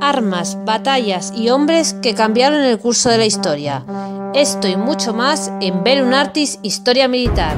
armas, batallas y hombres que cambiaron el curso de la historia. Esto y mucho más en Bellum Artis Historia Militar.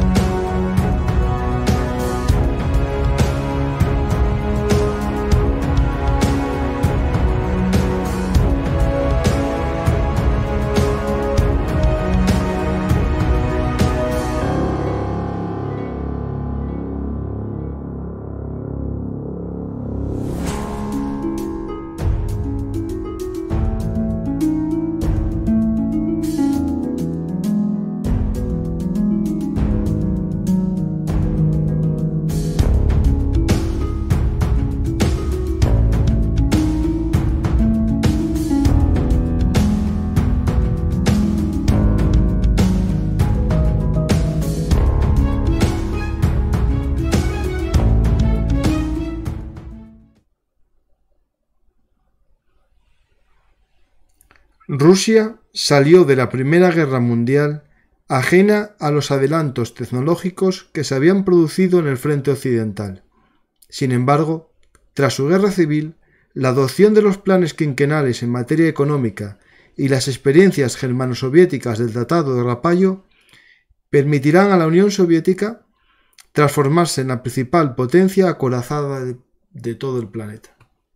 Rusia salió de la Primera Guerra Mundial ajena a los adelantos tecnológicos que se habían producido en el frente occidental. Sin embargo, tras su guerra civil, la adopción de los planes quinquenales en materia económica y las experiencias germano-soviéticas del Tratado de Rapallo permitirán a la Unión Soviética transformarse en la principal potencia acorazada de todo el planeta.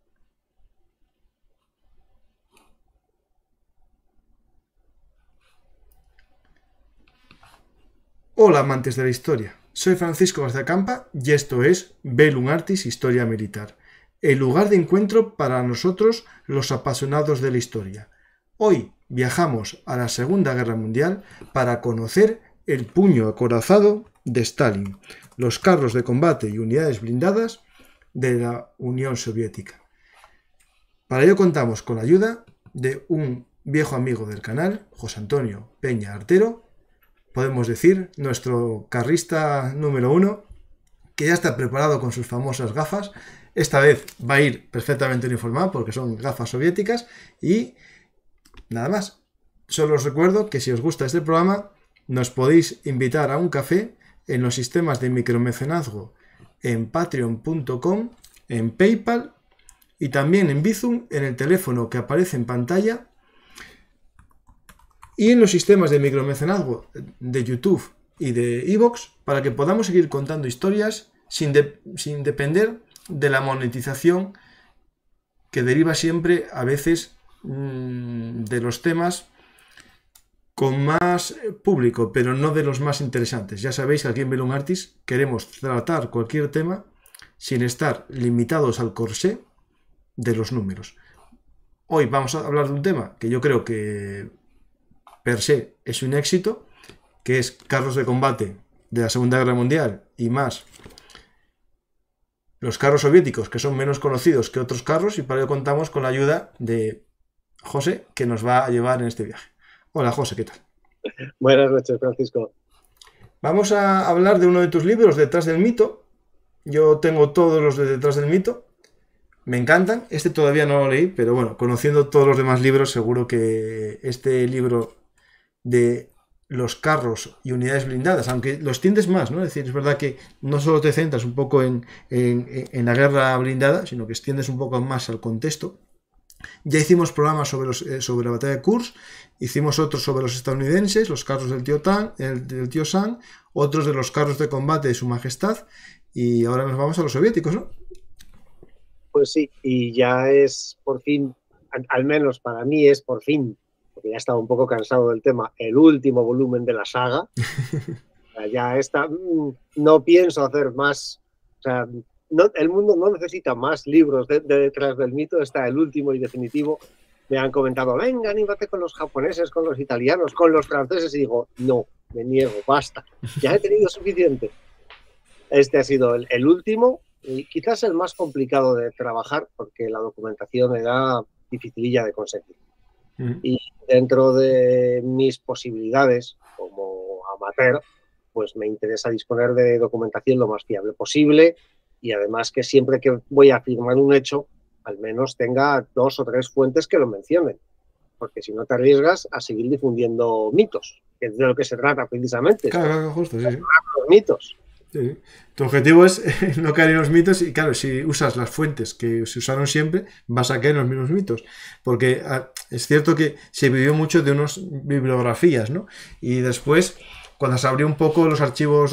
Hola amantes de la historia, soy Francisco García y esto es Bellum Artis Historia Militar, el lugar de encuentro para nosotros los apasionados de la historia. Hoy viajamos a la Segunda Guerra Mundial para conocer el puño acorazado de Stalin, los carros de combate y unidades blindadas de la Unión Soviética. Para ello contamos con la ayuda de un viejo amigo del canal, José Antonio Peña Artero, podemos decir, nuestro carrista número 1, que ya está preparado con sus famosas gafas. Esta vez va a ir perfectamente uniformado porque son gafas soviéticas y nada más. Solo os recuerdo que si os gusta este programa nos podéis invitar a un café en los sistemas de micromecenazgo en patreon.com, en PayPal y también en Bizum en el teléfono que aparece en pantalla. Y en los sistemas de micromecenazgo de YouTube y de iVoox para que podamos seguir contando historias sin depender de la monetización que deriva siempre a veces de los temas con más público, pero no de los más interesantes. Ya sabéis que aquí en Bellum Artis queremos tratar cualquier tema sin estar limitados al corsé de los números. Hoy vamos a hablar de un tema que yo creo que per se es un éxito, que es carros de combate de la Segunda Guerra Mundial y más los carros soviéticos, que son menos conocidos que otros carros, y para ello contamos con la ayuda de José, que nos va a llevar en este viaje. Hola José, ¿qué tal? Buenas noches, Francisco. Vamos a hablar de uno de tus libros, Detrás del mito. Yo tengo todos los de Detrás del mito. Me encantan. Este todavía no lo leí, pero bueno, conociendo todos los demás libros, seguro que este libro de los carros y unidades blindadas, aunque los extiendes más, ¿no? Es decir, es verdad que no solo te centras un poco en la guerra blindada, sino que extiendes un poco más al contexto. Ya hicimos programas sobre la batalla de Kursk, hicimos otros sobre los estadounidenses, los carros del tío Sam, otros de los carros de combate de su majestad, y ahora nos vamos a los soviéticos, ¿no? Pues sí, y ya es por fin, al menos para mí es por fin, porque ya estaba un poco cansado del tema, el último volumen de la saga. Ya está, no pienso hacer más, o sea, no, el mundo no necesita más libros de Detrás del mito, está el último y definitivo. Me han comentado, venga, anímate con los japoneses, con los italianos, con los franceses, y digo, no, me niego, basta, ya he tenido suficiente. Este ha sido el último y quizás el más complicado de trabajar porque la documentación era dificililla de conseguir. Y dentro de mis posibilidades como amateur, pues me interesa disponer de documentación lo más fiable posible y además que siempre que voy a afirmar un hecho, al menos tenga 2 o 3 fuentes que lo mencionen, porque si no te arriesgas a seguir difundiendo mitos, que es de lo que se trata precisamente. Claro, justo, sí. Los mitos. Sí. Tu objetivo es no caer en los mitos y claro, si usas las fuentes que se usaron siempre, vas a caer en los mismos mitos. Porque es cierto que se vivió mucho de unas bibliografías, ¿no? Y después, cuando se abrió un poco los archivos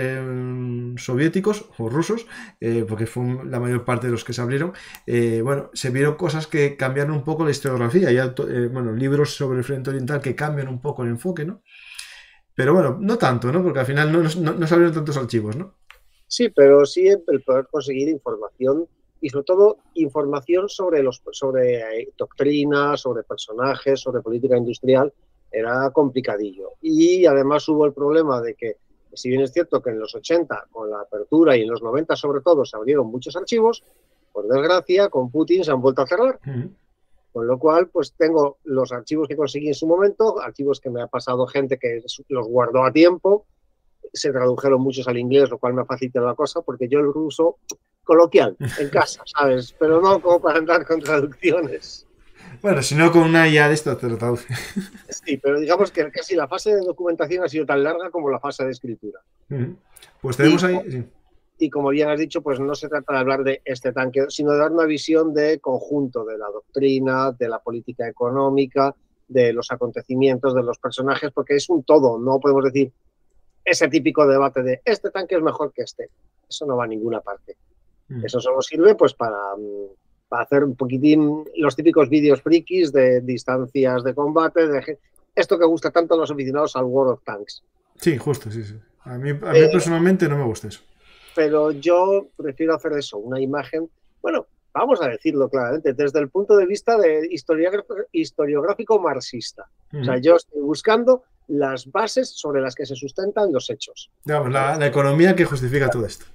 soviéticos o rusos, porque fue la mayor parte de los que se abrieron, bueno, se vieron cosas que cambiaron un poco la historiografía. Ya, bueno, libros sobre el Frente Oriental que cambian un poco el enfoque, ¿no? Pero bueno, no tanto, ¿no? Porque al final no se abrieron tantos archivos, ¿no? Sí, pero sí el poder conseguir información y sobre todo información sobre doctrina, sobre personajes, sobre política industrial, era complicadillo. Y además hubo el problema de que, si bien es cierto que en los 80, con la apertura y en los 90 sobre todo, se abrieron muchos archivos, por desgracia, con Putin se han vuelto a cerrar. Con lo cual, pues tengo los archivos que conseguí en su momento, archivos que me ha pasado gente que los guardó a tiempo, se tradujeron muchos al inglés, lo cual me ha facilitado la cosa, porque yo el ruso coloquial, en casa, ¿sabes? Pero no como para andar con traducciones. Bueno, si no con una IA de esto te lo traduce. Sí, pero digamos que casi la fase de documentación ha sido tan larga como la fase de escritura. Pues tenemos ahí... Sí. Y como bien has dicho, pues no se trata de hablar de este tanque, sino de dar una visión de conjunto de la doctrina, de la política económica, de los acontecimientos, de los personajes, porque es un todo. No podemos decir ese típico debate de este tanque es mejor que este. Eso no va a ninguna parte. Eso solo sirve pues para hacer un poquitín los típicos vídeos frikis de distancias de combate, de esto que gusta tanto a los aficionados al World of Tanks. Sí, justo, sí. A mí personalmente no me gusta eso. Pero yo prefiero hacer eso, una imagen, bueno, vamos a decirlo claramente, desde el punto de vista de historiográfico marxista. O sea, yo estoy buscando las bases sobre las que se sustentan los hechos. Digamos, la economía que justifica todo esto.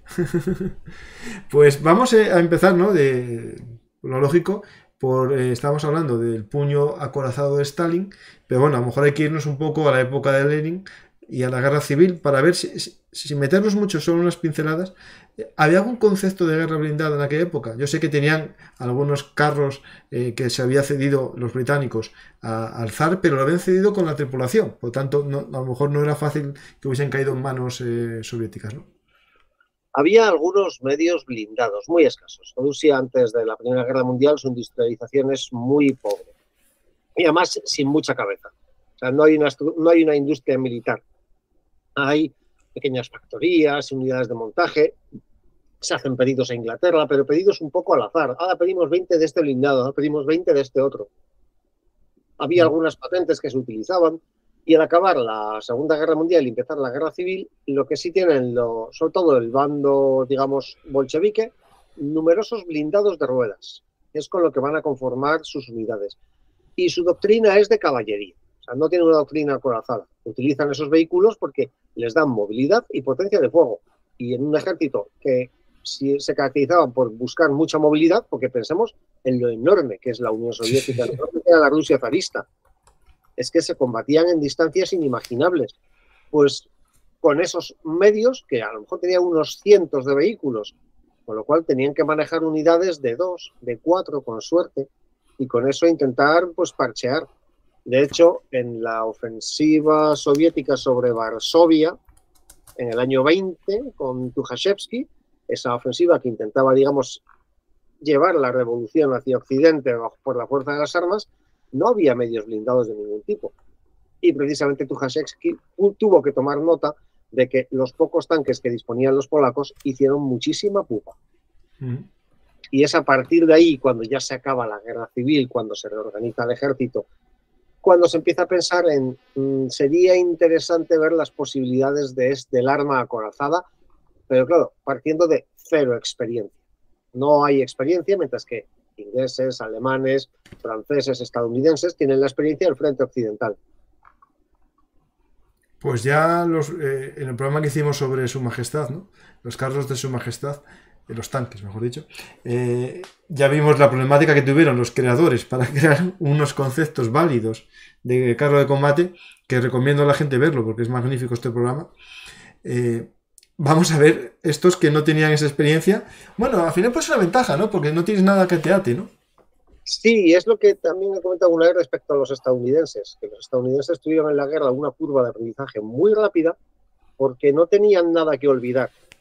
Pues vamos a empezar, ¿no? De lo lógico, estamos hablando del puño acorazado de Stalin, pero bueno, a lo mejor hay que irnos un poco a la época de Lenin y a la guerra civil para ver si meternos mucho solo en unas pinceladas. ¿Había algún concepto de guerra blindada en aquella época? Yo sé que tenían algunos carros que se había cedido los británicos al zar, pero lo habían cedido con la tripulación. Por lo tanto, a lo mejor no era fácil que hubiesen caído en manos soviéticas, ¿no? Había algunos medios blindados, muy escasos. Rusia, antes de la Primera Guerra Mundial, su industrialización es muy pobre. Y además, sin mucha cabeza. O sea, no hay una industria militar. Hay pequeñas factorías, unidades de montaje, se hacen pedidos a Inglaterra, pero pedidos un poco al azar. Ahora pedimos 20 de este blindado, ahora pedimos 20 de este otro. Había algunas patentes que se utilizaban y al acabar la Segunda Guerra Mundial y empezar la Guerra Civil, lo que sí tienen, sobre todo el bando, digamos, bolchevique, numerosos blindados de ruedas. Es con lo que van a conformar sus unidades. Y su doctrina es de caballería. O sea, no tienen una doctrina acorazada. Utilizan esos vehículos porque les dan movilidad y potencia de fuego. Y en un ejército que se caracterizaba por buscar mucha movilidad, porque pensemos en lo enorme que es la Unión Soviética, lo enorme que era la Rusia zarista, es que se combatían en distancias inimaginables. Pues con esos medios, que a lo mejor tenían unos cientos de vehículos, con lo cual tenían que manejar unidades de 2, de 4, con suerte, y con eso intentar pues parchear. De hecho, en la ofensiva soviética sobre Varsovia, en el año 20, con Tukhachevsky, esa ofensiva que intentaba, digamos, llevar la revolución hacia Occidente por la fuerza de las armas, no había medios blindados de ningún tipo. Y precisamente Tukhachevsky tuvo que tomar nota de que los pocos tanques que disponían los polacos hicieron muchísima pupa. Y es a partir de ahí, cuando ya se acaba la guerra civil, cuando se reorganiza el ejército, cuando se empieza a pensar en sería interesante ver las posibilidades del arma acorazada, pero claro, partiendo de cero experiencia. No hay experiencia, mientras que ingleses, alemanes, franceses, estadounidenses tienen la experiencia del frente occidental. Pues ya en el programa que hicimos sobre Su Majestad, ¿no? Los carros de Su Majestad, los tanques, mejor dicho, ya vimos la problemática que tuvieron los creadores para crear unos conceptos válidos de carro de combate, que recomiendo a la gente verlo porque es magnífico este programa. Vamos a ver estos que no tenían esa experiencia. Bueno, al final pues es una ventaja, ¿no? Porque no tienes nada que te ate, ¿no? Sí, es lo que también he comentado alguna vez respecto a los estadounidenses, que los estadounidenses tuvieron en la guerra una curva de aprendizaje muy rápida porque no tenían nada que olvidar.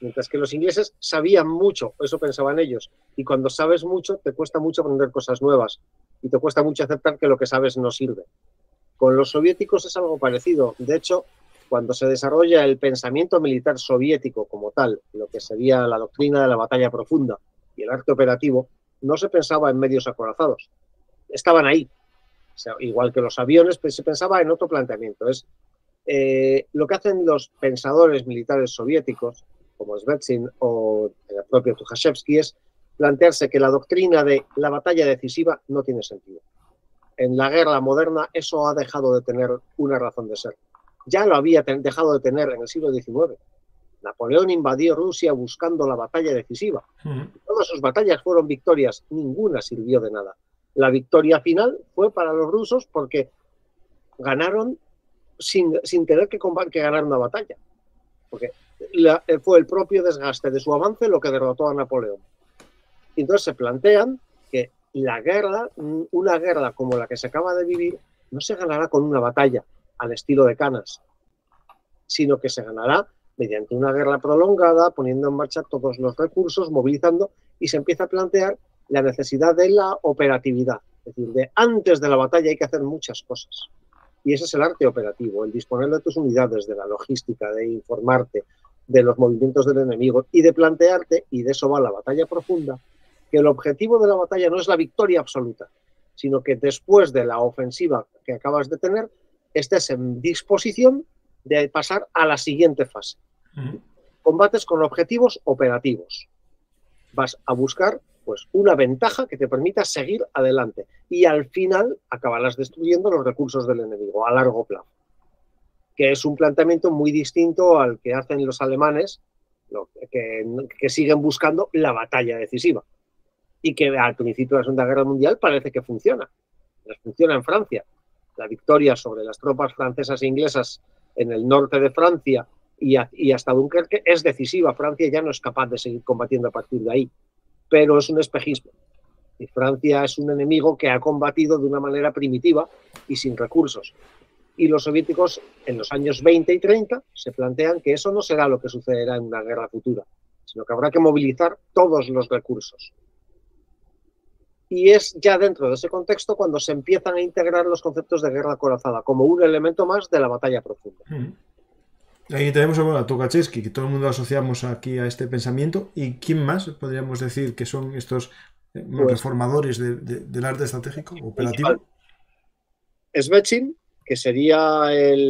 Mientras que los ingleses sabían mucho, eso pensaban ellos. Y cuando sabes mucho, te cuesta mucho aprender cosas nuevas y te cuesta mucho aceptar que lo que sabes no sirve. Con los soviéticos es algo parecido. De hecho, cuando se desarrolla el pensamiento militar soviético como tal, lo que sería la doctrina de la batalla profunda y el arte operativo, no se pensaba en medios acorazados. Estaban ahí. O sea, igual que los aviones, pues se pensaba en otro planteamiento. Es lo que hacen los pensadores militares soviéticos, como Svetsyn o el propio Tukhachevsky, es plantearse que la doctrina de la batalla decisiva no tiene sentido. En la guerra moderna eso ha dejado de tener una razón de ser. Ya lo había dejado de tener en el siglo XIX. Napoleón invadió Rusia buscando la batalla decisiva. Todas sus batallas fueron victorias, ninguna sirvió de nada. La victoria final fue para los rusos porque ganaron sin tener que ganar una batalla. Porque fue el propio desgaste de su avance lo que derrotó a Napoleón. Y entonces se plantean que la guerra, una guerra como la que se acaba de vivir, no se ganará con una batalla al estilo de Canas, sino que se ganará mediante una guerra prolongada, poniendo en marcha todos los recursos, movilizando, y se empieza a plantear la necesidad de la operatividad. Es decir, de antes de la batalla hay que hacer muchas cosas. Y ese es el arte operativo, el disponer de tus unidades, de la logística, de informarte de los movimientos del enemigo y de plantearte, y de eso va la batalla profunda, que el objetivo de la batalla no es la victoria absoluta, sino que después de la ofensiva que acabas de tener, estés en disposición de pasar a la siguiente fase. Combates con objetivos operativos. Vas a buscar pues una ventaja que te permita seguir adelante y al final acabarás destruyendo los recursos del enemigo a largo plazo, que es un planteamiento muy distinto al que hacen los alemanes, que siguen buscando la batalla decisiva y que al principio de la Segunda Guerra Mundial parece que funciona. Les funciona en Francia. La victoria sobre las tropas francesas e inglesas en el norte de Francia y hasta Dunkerque es decisiva. Francia ya no es capaz de seguir combatiendo a partir de ahí, pero es un espejismo. Y Francia es un enemigo que ha combatido de una manera primitiva y sin recursos. Y los soviéticos en los años 20 y 30 se plantean que eso no será lo que sucederá en una guerra futura, sino que habrá que movilizar todos los recursos. Y es ya dentro de ese contexto cuando se empiezan a integrar los conceptos de guerra acorazada como un elemento más de la batalla profunda. Ahí tenemos a Tukhachevsky, que todo el mundo asociamos aquí a este pensamiento. ¿Y quién más podríamos decir que son estos reformadores del arte estratégico operativo? Svetsyn, que sería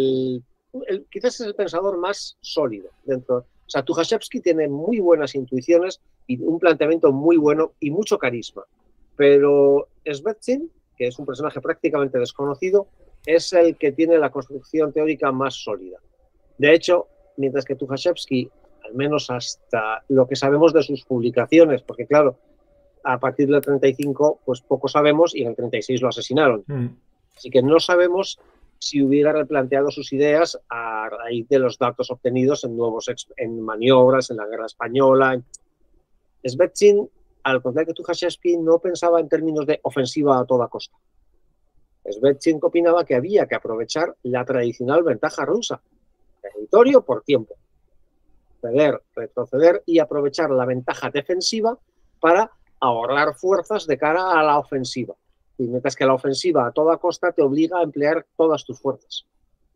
quizás es el pensador más sólido dentro. O sea, Tukhachevsky tiene muy buenas intuiciones y un planteamiento muy bueno y mucho carisma. Pero Svetsyn, que es un personaje prácticamente desconocido, es el que tiene la construcción teórica más sólida. De hecho, mientras que Tukhachevsky, al menos hasta lo que sabemos de sus publicaciones, porque claro, a partir del 35, pues poco sabemos y en el 36 lo asesinaron. Así que no sabemos si hubiera replanteado sus ideas a raíz de los datos obtenidos en maniobras, en la guerra española. Svetsyn, al contrario que Tukhachevsky, no pensaba en términos de ofensiva a toda costa. Svetsyn opinaba que había que aprovechar la tradicional ventaja rusa, territorio por tiempo, ceder, retroceder y aprovechar la ventaja defensiva para ahorrar fuerzas de cara a la ofensiva. Y mientras que la ofensiva a toda costa te obliga a emplear todas tus fuerzas.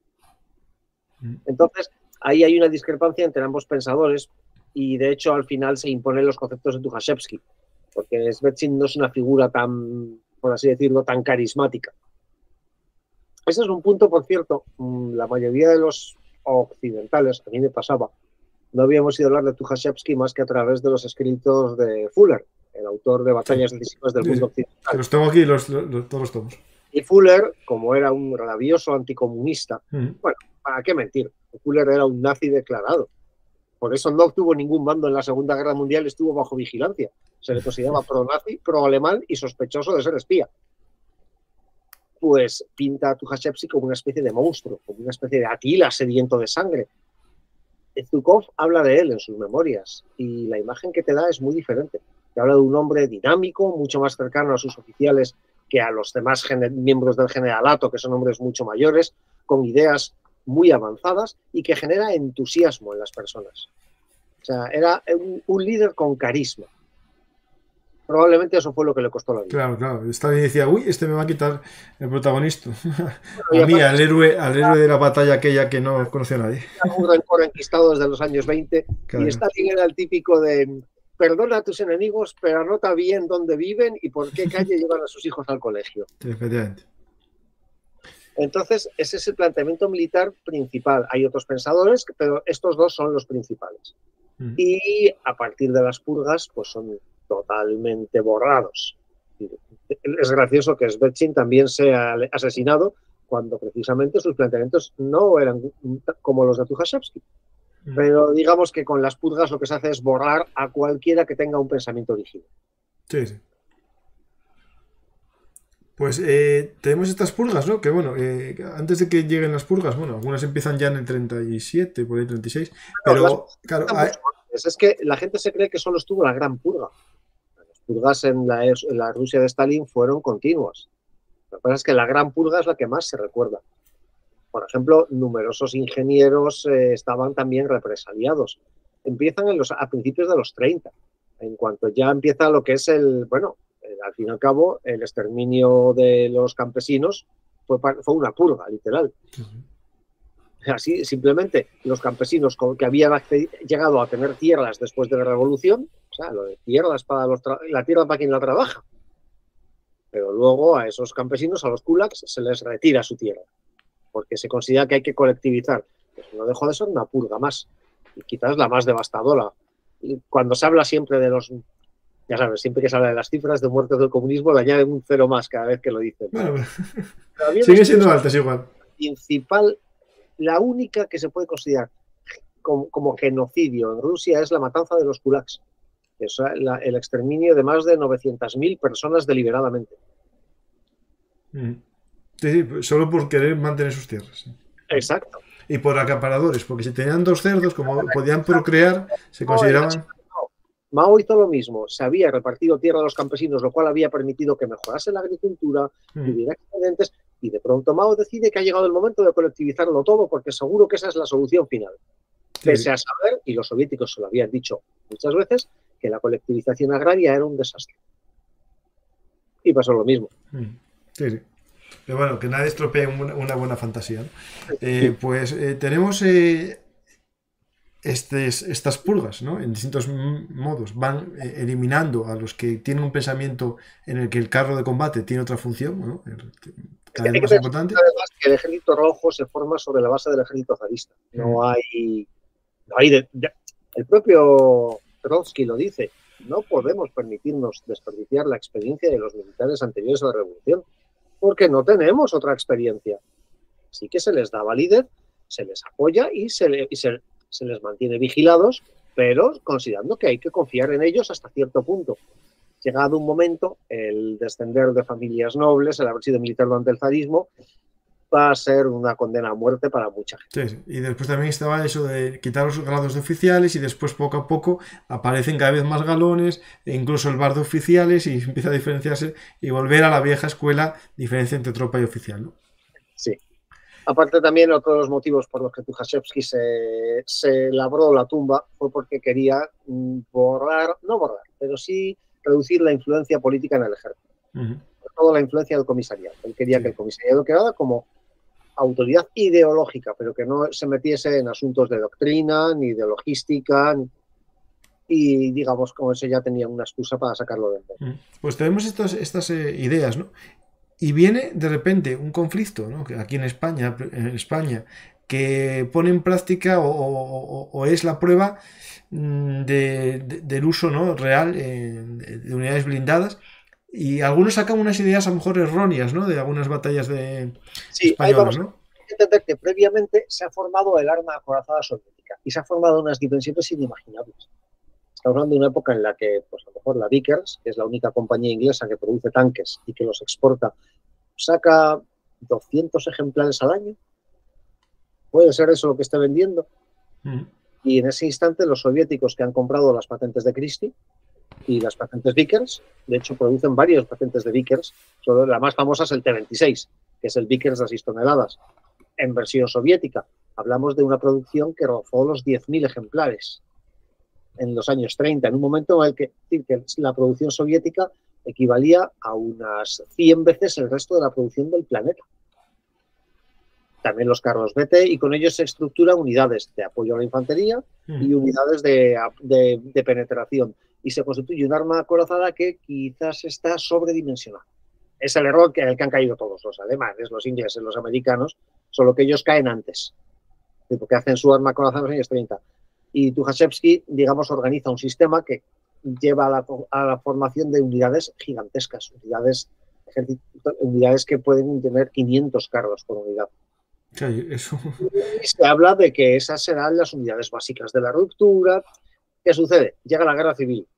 Entonces, ahí hay una discrepancia entre ambos pensadores y de hecho al final se imponen los conceptos de Tukhachevsky, porque Svetsyn no es una figura tan, por así decirlo, tan carismática. Ese es un punto, por cierto, la mayoría de los occidentales, a mí me pasaba, no habíamos ido a hablar de Tukhachevsky más que a través de los escritos de Fuller, el autor de Batallas Decisivas del Mundo Occidental. Los tengo aquí, todos los tomos. Y Fuller, como era un rabioso anticomunista, bueno, ¿para qué mentir? Fuller era un nazi declarado. Por eso no obtuvo ningún mando en la Segunda Guerra Mundial, estuvo bajo vigilancia. Se le consideraba pro-nazi, pro-alemán y sospechoso de ser espía. Pues pinta a Tukhachevsky como una especie de monstruo, como una especie de Atila sediento de sangre. Zhukov habla de él en sus memorias y la imagen que te da es muy diferente. Te habla de un hombre dinámico, mucho más cercano a sus oficiales que a los demás miembros del generalato, que son hombres mucho mayores, con ideas muy avanzadas y que genera entusiasmo en las personas. sea, era un líder con carisma. Probablemente eso fue lo que le costó la vida. Claro, claro. Stalin decía, uy, este me va a quitar el protagonista. Y A mí, aparte, al héroe de la batalla aquella que no conoció a nadie. un rencor enquistado desde los años 20 Claro. y Stalin era el típico de perdona a tus enemigos, pero anota bien dónde viven y por qué calle llevan a sus hijos al colegio. Sí, efectivamente. Entonces, ese es el planteamiento militar principal. Hay otros pensadores, pero estos dos son los principales. Y a partir de las purgas, pues son totalmente borrados. Es gracioso que Svetskin también sea asesinado cuando precisamente sus planteamientos no eran como los de Tukhachevsky. Pero digamos que con las purgas lo que se hace es borrar a cualquiera que tenga un pensamiento original. Sí, sí. Pues tenemos estas purgas, ¿no? Que bueno, antes de que lleguen las purgas, bueno, algunas empiezan ya en el 37, por ahí 36, pero claro, es que la gente se cree que solo estuvo la gran purga. Las purgas en la Rusia de Stalin fueron continuas. Lo que pasa es que la gran purga es la que más se recuerda. Por ejemplo, numerosos ingenieros estaban también represaliados. Empiezan a principios de los 30, en cuanto ya empieza lo que es al fin y al cabo, el exterminio de los campesinos fue una purga, literal. Así, simplemente, los campesinos que habían llegado a tener tierras después de la revolución, o sea, lo de tierras la tierra para quien la trabaja. Pero luego a esos campesinos, a los kulaks, se les retira su tierra, porque se considera que hay que colectivizar. Pues no dejó de ser una purga más, y quizás la más devastadora. Y cuando se habla siempre de los... Ya sabes, siempre que se habla de las cifras de muertes del comunismo, le añaden un cero más cada vez que lo dicen. Bueno, sigue siendo altas igual. Principal, la única que se puede considerar como genocidio en Rusia es la matanza de los kulaks. Es el exterminio de más de 900.000 personas deliberadamente. Sí, solo por querer mantener sus tierras. Sí. Exacto. Y por acaparadores, porque si tenían dos cerdos, como podían procrear, se consideraban... Mao hizo lo mismo, se había repartido tierra a los campesinos, lo cual había permitido que mejorase la agricultura, que hubiera excedentes, y de pronto Mao decide que ha llegado el momento de colectivizarlo todo, porque seguro que esa es la solución final. Sí. Pese a saber, y los soviéticos se lo habían dicho muchas veces, que la colectivización agraria era un desastre. Y pasó lo mismo. Sí, sí. Pero bueno, que nadie estropee una buena fantasía, ¿no? Pues tenemos... estas purgas, ¿no? En distintos modos van eliminando a los que tienen un pensamiento en el que el carro de combate tiene otra función, ¿no? Cada vez más importante. Además, que el ejército rojo se forma sobre la base del ejército zarista. No hay el propio Trotsky lo dice, no podemos permitirnos desperdiciar la experiencia de los militares anteriores a la revolución, porque no tenemos otra experiencia. Así que se les da validez, se les apoya y se les mantiene vigilados, pero considerando que hay que confiar en ellos hasta cierto punto. Llegado un momento, el descender de familias nobles, el haber sido militar durante el zarismo, va a ser una condena a muerte para mucha gente. Sí, y después también estaba eso de quitar los grados de oficiales y después poco a poco aparecen cada vez más galones, e incluso el bar de oficiales, y empieza a diferenciarse y volver a la vieja escuela, diferencia entre tropa y oficial, ¿no? Sí. Aparte también otro de los motivos por los que Tukhachevsky se labró la tumba fue porque quería no borrar, pero sí reducir la influencia política en el ejército. Sobre todo la influencia del comisariado. Él quería que el comisariado quedara como autoridad ideológica, pero que no se metiese en asuntos de doctrina, ni de logística, y digamos, como eso ya tenía una excusa para sacarlo de medio. Pues tenemos estas ideas, ¿no? Y viene de repente un conflicto, ¿no? Aquí en España, que pone en práctica o es la prueba del uso, ¿no? Real de unidades blindadas, y algunos sacan unas ideas a lo mejor erróneas, ¿no? De algunas batallas españolas, ¿no? Hay que entender que previamente se ha formado el arma acorazada soviética y se ha formado unas dimensiones inimaginables. Estamos hablando de una época en la que, pues a lo mejor la Vickers, que es la única compañía inglesa que produce tanques y que los exporta, saca 200 ejemplares al año. Puede ser eso lo que esté vendiendo. Y en ese instante los soviéticos que han comprado las patentes de Christie y las patentes Vickers, de hecho producen varias patentes de Vickers, la más famosa es el T-26, que es el Vickers de 6 toneladas, en versión soviética. Hablamos de una producción que rozó los 10.000 ejemplares. en los años 30, en un momento en el que la producción soviética equivalía a unas 100 veces el resto de la producción del planeta. También los carros BT, y con ellos se estructuran unidades de apoyo a la infantería y unidades de penetración. Y se constituye un arma acorazada que quizás está sobredimensionada. Es el error en el que han caído todos, los alemanes, los ingleses, los americanos, solo que ellos caen antes, porque hacen su arma acorazada en los años 30. Y Tukhachevsky, digamos, organiza un sistema que lleva a la formación de unidades gigantescas, unidades que pueden tener 500 carros por unidad. Eso. Y se habla de que esas serán las unidades básicas de la ruptura. ¿Qué sucede? Llega la guerra civil.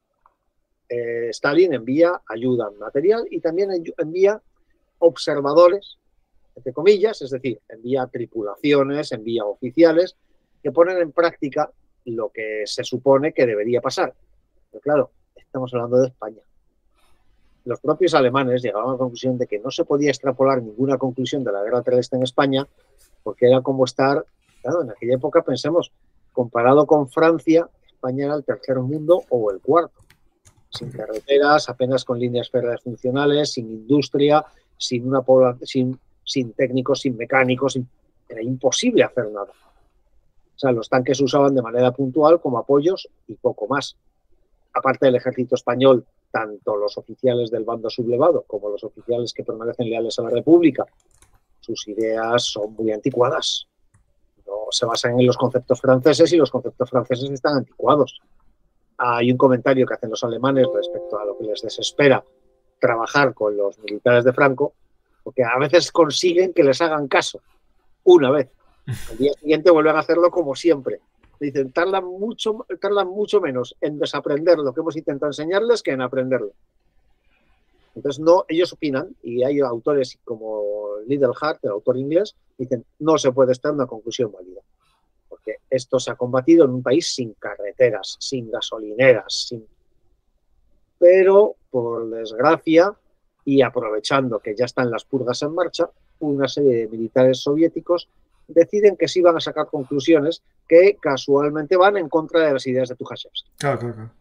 Stalin envía ayuda material y también envía observadores, entre comillas, es decir, envía tripulaciones, envía oficiales que ponen en práctica lo que se supone que debería pasar. Pero claro, estamos hablando de España. Los propios alemanes llegaban a la conclusión de que no se podía extrapolar ninguna conclusión de la guerra terrestre en España, porque era como estar, claro, en aquella época, pensemos, comparado con Francia, España era el tercer mundo o el cuarto, sin carreteras, apenas con líneas férreas funcionales, sin industria, sin una población, sin técnicos, sin mecánicos, era imposible hacer nada. O sea, los tanques se usaban de manera puntual como apoyos y poco más. Aparte del ejército español, tanto los oficiales del bando sublevado como los oficiales que permanecen leales a la República, sus ideas son muy anticuadas. No se basan en los conceptos franceses y los conceptos franceses están anticuados. Hay un comentario que hacen los alemanes respecto a lo que les desespera trabajar con los militares de Franco, porque a veces consiguen que les hagan caso una vez. Al día siguiente vuelven a hacerlo como siempre. Dicen, tardan mucho menos en desaprender lo que hemos intentado enseñarles que en aprenderlo. Entonces, no, ellos opinan, y hay autores como Liddell-Hart, el autor inglés, dicen, no se puede estar en una conclusión válida. Porque esto se ha combatido en un país sin carreteras, sin gasolineras, pero, por desgracia, y aprovechando que ya están las purgas en marcha, una serie de militares soviéticos deciden que sí van a sacar conclusiones que casualmente van en contra de las ideas de Tukhachevsky. Claro.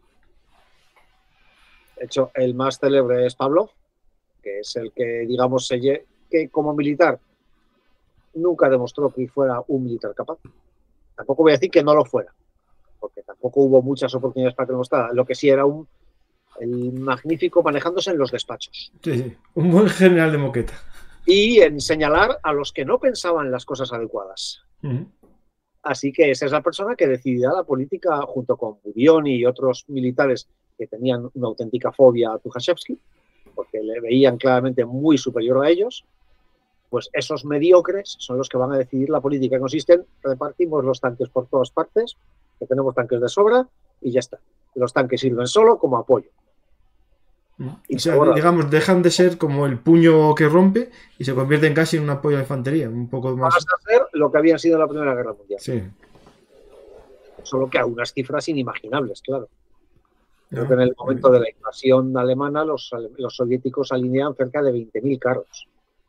De hecho, el más célebre es Pavlov, que es el que, digamos, que como militar nunca demostró que fuera un militar capaz. Tampoco voy a decir que no lo fuera, porque tampoco hubo muchas oportunidades para que lo demostrara. Lo que sí era el magnífico manejándose en los despachos. Sí, un buen general de moqueta. Y en señalar a los que no pensaban las cosas adecuadas. Así que esa es la persona que decidirá la política junto con Budioni y otros militares que tenían una auténtica fobia a Tukhachevsky, porque le veían claramente muy superior a ellos. Pues esos mediocres son los que van a decidir la política, que consiste en repartimos los tanques por todas partes, que tenemos tanques de sobra y ya está. Los tanques sirven solo como apoyo. O sea, digamos, dejan de ser como el puño que rompe y se convierten casi en un apoyo a la infantería, un poco más. Van a ser lo que habían sido en la Primera Guerra Mundial. Sí. Solo que a unas cifras inimaginables, claro. Creo que en el momento de la invasión alemana los soviéticos alinean cerca de 20.000 carros.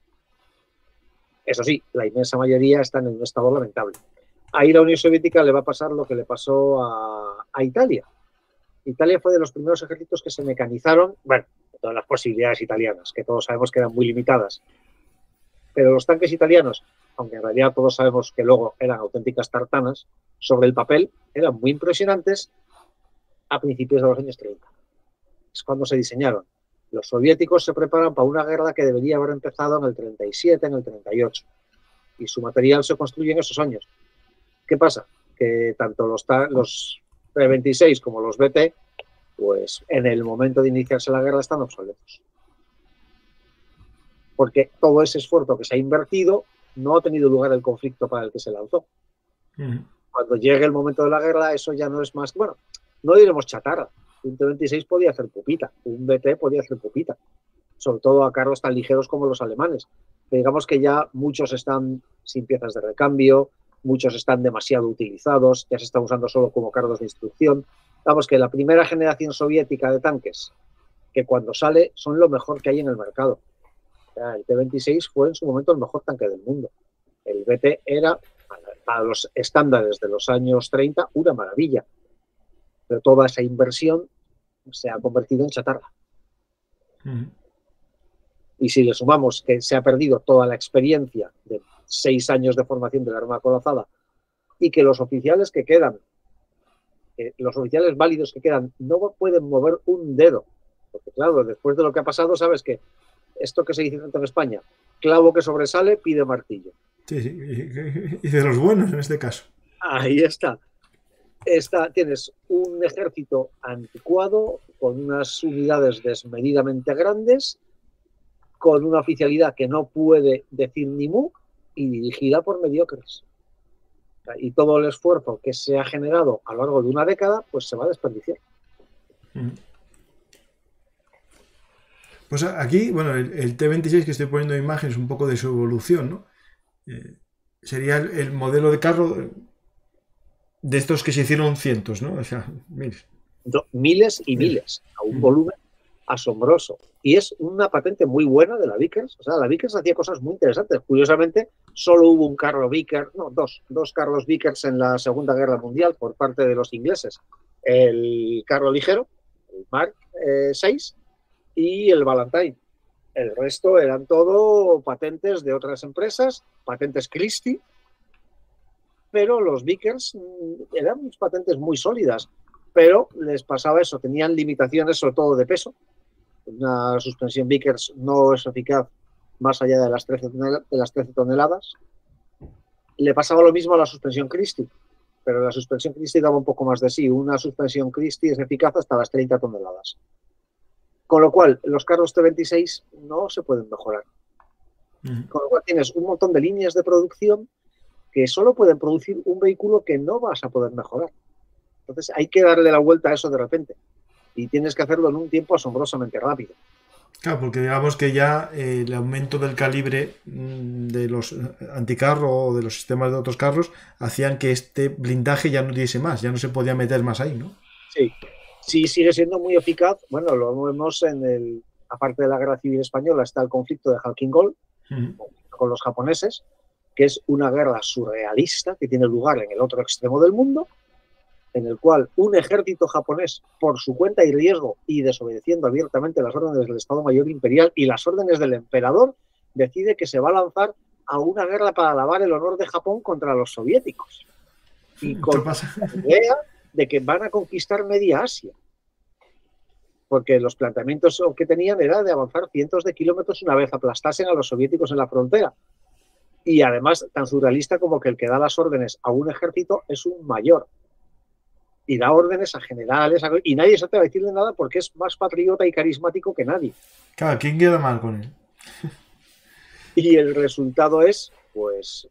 Eso sí, la inmensa mayoría están en un estado lamentable. Ahí la Unión Soviética le va a pasar lo que le pasó a Italia. Italia fue de los primeros ejércitos que se mecanizaron, bueno, todas las posibilidades italianas, que todos sabemos que eran muy limitadas. Pero los tanques italianos, aunque en realidad todos sabemos que luego eran auténticas tartanas, sobre el papel eran muy impresionantes a principios de los años 30. Es cuando se diseñaron. Los soviéticos se preparan para una guerra que debería haber empezado en el 37, en el 38. Y su material se construye en esos años. ¿Qué pasa? Que tanto los P-26 como los BT, pues en el momento de iniciarse la guerra están obsoletos. Porque todo ese esfuerzo que se ha invertido no ha tenido lugar el conflicto para el que se lanzó. Cuando llegue el momento de la guerra, eso ya no es más, bueno, no diremos chatarra. Un T-26 podía hacer pupita, un BT podía hacer pupita, sobre todo a carros tan ligeros como los alemanes. Pero digamos que ya muchos están sin piezas de recambio, muchos están demasiado utilizados, ya se están usando solo como carros de instrucción. Vamos, que la primera generación soviética de tanques, que cuando sale son lo mejor que hay en el mercado. O sea, el T-26 fue en su momento el mejor tanque del mundo. El BT era, para los estándares de los años 30, una maravilla. pero toda esa inversión se ha convertido en chatarra. Y si le sumamos que se ha perdido toda la experiencia de 6 años de formación de la Armada acorazada y que los oficiales que quedan, los oficiales válidos que quedan, no pueden mover un dedo. Porque claro, después de lo que ha pasado, sabes que esto que se dice tanto en España, clavo que sobresale, pide martillo. Sí, sí, y de los buenos en este caso. Ahí está. Tienes un ejército anticuado, con unas unidades desmedidamente grandes, con una oficialidad que no puede decir ni mu y dirigida por mediocres. Y todo el esfuerzo que se ha generado a lo largo de una década, pues se va a desperdiciar. Pues aquí, bueno, el T-26 que estoy poniendo imágenes un poco de su evolución, ¿no? Sería el modelo de carro de estos que se hicieron cientos, ¿no? O sea, miles. Miles y miles, a un volumen asombroso. Y es una patente muy buena de la Vickers. O sea, la Vickers hacía cosas muy interesantes. Curiosamente, solo hubo un carro Vickers, no, dos carros Vickers en la Segunda Guerra Mundial por parte de los ingleses. El carro ligero, el Mark VI, y el Valentine. El resto eran todo patentes de otras empresas, patentes Christie, pero los Vickers eran patentes muy sólidas, pero les pasaba eso, tenían limitaciones sobre todo de peso. Una suspensión Vickers no es eficaz más allá de las 13 toneladas. Le pasaba lo mismo a la suspensión Christie, pero la suspensión Christie daba un poco más de sí. Una suspensión Christie es eficaz hasta las 30 toneladas. Con lo cual, los carros T-26 no se pueden mejorar. Con lo cual, tienes un montón de líneas de producción que solo pueden producir un vehículo que no vas a poder mejorar. Entonces, hay que darle la vuelta a eso de repente. Y tienes que hacerlo en un tiempo asombrosamente rápido. Claro, porque digamos que ya el aumento del calibre de los anticarros o de los sistemas de otros carros hacían que este blindaje ya no diese más, ya no se podía meter más ahí, ¿no? Sí, sí sigue siendo muy eficaz. Bueno, lo vemos aparte de la Guerra Civil Española, está el conflicto de Halkingol con los japoneses, que es una guerra surrealista que tiene lugar en el otro extremo del mundo, en el cual un ejército japonés, por su cuenta y riesgo y desobedeciendo abiertamente las órdenes del Estado Mayor Imperial y las órdenes del emperador, decide que se va a lanzar a una guerra para lavar el honor de Japón contra los soviéticos. Y con la idea de que van a conquistar media Asia. Porque los planteamientos que tenían era de avanzar cientos de kilómetros una vez aplastasen a los soviéticos en la frontera. Y además, tan surrealista como que el que da las órdenes a un ejército es un mayor. Y da órdenes a generales, y nadie se atreve a decirle nada porque es más patriota y carismático que nadie. Claro, ¿quién queda mal con él? Y el resultado es, pues,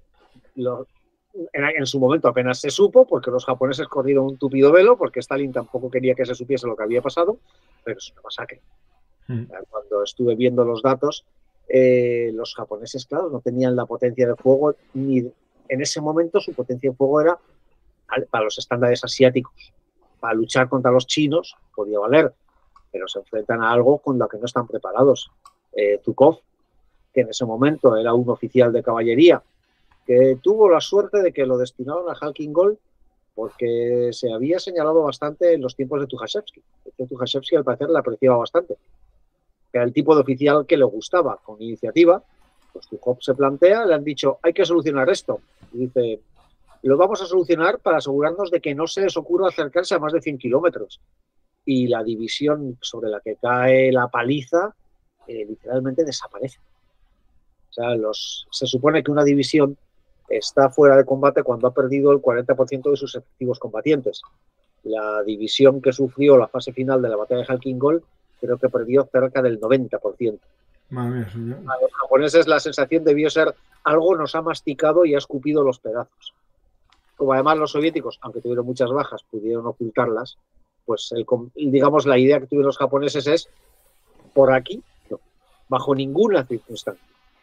en su momento apenas se supo, porque los japoneses corrieron un tupido velo, porque Stalin tampoco quería que se supiese lo que había pasado, pero es una masacre. Cuando estuve viendo los datos, los japoneses, claro, no tenían la potencia de fuego, ni en ese momento su potencia de fuego era para los estándares asiáticos. Para luchar contra los chinos podía valer, pero se enfrentan a algo con lo que no están preparados. Zhukov, que en ese momento era un oficial de caballería, que tuvo la suerte de que lo destinaron a Halkingol porque se había señalado bastante en los tiempos de Tukhachevsky. Tukhachevsky al parecer le apreciaba bastante. Era el tipo de oficial que le gustaba, con iniciativa. Pues Zhukov se plantea, le han dicho, hay que solucionar esto. Y dice, lo vamos a solucionar para asegurarnos de que no se les ocurra acercarse a más de 100 kilómetros. Y la división sobre la que cae la paliza literalmente desaparece. O sea, se supone que una división está fuera de combate cuando ha perdido el 40% de sus efectivos combatientes. La división que sufrió la fase final de la batalla de Halkingol creo que perdió cerca del 90%. Madre mía. A los japoneses la sensación debió ser algo nos ha masticado y ha escupido los pedazos. Como además los soviéticos, aunque tuvieron muchas bajas, pudieron ocultarlas, pues digamos la idea que tuvieron los japoneses es por aquí, no, bajo ninguna circunstancia.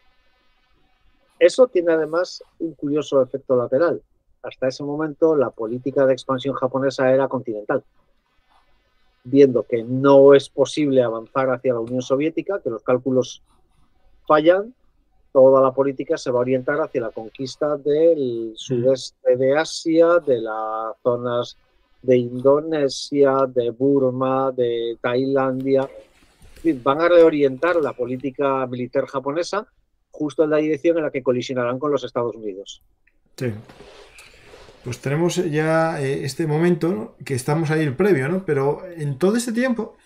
Eso tiene además un curioso efecto lateral. Hasta ese momento la política de expansión japonesa era continental. Viendo que no es posible avanzar hacia la Unión Soviética, que los cálculos fallan, toda la política se va a orientar hacia la conquista del sudeste de Asia, de las zonas de Indonesia, de Burma, de Tailandia. Van a reorientar la política militar japonesa justo en la dirección en la que colisionarán con los Estados Unidos. Sí. Pues tenemos ya este momento, ¿no? Que estamos ahí el previo, ¿no? Pero en todo este tiempo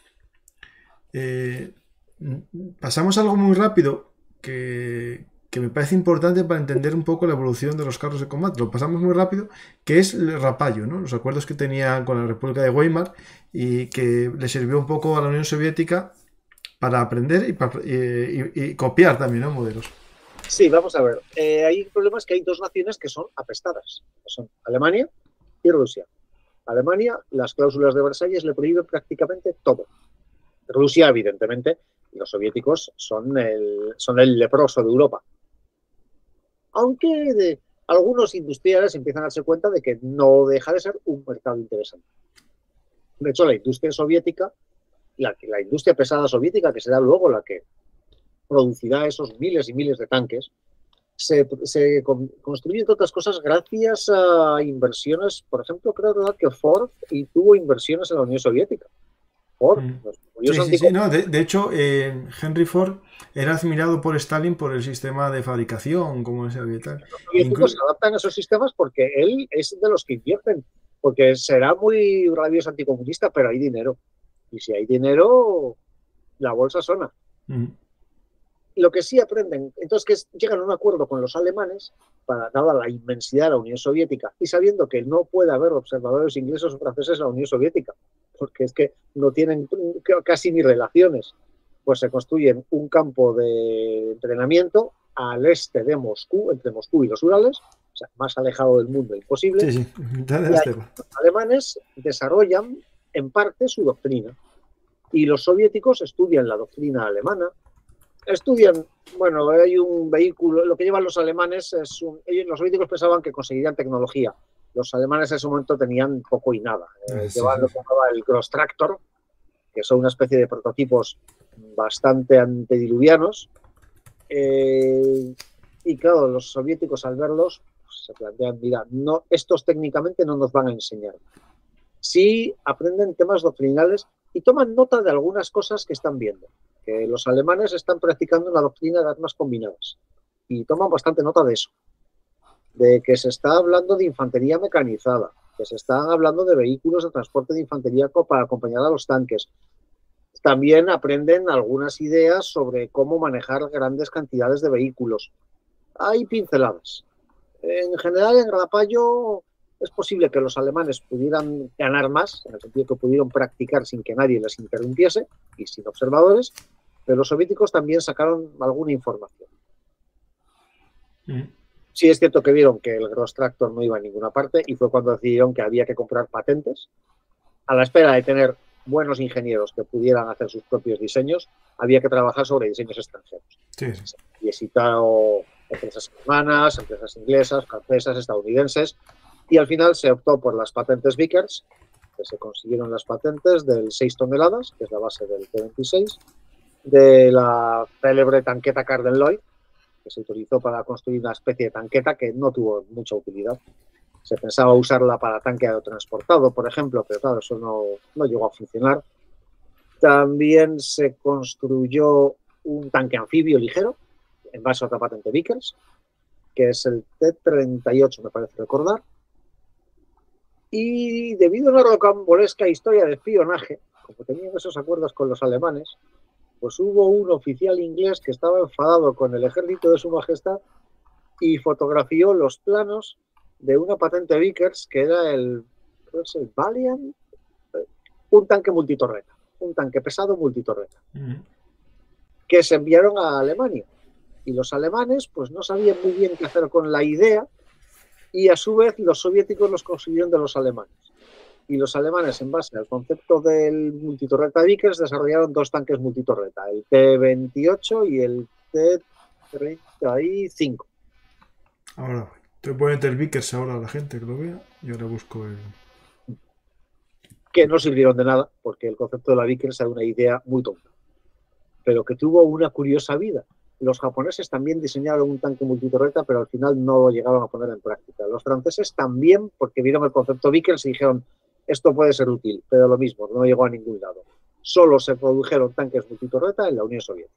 pasamos algo muy rápido que me parece importante para entender un poco la evolución de los carros de combate. Lo pasamos muy rápido, que es el Rapallo, ¿no? Los acuerdos que tenía con la República de Weimar y que le sirvió un poco a la Unión Soviética para aprender y copiar también, ¿no? Modelos. Sí, vamos a ver. Hay problemas que hay dos naciones que son apestadas, que son Alemania y Rusia. Alemania, las cláusulas de Versalles le prohíben prácticamente todo. Rusia, evidentemente, y los soviéticos son el leproso de Europa. Aunque algunos industriales empiezan a darse cuenta de que no deja de ser un mercado interesante. De hecho, la industria soviética, la industria pesada soviética, que será luego la que producirá esos miles y miles de tanques, se construye, entre otras cosas, gracias a inversiones. Por ejemplo, creo que Ford tuvo inversiones en la Unión Soviética. Ford, sí. No, de hecho, Henry Ford era admirado por Stalin por el sistema de fabricación, como ese y tal. Los soviéticos se adaptan a esos sistemas porque él es de los que invierten, porque será muy rabioso anticomunista, pero hay dinero. Y si hay dinero, la bolsa suena. Lo que sí aprenden, entonces, que llegan a un acuerdo con los alemanes, dada la inmensidad de la Unión Soviética, y sabiendo que no puede haber observadores ingleses o franceses en la Unión Soviética, porque es que no tienen casi ni relaciones, pues se construyen un campo de entrenamiento al este de Moscú, entre Moscú y los Urales, o sea, más alejado del mundo imposible. Sí. Y ahí los alemanes desarrollan en parte su doctrina, y los soviéticos estudian la doctrina alemana. Estudian, bueno, hay un vehículo, lo que llevan los alemanes los soviéticos pensaban que conseguirían tecnología. Los alemanes en ese momento tenían poco y nada. Llevaban lo que llamaba el Gross Tractor, que son una especie de prototipos bastante antediluvianos. Y claro, los soviéticos al verlos pues, se plantean, mira, no, estos técnicamente no nos van a enseñar. Sí aprenden temas doctrinales y toman nota de algunas cosas que están viendo. Que los alemanes están practicando una doctrina de armas combinadas y toman bastante nota de eso, de que se está hablando de infantería mecanizada, que se están hablando de vehículos de transporte de infantería para acompañar a los tanques. También aprenden algunas ideas sobre cómo manejar grandes cantidades de vehículos. Hay pinceladas. En general, en Rapallo es posible que los alemanes pudieran ganar más, en el sentido que pudieron practicar sin que nadie les interrumpiese y sin observadores, pero los soviéticos también sacaron alguna información. Sí es cierto que vieron que el Gross Tractor no iba a ninguna parte y fue cuando decidieron que había que comprar patentes. A la espera de tener buenos ingenieros que pudieran hacer sus propios diseños, había que trabajar sobre diseños extranjeros. Y visitaron empresas alemanas, empresas inglesas, francesas, estadounidenses, y al final se optó por las patentes Vickers, que se consiguieron las patentes del 6 toneladas, que es la base del T-26, de la célebre tanqueta Carden-Loyd, que se utilizó para construir una especie de tanqueta que no tuvo mucha utilidad. Se pensaba usarla para tanque aerotransportado, por ejemplo, pero claro, eso no llegó a funcionar. También se construyó un tanque anfibio ligero, en base a otra patente Vickers, que es el T-38, me parece recordar. Y debido a una rocambolesca historia de espionaje, como tenían esos acuerdos con los alemanes, pues hubo un oficial inglés que estaba enfadado con el ejército de su majestad y fotografió los planos de una patente Vickers que era el Valiant, un tanque multitorreta, un tanque pesado multitorreta, que se enviaron a Alemania. Y los alemanes pues no sabían muy bien qué hacer con la idea y a su vez los soviéticos los consiguieron de los alemanes. Y los alemanes, en base al concepto del multitorreta Vickers, desarrollaron dos tanques multitorreta, el T-28 y el T-35. Ahora, te puede meter Vickers ahora a la gente que lo vea y ahora busco el... Que no sirvieron de nada, porque el concepto de la Vickers era una idea muy tonta, pero que tuvo una curiosa vida. Los japoneses también diseñaron un tanque multitorreta, pero al final no lo llegaron a poner en práctica. Los franceses también, porque vieron el concepto Vickers y dijeron, esto puede ser útil, pero lo mismo, no llegó a ningún lado. Solo se produjeron tanques multitorreta en la Unión Soviética.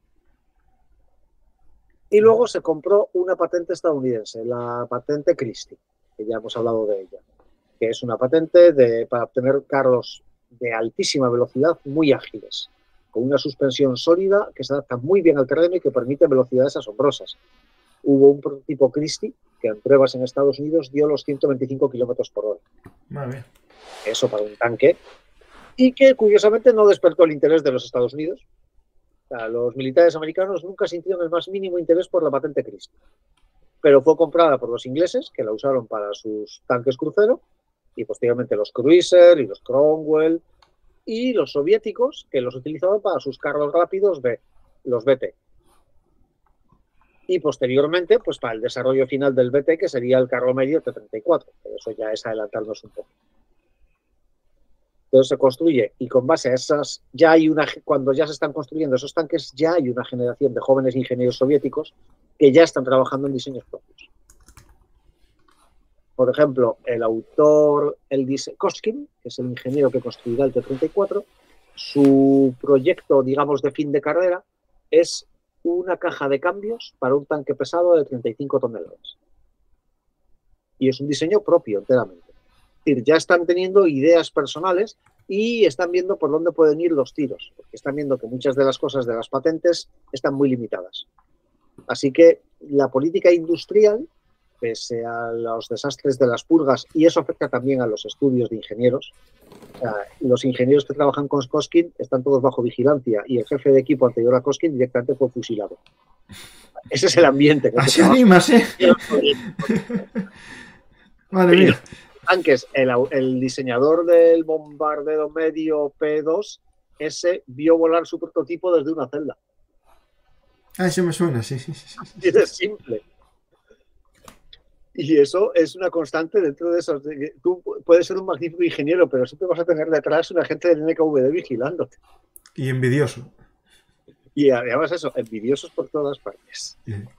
Y luego se compró una patente estadounidense, la patente Christie, que ya hemos hablado de ella, que es una patente para obtener carros de altísima velocidad muy ágiles, con una suspensión sólida que se adapta muy bien al terreno y que permite velocidades asombrosas. Hubo un prototipo Christie que en pruebas en Estados Unidos dio los 125 kilómetros por hora. Vale. Eso para un tanque. Y que curiosamente no despertó el interés de los Estados Unidos. O sea, los militares americanos nunca sintieron el más mínimo interés por la patente Christie. Pero fue comprada por los ingleses, que la usaron para sus tanques crucero, y posteriormente los Cruiser y los Cromwell, y los soviéticos, que los utilizaban para sus carros rápidos los BT. Y posteriormente, pues para el desarrollo final del BT, que sería el carro medio T-34. Pero eso ya es adelantarnos un poco. Entonces se construye, y con base a esas, cuando ya se están construyendo esos tanques, ya hay una generación de jóvenes ingenieros soviéticos que ya están trabajando en diseños propios. Por ejemplo, el autor, Koskin, que es el ingeniero que construirá el T-34, su proyecto, digamos, de fin de carrera es una caja de cambios para un tanque pesado de 35 toneladas. Y es un diseño propio enteramente. Es decir, ya están teniendo ideas personales y están viendo por dónde pueden ir los tiros, porque están viendo que muchas de las cosas de las patentes están muy limitadas. Así que la política industrial, pese a los desastres de las purgas, y eso afecta también a los estudios de ingenieros, los ingenieros que trabajan con Koskin están todos bajo vigilancia y el jefe de equipo anterior a Koskin directamente fue fusilado. Ese es el ambiente. Así animas, ¿eh? Madre mía. Tanques, el diseñador del bombardero medio P2, ese vio volar su prototipo desde una celda. Ah, eso me suena, sí. Es simple. Y eso es una constante dentro de esos. Tú puedes ser un magnífico ingeniero, pero siempre vas a tener detrás una gente del NKVD vigilándote. Y envidioso. Y además eso, envidiosos por todas partes.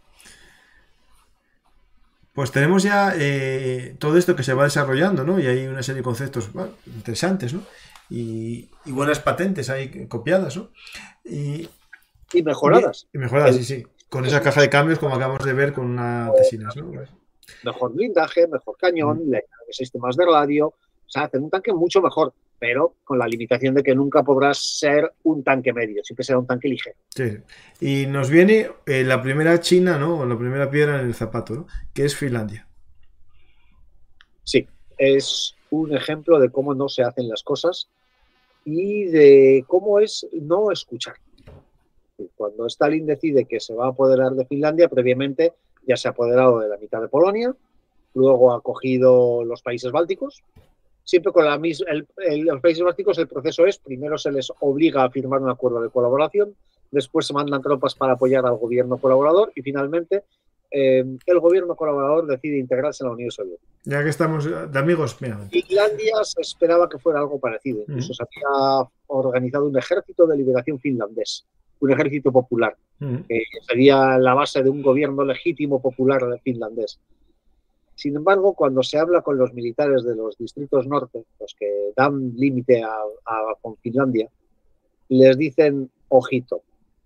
Pues tenemos ya todo esto que se va desarrollando, ¿no? Y hay una serie de conceptos interesantes, ¿no? Y buenas patentes ahí copiadas, ¿no? Y mejoradas. Y mejoradas, sí. Con esa caja de cambios, como acabamos de ver con una Tesinas, ¿no? Mejor blindaje, mejor cañón, sistemas de radio. O sea, hacer un tanque mucho mejor, pero con la limitación de que nunca podrás ser un tanque medio, siempre será un tanque ligero. Sí. Y nos viene la primera china, ¿no? O la primera piedra en el zapato, ¿no? Que es Finlandia. Sí, es un ejemplo de cómo no se hacen las cosas y de cómo es no escuchar. Cuando Stalin decide que se va a apoderar de Finlandia, previamente ya se ha apoderado de la mitad de Polonia, luego ha cogido los países bálticos. Siempre con los países bálticos el proceso es, primero se les obliga a firmar un acuerdo de colaboración, después se mandan tropas para apoyar al gobierno colaborador y finalmente el gobierno colaborador decide integrarse en la Unión Soviética. Ya que estamos de amigos, mira. Finlandia se esperaba que fuera algo parecido. Incluso se había organizado un ejército de liberación finlandés, un ejército popular, que sería la base de un gobierno legítimo popular finlandés. Sin embargo, cuando se habla con los militares de los distritos norte, los que dan límite con Finlandia, les dicen, ojito,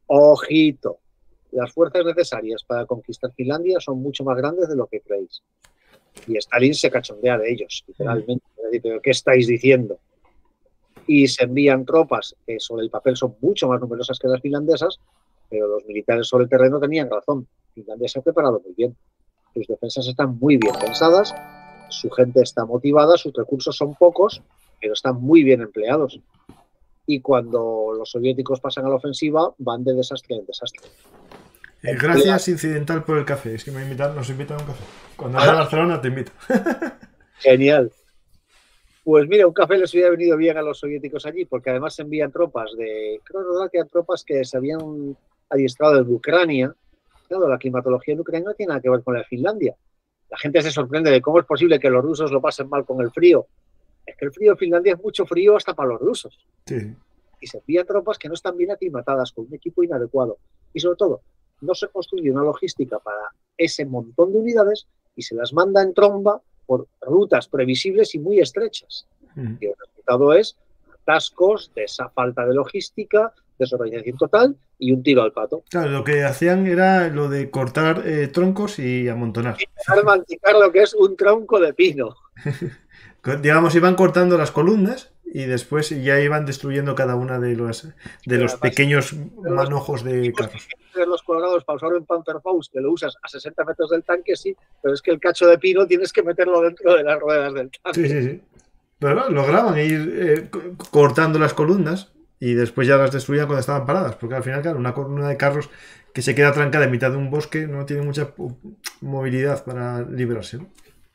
las fuerzas necesarias para conquistar Finlandia son mucho más grandes de lo que creéis. Y Stalin se cachondea de ellos, literalmente. ¿Pero qué estáis diciendo? Y se envían tropas que sobre el papel son mucho más numerosas que las finlandesas, pero los militares sobre el terreno tenían razón. Finlandia se ha preparado muy bien. Sus defensas están muy bien pensadas, su gente está motivada, sus recursos son pocos, pero están muy bien empleados. Y cuando los soviéticos pasan a la ofensiva, van de desastre en desastre. Gracias, incidental, por el café. Es que nos invitan a un café. Cuando vaya a Barcelona te invito. Genial. Pues mira, un café les hubiera venido bien a los soviéticos allí, porque además se envían tropas creo que eran tropas que se habían adiestrado desde Ucrania. Claro, la climatología en Ucrania no tiene nada que ver con la de Finlandia. La gente se sorprende de cómo es posible que los rusos lo pasen mal con el frío. Es que el frío en Finlandia es mucho frío hasta para los rusos. Sí. Y se envían tropas que no están bien aclimatadas, con un equipo inadecuado. Y sobre todo, no se construye una logística para ese montón de unidades y se las manda en tromba por rutas previsibles y muy estrechas. Y el resultado es atascos, de esa falta de logística, desorganización total y un tiro al pato. Claro, lo que hacían era lo de cortar troncos y amontonar. Y manticar lo que es un tronco de pino. Digamos, iban cortando las columnas y después ya iban destruyendo cada una de los pequeños manojos de carros. Los colgados para usarlo en Panzerfaust, que lo usas a 60 metros del tanque, sí, pero es que el cacho de pino tienes que meterlo dentro de las ruedas del tanque. Sí. Pero lograban ir cortando las columnas y después ya las destruían cuando estaban paradas, porque al final, claro, una columna de carros que se queda trancada en mitad de un bosque no tiene mucha movilidad para liberarse, ¿no?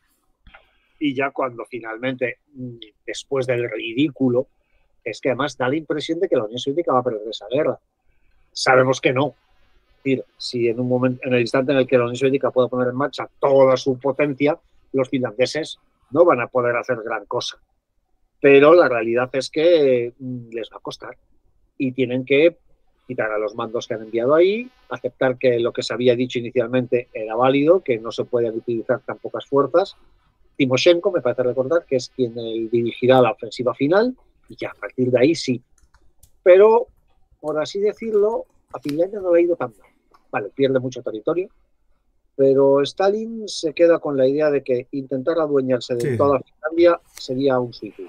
Y ya cuando finalmente, después del ridículo, es que además da la impresión de que la Unión Soviética va a perder esa guerra. Sabemos que no. Es decir, si en un momento, en el instante en el que la Unión Soviética pueda poner en marcha toda su potencia, los finlandeses no van a poder hacer gran cosa. Pero la realidad es que les va a costar y tienen que quitar a los mandos que han enviado ahí, aceptar que lo que se había dicho inicialmente era válido, que no se pueden utilizar tan pocas fuerzas. Timoshenko, me parece recordar, que es quien dirigirá la ofensiva final, y ya a partir de ahí sí. Pero, por así decirlo, a Finlandia no le ha ido tan mal. Vale, pierde mucho territorio, pero Stalin se queda con la idea de que intentar adueñarse de toda Finlandia sería un suicidio,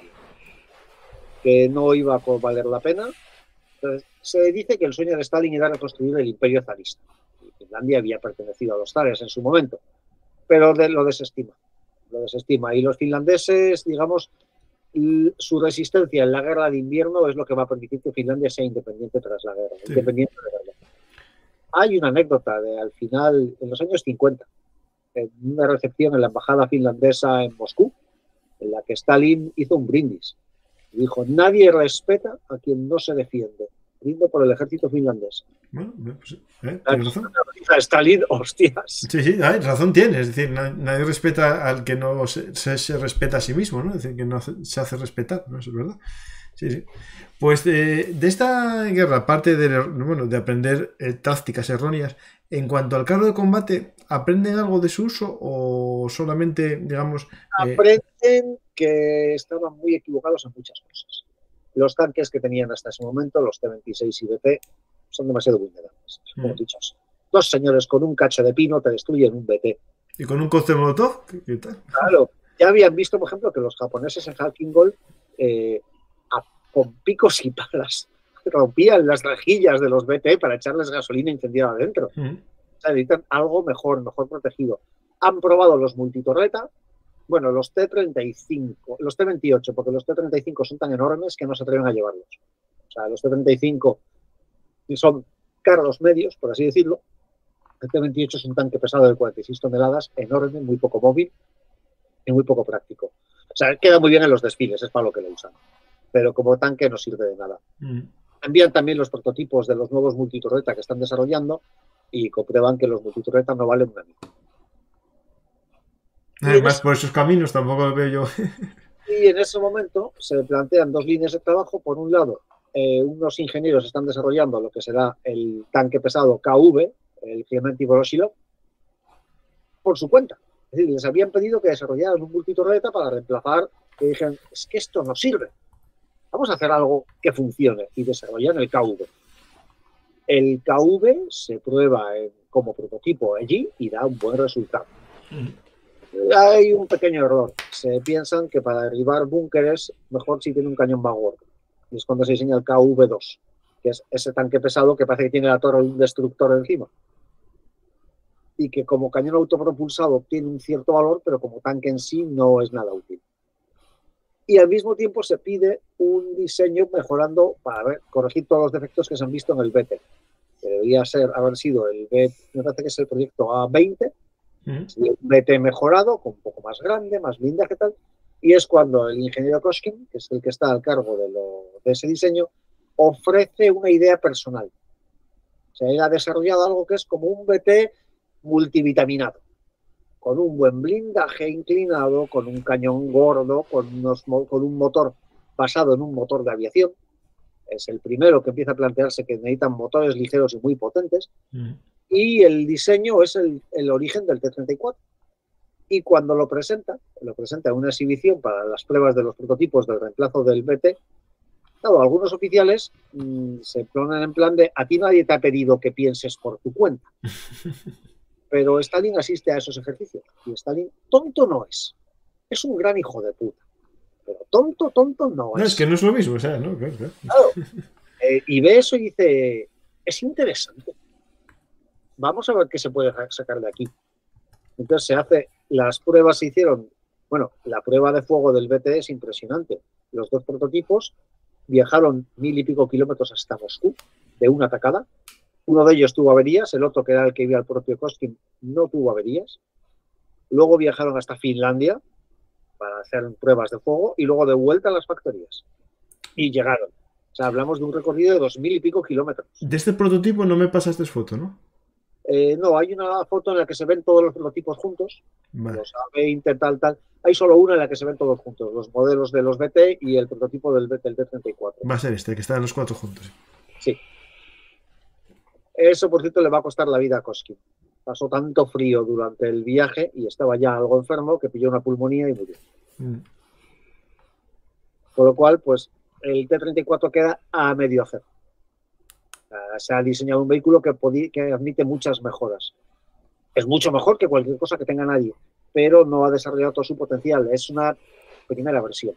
que no iba a valer la pena. Entonces, se dice que el sueño de Stalin era reconstruir el imperio zarista. Finlandia había pertenecido a los zares en su momento, pero lo desestima. Y los finlandeses, digamos, su resistencia en la guerra de invierno es lo que va a permitir que Finlandia sea independiente tras la guerra, independiente de la guerra. Hay una anécdota de al final, en los años 50, en una recepción en la embajada finlandesa en Moscú, en la que Stalin hizo un brindis. Dijo: nadie respeta a quien no se defiende. Brindo por el ejército finlandés. Bueno, pues, tienes razón. Stalin, hostias. Sí, razón tiene. Es decir, nadie respeta al que no se respeta a sí mismo, ¿no? Es decir, que no se hace respetar, ¿no? Eso es verdad. Sí. Pues de esta guerra, aparte de aprender tácticas erróneas, en cuanto al carro de combate, ¿aprenden algo de su uso o solamente, digamos... Aprenden que estaban muy equivocados en muchas cosas. Los tanques que tenían hasta ese momento, los T-26 y BT, son demasiado vulnerables. Como dichos. Dos señores con un cacho de pino te destruyen un BT. ¿Y con un cóctel molotov? ¿Qué tal? Claro. Ya habían visto, por ejemplo, que los japoneses en Halcyon Gold con picos y palas rompían las rejillas de los BT para echarles gasolina incendiada adentro. O sea, necesitan algo mejor protegido. Han probado los multitorreta, bueno, los T-35, los T-28, porque los T-35 son tan enormes que no se atreven a llevarlos. O sea, los T-35 son carros medios, por así decirlo. El T-28 es un tanque pesado de 46 toneladas, enorme, muy poco móvil y muy poco práctico. O sea, queda muy bien en los desfiles, es para lo que lo usan. Pero como tanque no sirve de nada. Envían también los prototipos de los nuevos multitorreta que están desarrollando y comprueban que los multitorreta no valen una mierda. Además, por esos caminos tampoco lo veo yo. Y en ese momento se plantean dos líneas de trabajo. Por un lado, unos ingenieros están desarrollando lo que será el tanque pesado KV, el Clementi Voroshilov, por su cuenta. Es decir, les habían pedido que desarrollaran un multitorreta para reemplazar, que dijeron: es que esto no sirve. Vamos a hacer algo que funcione, y desarrollan el KV. El KV se prueba como prototipo allí y da un buen resultado. Hay un pequeño error. Se piensan que para derribar búnkeres, mejor si tiene un cañón más gordo. Y es cuando se diseña el KV-2, que es ese tanque pesado que parece que tiene la torre de un destructor encima. Y que como cañón autopropulsado tiene un cierto valor, pero como tanque en sí no es nada útil. Y al mismo tiempo se pide un diseño mejorando para corregir todos los defectos que se han visto en el BT. Que debería haber sido el BT, me parece que es el proyecto A20, un BT mejorado, con un poco más grande, más blindaje, tal. Y es cuando el ingeniero Koshkin, que es el que está al cargo de ese diseño, ofrece una idea personal. O sea, él ha desarrollado algo que es como un BT multivitaminado, con un buen blindaje inclinado, con un cañón gordo, con un motor basado en un motor de aviación. Es el primero que empieza a plantearse que necesitan motores ligeros y muy potentes. Y el diseño es el origen del T-34. y cuando lo presenta en una exhibición para las pruebas de los prototipos del reemplazo del BT, claro, algunos oficiales se ponen en plan de a ti nadie te ha pedido que pienses por tu cuenta. Pero Stalin asiste a esos ejercicios y Stalin tonto no es. Es un gran hijo de puta. Pero tonto no es. No, es que no es lo mismo, o sea, ¿no? Claro. Claro. Y ve eso y dice, es interesante. Vamos a ver qué se puede sacar de aquí. Entonces se hace, las pruebas se hicieron, bueno, la prueba de fuego del BT es impresionante. Los dos prototipos viajaron 1000 y pico kilómetros hasta Moscú de una atacada. Uno de ellos tuvo averías, el otro, que era el que iba al propio Koskin, no tuvo averías. Luego viajaron hasta Finlandia para hacer pruebas de fuego y luego de vuelta a las factorías. Y llegaron. O sea, hablamos de un recorrido de 2000 y pico kilómetros. De este prototipo no me pasaste foto, ¿no? No, hay una foto en la que se ven todos los prototipos juntos. Vale. Los A20, tal. Hay solo una en la que se ven todos juntos. Los modelos de los BT y el prototipo del T-34. Va a ser este, que están los 4 juntos. Sí. Eso, por cierto, le va a costar la vida a Koskin. Pasó tanto frío durante el viaje y estaba ya algo enfermo que pilló una pulmonía y murió. Por lo cual, pues, el T-34 queda a medio hacer. Se ha diseñado un vehículo que admite muchas mejoras. Es mucho mejor que cualquier cosa que tenga nadie, pero no ha desarrollado todo su potencial. Es una primera versión.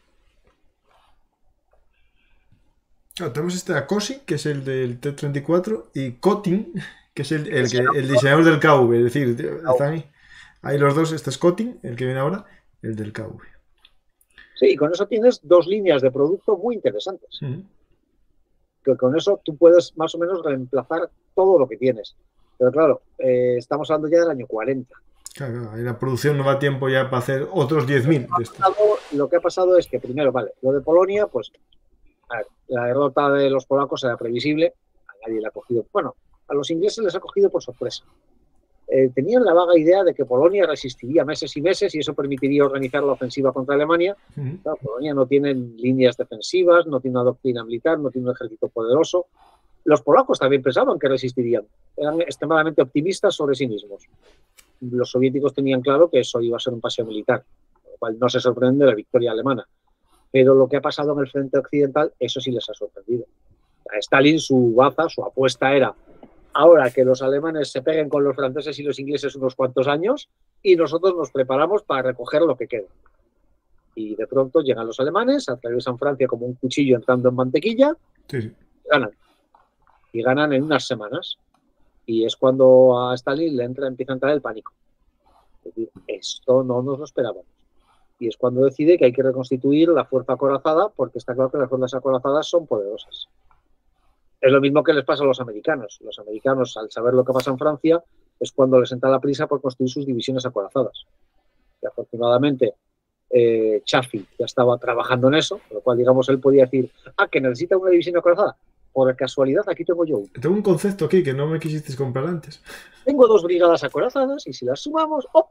Claro, tenemos este Akosi, que es el del T-34, y Kotin, que es el diseñador del KV. Es decir, están ahí los dos. Este es Kotin, el que viene ahora, el del KV. Sí, y con eso tienes dos líneas de producto muy interesantes. Que con eso tú puedes más o menos reemplazar todo lo que tienes. Pero claro, estamos hablando ya del año 40. Claro, ahí la producción no va a tiempo ya para hacer otros 10.000 de estos. Lo que ha pasado es que primero, vale, lo de Polonia, pues a ver, la derrota de los polacos era previsible, a nadie le ha cogido. Bueno, a los ingleses les ha cogido por sorpresa. Tenían la vaga idea de que Polonia resistiría meses y meses y eso permitiría organizar la ofensiva contra Alemania. Claro, Polonia no tiene líneas defensivas, no tiene una doctrina militar, no tiene un ejército poderoso. Los polacos también pensaban que resistirían. Eran extremadamente optimistas sobre sí mismos. Los soviéticos tenían claro que eso iba a ser un paseo militar, con lo cual no se sorprende la victoria alemana. Pero lo que ha pasado en el frente occidental, eso sí les ha sorprendido. A Stalin, su baza, su apuesta era: ahora que los alemanes se peguen con los franceses y los ingleses unos cuantos años y nosotros nos preparamos para recoger lo que queda. Y de pronto llegan los alemanes, atraviesan Francia como un cuchillo entrando en mantequilla, Sí. ganan. Y ganan en unas semanas. Y es cuando a Stalin empieza a entrar el pánico. Es decir, esto no nos lo esperábamos. Y es cuando decide que hay que reconstituir la fuerza acorazada, porque está claro que las fuerzas acorazadas son poderosas. Es lo mismo que les pasa a los americanos. Los americanos, al saber lo que pasa en Francia, es cuando les entra la prisa por construir sus divisiones acorazadas. Y afortunadamente, Chaffee ya estaba trabajando en eso, por lo cual, digamos, él podía decir: que necesita una división acorazada. Por casualidad, aquí tengo yo una. Tengo un concepto aquí que no me quisiste comprar antes. Tengo 2 brigadas acorazadas y si las sumamos, ¡op!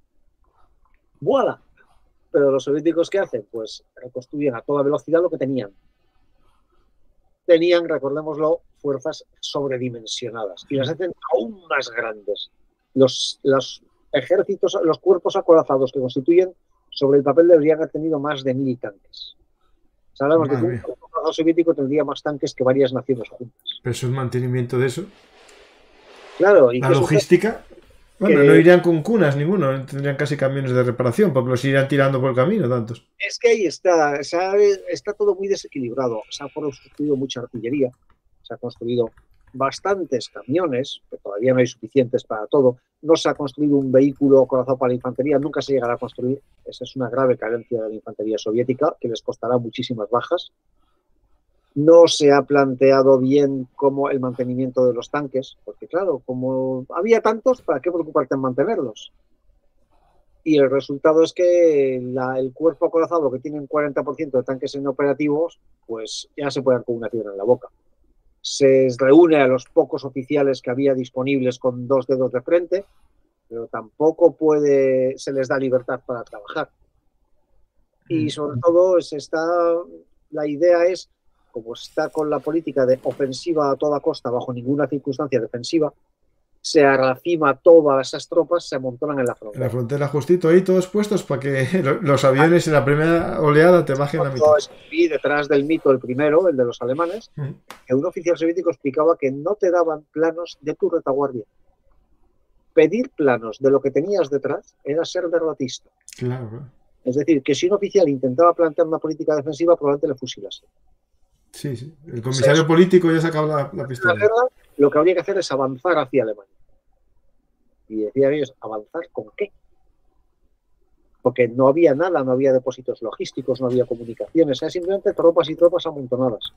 ¡Voilà! Pero los soviéticos, ¿qué hacen? Pues reconstruyen a toda velocidad lo que tenían. Tenían, recordémoslo, fuerzas sobredimensionadas y las hacen aún más grandes. Los ejércitos, los cuerpos acorazados que constituyen, sobre el papel deberían haber tenido más de 1000 tanques. O sea, hablamos de que un cuerpo acorazado soviético tendría más tanques que varias naciones juntas. Pero eso es mantenimiento de eso. Claro. Y la logística. Bueno, no irían con cunas ninguno, tendrían casi camiones de reparación, porque los irían tirando por el camino tantos. Es que ahí está todo muy desequilibrado. Se ha construido mucha artillería, se ha construido bastantes camiones, que todavía no hay suficientes para todo. No se ha construido un vehículo acorazado para la infantería, nunca se llegará a construir. Esa es una grave carencia de la infantería soviética, que les costará muchísimas bajas. No se ha planteado bien cómo el mantenimiento de los tanques, porque claro, como había tantos, ¿para qué preocuparte en mantenerlos? Y el resultado es que el cuerpo acorazado, que tiene un 40% de tanques inoperativos, pues ya se puede dar con una piedra en la boca. Se reúne a los pocos oficiales que había disponibles con 2 dedos de frente, pero tampoco se les da libertad para trabajar. Y sobre todo la idea es, como está con la política de ofensiva a toda costa, bajo ninguna circunstancia defensiva, se arracima todas esas tropas, se amontonan en la En frontera. la frontera justito ahí, todos puestos para que los aviones en la primera oleada te bajen la mitad. Yo escribí detrás del mito, el primero, el de los alemanes, que un oficial soviético explicaba que no te daban planos de tu retaguardia. Pedir planos de lo que tenías detrás era ser derrotista. Claro, claro. Es decir, que si un oficial intentaba plantear una política defensiva, probablemente le fusilase. Sí, sí. El comisario político ya sacaba la En la pistola. guerra, lo que habría que hacer es avanzar hacia Alemania. Y decían ellos, ¿avanzar con qué? Porque no había nada, no había depósitos logísticos, no había comunicaciones, eran simplemente tropas y tropas amontonadas.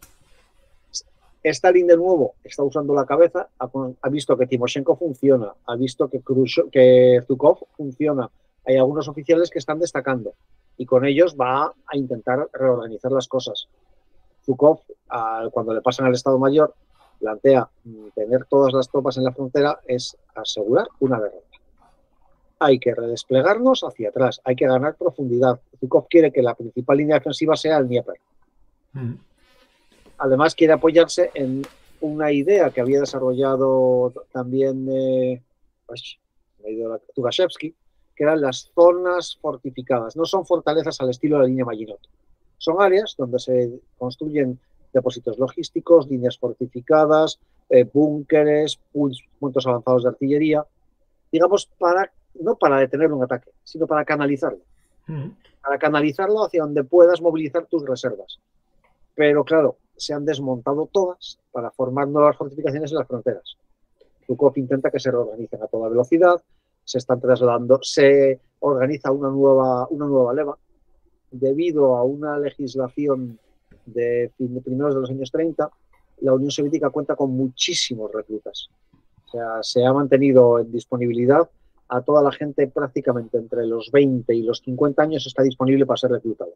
Stalin, de nuevo, está usando la cabeza, ha visto que Timoshenko funciona, ha visto que Zhukov funciona. Hay algunos oficiales que están destacando y con ellos va a intentar reorganizar las cosas. Zhukov, cuando le pasan al Estado Mayor, plantea tener todas las tropas en la frontera es asegurar una derrota. Hay que redesplegarnos hacia atrás, hay que ganar profundidad. Zhukov quiere que la principal línea defensiva sea el Dnieper. Además, quiere apoyarse en una idea que había desarrollado también Tukhachevsky, que eran las zonas fortificadas. No son fortalezas al estilo de la línea Maginot. Son áreas donde se construyen depósitos logísticos, líneas fortificadas, búnkeres, puntos avanzados de artillería, digamos, no para detener un ataque, sino para canalizarlo. Para canalizarlo hacia donde puedas movilizar tus reservas. Pero claro, se han desmontado todas para formar nuevas fortificaciones en las fronteras. Zhukov intenta que se reorganicen a toda velocidad, se están trasladando, se organiza una nueva leva. Debido a una legislación de primeros de los años 30, la Unión Soviética cuenta con muchísimos reclutas. O sea, se ha mantenido en disponibilidad a toda la gente prácticamente entre los 20 y los 50 años está disponible para ser reclutado.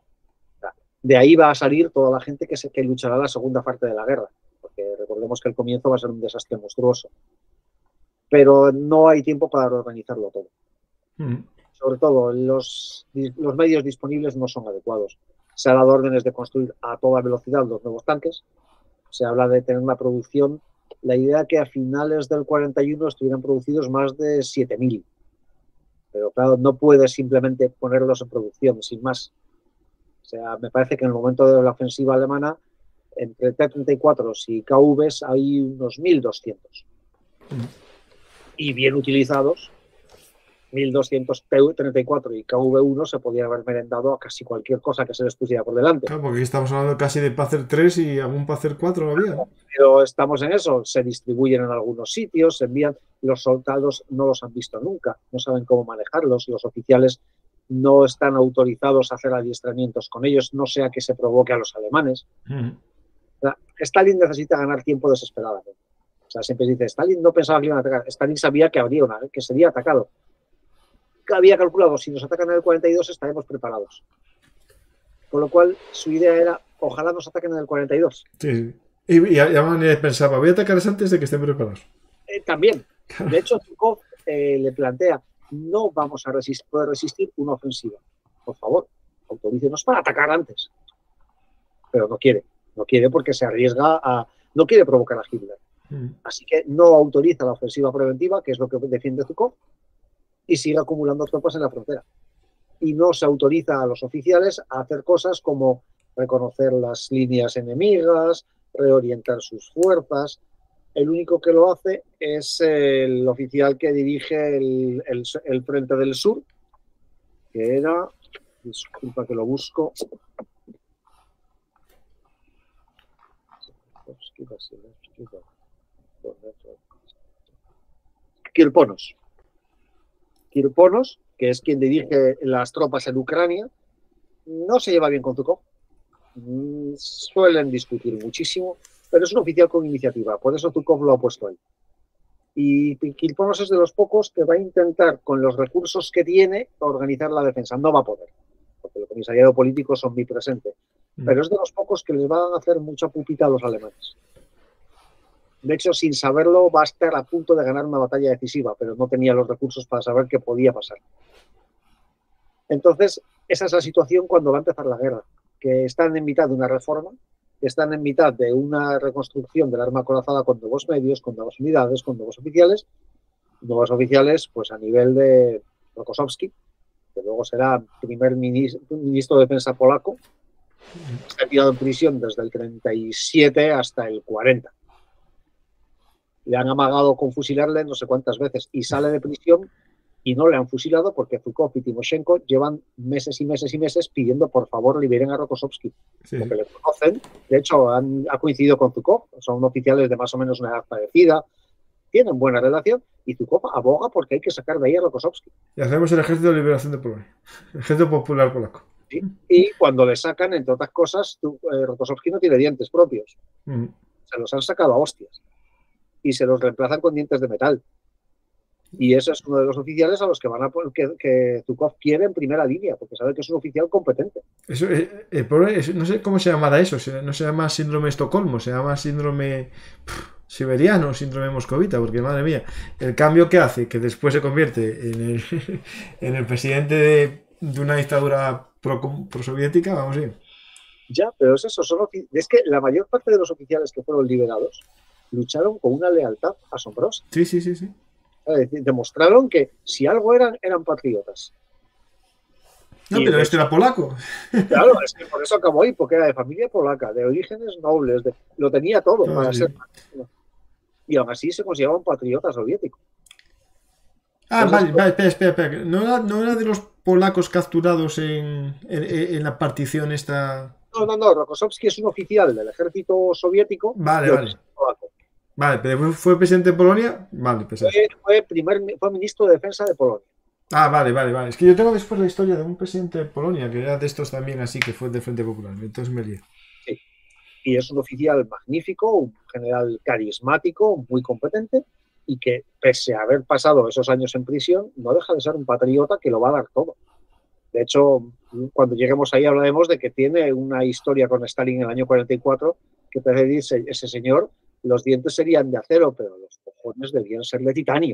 De ahí va a salir toda la gente que luchará la segunda parte de la guerra, porque recordemos que el comienzo va a ser un desastre monstruoso. Pero no hay tiempo para reorganizarlo todo. Sobre todo, los medios disponibles no son adecuados. Se ha dado órdenes de construir a toda velocidad los nuevos tanques. Se habla de tener una producción. La idea que a finales del 41 estuvieran producidos más de 7.000. Pero claro, no puedes simplemente ponerlos en producción, sin más. O sea, me parece que en el momento de la ofensiva alemana, entre T-34 y KVs hay unos 1.200. Y bien utilizados, 1.200 T-34 y KV-1 se podía haber merendado a casi cualquier cosa que se les pusiera por delante. Claro, porque aquí estamos hablando casi de Panzer 3 y algún Panzer 4 no había. Pero estamos en eso, se distribuyen en algunos sitios, se envían, los soldados no los han visto nunca, no saben cómo manejarlos, los oficiales no están autorizados a hacer adiestramientos con ellos, no sea que se provoque a los alemanes. O sea, Stalin necesita ganar tiempo desesperadamente. O sea, siempre dice, Stalin no pensaba que iban a atacar, Stalin sabía que sería atacado. Había calculado, si nos atacan en el 42 estaremos preparados. Con lo cual, su idea era, ojalá nos ataquen en el 42. Sí. Y ya pensaba, voy a atacarles antes de que estén preparados. También. De hecho, Zhukov le plantea, no vamos a poder resistir una ofensiva. Por favor, autorícenos para atacar antes. Pero no quiere. No quiere porque se arriesga no quiere provocar a Hitler. Así que no autoriza la ofensiva preventiva, que es lo que defiende Zhukov, y sigue acumulando tropas en la frontera. Y no se autoriza a los oficiales a hacer cosas como reconocer las líneas enemigas, reorientar sus fuerzas. El único que lo hace es el oficial que dirige el Frente del Sur, que era, disculpa que lo busco, Kirponos, que es quien dirige las tropas en Ucrania, no se lleva bien con Zhukov. Suelen discutir muchísimo, pero es un oficial con iniciativa, por eso Zhukov lo ha puesto ahí. Y Kirponos es de los pocos que va a intentar, con los recursos que tiene, organizar la defensa. No va a poder, porque el comisariado político es omnipresente, pero es de los pocos que les van a hacer mucha pupita a los alemanes. De hecho, sin saberlo, va a estar a punto de ganar una batalla decisiva, pero no tenía los recursos para saber qué podía pasar. Entonces, esa es la situación cuando va a empezar la guerra, que están en mitad de una reforma, están en mitad de una reconstrucción del arma acorazada con nuevos medios, con nuevas unidades, con nuevos oficiales pues a nivel de Rokossowski, que luego será primer ministro de defensa polaco. Está tirado en prisión desde el 37 hasta el 40. Le han amagado con fusilarle no sé cuántas veces y sale de prisión y no le han fusilado porque Zhukov y Timoshenko llevan meses y meses y meses pidiendo por favor liberen a Rokossowski, porque le conocen. De hecho, ha coincidido con Zhukov, son oficiales de más o menos una edad parecida, tienen buena relación y Zhukov aboga porque hay que sacar de ahí a Rokossowski. Y hacemos el Ejército de Liberación de Polonia, el Ejército Popular Polaco. ¿Sí? Y cuando le sacan, entre otras cosas, Rokossowski no tiene dientes propios. Se los han sacado a hostias y se los reemplazan con dientes de metal. Y ese es uno de los oficiales a los que van a que Zhukov quiere en primera línea, porque sabe que es un oficial competente. Eso, no sé cómo se llamará eso, no se llama síndrome de Estocolmo, se llama síndrome siberiano, síndrome moscovita, porque madre mía, el cambio que hace, que después se convierte en el presidente de una dictadura prosoviética, vamos a ir. Ya, pero es eso, es que la mayor parte de los oficiales que fueron liberados lucharon con una lealtad asombrosa. Sí. Demostraron que si algo eran patriotas. No, pero este era polaco. Claro, es que por eso acabó ahí, porque era de familia polaca, de orígenes nobles, lo tenía todo para ser. Y aún así se consideraba un patriota soviético. Vale, espera. ¿No era de los polacos capturados en la partición esta? No, Rokossowski es un oficial del ejército soviético. Vale. Vale, pero fue presidente de Polonia. Vale, pues fue ministro de defensa de Polonia. Vale. Es que yo tengo después la historia de un presidente de Polonia que era de estos también así, que fue de Frente Popular. Entonces me lío. Sí. Y es un oficial magnífico, un general carismático, muy competente y que, pese a haber pasado esos años en prisión, no deja de ser un patriota que lo va a dar todo. De hecho, cuando lleguemos ahí hablaremos de que tiene una historia con Stalin en el año 44 que parece decir ese señor. Los dientes serían de acero, pero los cojones debían ser de titanio.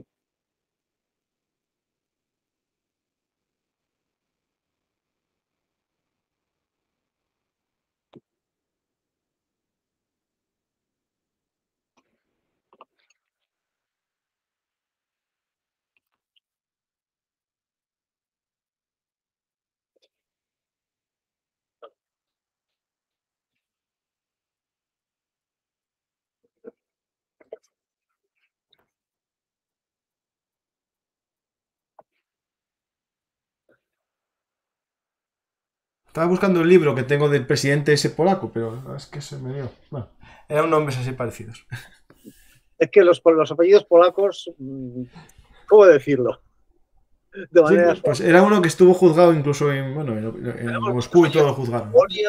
Estaba buscando el libro que tengo del presidente ese polaco, pero es que se me dio. Bueno, eran nombres así parecidos. Es que los apellidos polacos, ¿cómo decirlo? De manera pues era uno que estuvo juzgado incluso en Moscú y todo lo juzgaron.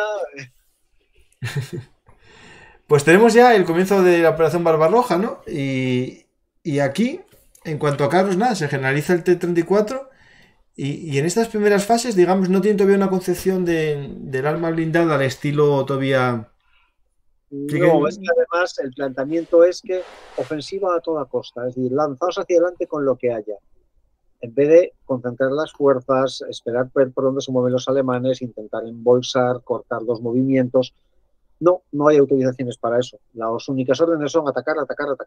Pues tenemos ya el comienzo de la Operación Barbarroja, ¿no? Y aquí, en cuanto a Carlos, nada, se generaliza el T-34 y en estas primeras fases, digamos, no tiene todavía una concepción del arma blindada al estilo todavía... No, es que además el planteamiento es que ofensiva a toda costa, es decir, lanzaos hacia adelante con lo que haya. En vez de concentrar las fuerzas, esperar por dónde se mueven los alemanes, intentar embolsar, cortar los movimientos. No hay autorizaciones para eso. Las únicas órdenes son atacar.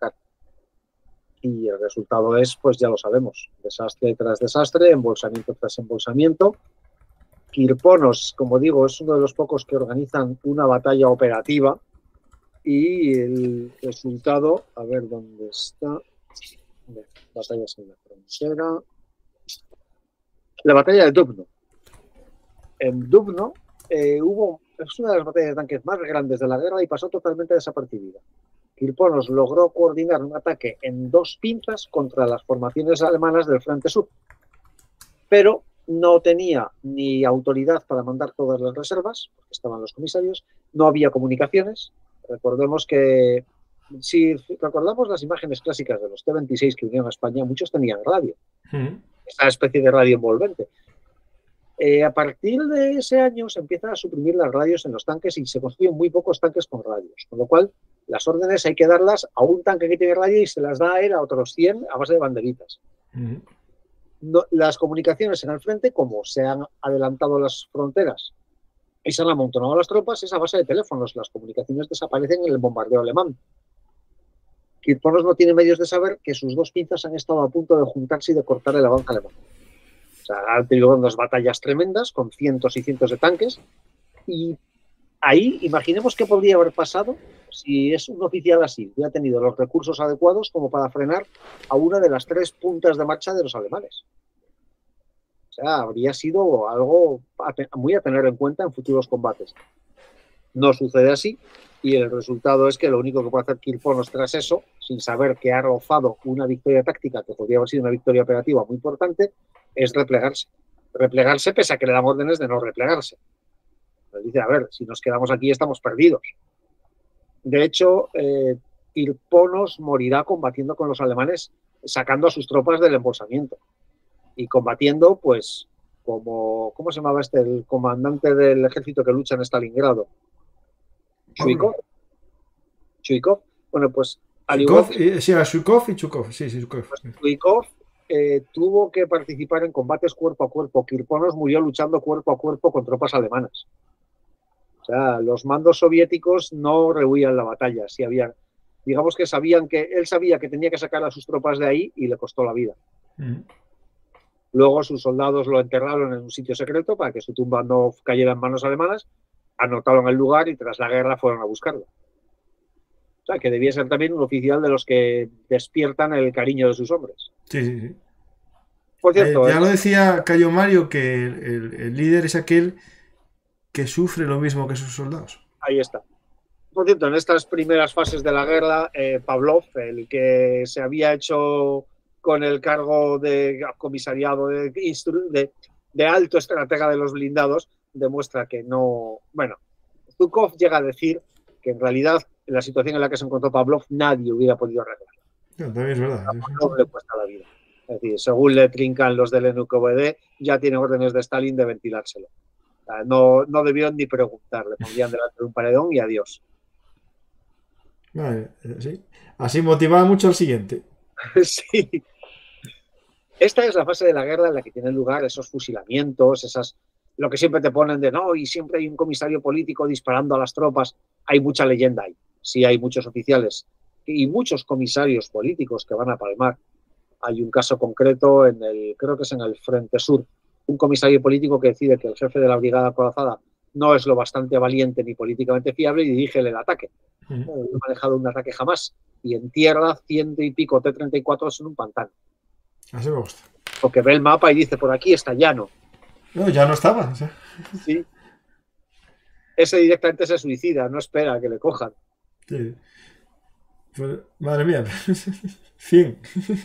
Y el resultado es, pues ya lo sabemos, desastre tras desastre, embolsamiento tras embolsamiento. Kirponos, como digo, es uno de los pocos que organizan una batalla operativa y el resultado, a ver dónde está, batallas en la frontera, la batalla de Dubno. En Dubno es una de las batallas de tanques más grandes de la guerra y pasó totalmente desapercibida. Kirponos logró coordinar un ataque en 2 pinzas contra las formaciones alemanas del Frente Sur, pero no tenía ni autoridad para mandar todas las reservas, porque estaban los comisarios, no había comunicaciones. Recordemos que, si recordamos las imágenes clásicas de los T-26 que vinieron a España, muchos tenían radio, esta especie de radio envolvente. A partir de ese año se empiezan a suprimir las radios en los tanques y se construyen muy pocos tanques con radios, con lo cual las órdenes hay que darlas a un tanque que tiene radio y se las da a él a otros 100 a base de banderitas. Las comunicaciones en el frente, como se han adelantado las fronteras y se han amontonado las tropas, es a base de teléfonos. Las comunicaciones desaparecen en el bombardeo alemán. Kirponos no tiene medios de saber que sus dos pinzas han estado a punto de juntarse y de cortar el avance alemán. O sea, han tenido unas batallas tremendas con cientos y cientos de tanques. Y ahí, imaginemos qué podría haber pasado si es un oficial así, hubiera tenido los recursos adecuados como para frenar a una de las tres puntas de marcha de los alemanes. O sea, habría sido algo muy a tener en cuenta en futuros combates. No sucede así, y el resultado es que lo único que puede hacer Kirponos tras eso, sin saber que ha rozado una victoria táctica que podría haber sido una victoria operativa muy importante, es replegarse. Replegarse pese a que le dan órdenes de no replegarse. Pues dice, a ver, si nos quedamos aquí estamos perdidos. De hecho, Kirponos morirá combatiendo con los alemanes, sacando a sus tropas del embolsamiento. Y combatiendo, pues, como, ¿cómo se llamaba el comandante del ejército que lucha en Stalingrado? Chuikov. Chuikov. Bueno, pues, al igual que sí, a Zhukov y Chukov. Sí, sí, Zhukov. Pues, Chuikov tuvo que participar en combates cuerpo a cuerpo. Kirponos murió luchando cuerpo a cuerpo con tropas alemanas. O sea, los mandos soviéticos no rehuían la batalla. Si había, digamos que él sabía que tenía que sacar a sus tropas de ahí y le costó la vida. Luego sus soldados lo enterraron en un sitio secreto para que su tumba no cayera en manos alemanas, anotaron el lugar y tras la guerra fueron a buscarlo. O sea, que debía ser también un oficial de los que despiertan el cariño de sus hombres. Sí, sí, sí. Por cierto, ya lo decía Cayo Mario, que el líder es aquel que sufre lo mismo que sus soldados. Ahí está. Por cierto, en estas primeras fases de la guerra, Pavlov, el que se había hecho con el cargo de comisariado de alto estratega de los blindados, demuestra que no... Bueno, Zhukov llega a decir que en realidad en la situación en la que se encontró Pavlov nadie hubiera podido arreglarlo. También es verdad. A Pavlov le cuesta la vida. Es decir, según le trincan los del NKVD, ya tiene órdenes de Stalin de ventilárselo. O sea, no debieron ni preguntar, le pondrían delante de un paredón y adiós. Vale, sí. Así motivaba mucho al siguiente. Sí. Esta es la fase de la guerra en la que tienen lugar esos fusilamientos, lo que siempre te ponen de no, y siempre hay un comisario político disparando a las tropas. Hay mucha leyenda ahí. Sí, hay muchos oficiales y muchos comisarios políticos que van a palmar. Hay un caso concreto creo que es en el Frente Sur, un comisario político que decide que el jefe de la brigada acorazada no es lo bastante valiente ni políticamente fiable y dirige el ataque. No ha manejado un ataque jamás y en tierra 100 y pico T-34 en un pantano. Así me gusta. Porque ve el mapa y dice, por aquí está llano. No, ya no estaba. ¿Sí? Sí. Ese directamente se suicida, no espera a que le cojan. Sí. Pues, madre mía. 100.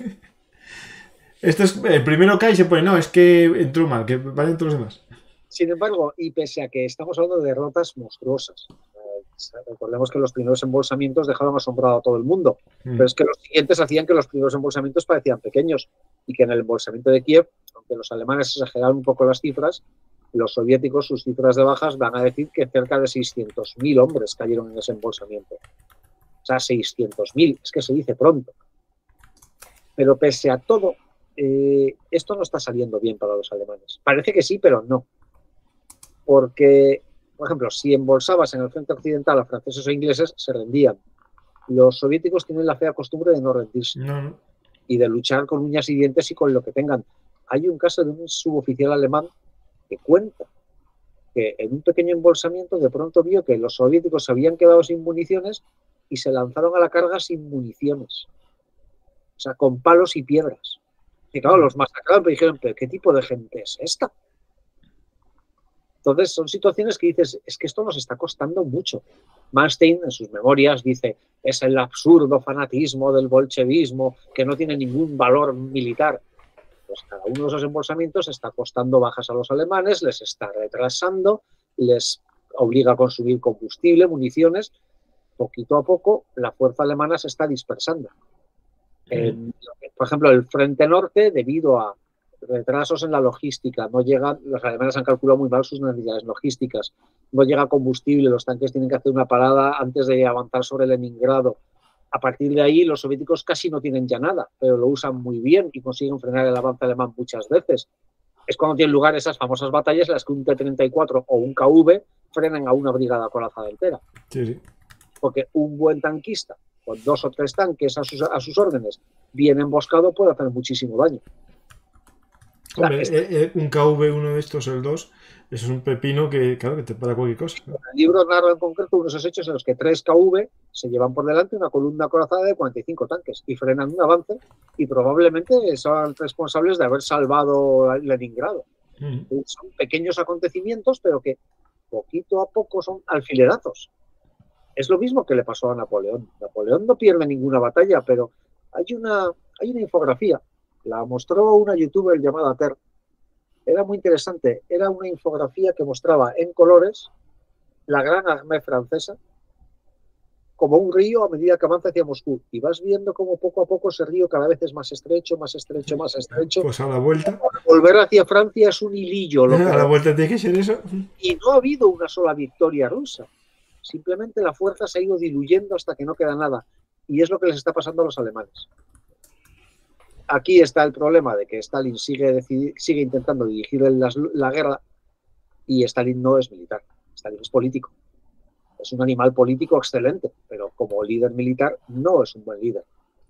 Esto es el primero cae y se pone, no, es que entró mal, que vayan todos los demás. Sin embargo, y pese a que estamos hablando de derrotas monstruosas, recordemos que los primeros embolsamientos dejaron asombrado a todo el mundo, pero es que los siguientes hacían que los primeros embolsamientos parecían pequeños y que en el embolsamiento de Kiev, aunque los alemanes exageraron un poco las cifras, los soviéticos, sus cifras de bajas, van a decir que cerca de 600.000 hombres cayeron en ese embolsamiento. O sea, 600.000, es que se dice pronto. Pero pese a todo, esto no está saliendo bien para los alemanes. Parece que sí, pero no. Porque, por ejemplo, si embolsabas en el frente occidental a franceses o ingleses, se rendían. Los soviéticos tienen la fea costumbre de no rendirse y de luchar con uñas y dientes y con lo que tengan. Hay un caso de un suboficial alemán que cuenta que en un pequeño embolsamiento de pronto vio que los soviéticos se habían quedado sin municiones y se lanzaron a la carga sin municiones. O sea, con palos y piedras. Y claro, los masacraron, pero dijeron, ¿pero qué tipo de gente es esta? Entonces, son situaciones que dices, es que esto nos está costando mucho. Manstein, en sus memorias, dice, es el absurdo fanatismo del bolchevismo que no tiene ningún valor militar. Pues cada uno de esos embolsamientos está costando bajas a los alemanes, les está retrasando, les obliga a consumir combustible, municiones. Poquito a poco, la fuerza alemana se está dispersando. Por ejemplo, el Frente Norte, debido a retrasos en la logística, no llegan, los alemanes han calculado muy mal sus necesidades logísticas, no llega combustible, los tanques tienen que hacer una parada antes de avanzar sobre Leningrado. A partir de ahí, los soviéticos casi no tienen ya nada, pero lo usan muy bien y consiguen frenar el avance alemán muchas veces. es cuando tienen lugar esas famosas batallas en las que un T-34 o un KV frenan a una brigada acorazada entera. Sí, sí. Porque un buen tanquista con 2 o 3 tanques a sus órdenes, bien emboscado, puede hacer muchísimo daño. Hombre, un KV, uno de estos, el 2, eso es un pepino que, claro, que te para cualquier cosa. En el libro narra en concreto unos hechos en los que 3 KV se llevan por delante una columna acorazada de 45 tanques y frenan un avance y probablemente son responsables de haber salvado Leningrado. Son pequeños acontecimientos, pero que poquito a poco son alfilerazos. Es lo mismo que le pasó a Napoleón. Napoleón no pierde ninguna batalla, pero hay una infografía. La mostró una youtuber llamada Ter. Era muy interesante. Era una infografía que mostraba en colores la gran armée francesa como un río a medida que avanza hacia Moscú. Y vas viendo cómo poco a poco ese río cada vez es más estrecho, más estrecho, más estrecho. Pues a la vuelta. Volver hacia Francia es un hilillo. A la vuelta tiene que ser eso. Y no ha habido una sola victoria rusa. Simplemente la fuerza se ha ido diluyendo hasta que no queda nada. Y es lo que les está pasando a los alemanes. Aquí está el problema de que Stalin sigue intentando dirigir la guerra y Stalin no es militar. Stalin es político. Es un animal político excelente, pero como líder militar no es un buen líder.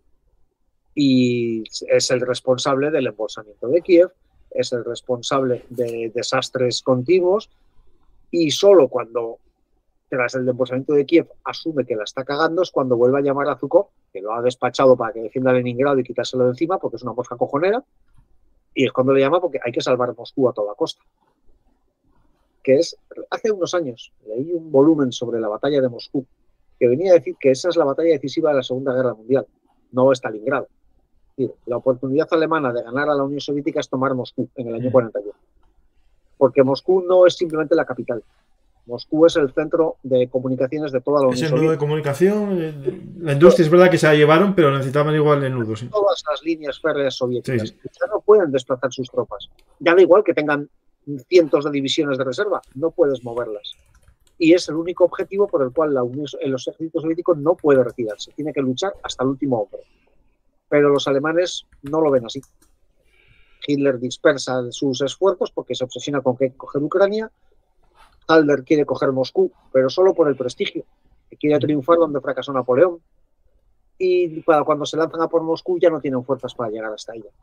Y es el responsable del embolsamiento de Kiev, es el responsable de desastres continuos y solo cuando tras el embolsamiento de Kiev asume que la está cagando es cuando vuelve a llamar a Zhukov, que lo ha despachado para que defienda Leningrado y quitárselo de encima porque es una mosca cojonera, y es cuando le llama porque hay que salvar Moscú a toda costa. Que es, hace unos años leí un volumen sobre la batalla de Moscú que venía a decir que esa es la batalla decisiva de la Segunda Guerra Mundial, no Stalingrado. Es decir, la oportunidad alemana de ganar a la Unión Soviética es tomar Moscú en el año 41. Porque Moscú no es simplemente la capital. Moscú es el centro de comunicaciones de toda la Unión Soviética. Es el nudo de comunicación. La industria es verdad que se la llevaron, pero necesitaban igual el nudo. Sí. Todas las líneas férreas soviéticas. Sí. Ya no pueden desplazar sus tropas. Ya da igual que tengan cientos de divisiones de reserva, no puedes moverlas. Y es el único objetivo por el cual los ejércitos soviéticos no puede retirarse. Tiene que luchar hasta el último hombre. Pero los alemanes no lo ven así. Hitler dispersa sus esfuerzos porque se obsesiona con que coger Ucrania. Halder quiere coger Moscú, pero solo por el prestigio. Que quiere triunfar donde fracasó Napoleón. Y para cuando se lanzan a por Moscú ya no tienen fuerzas para llegar hasta ella.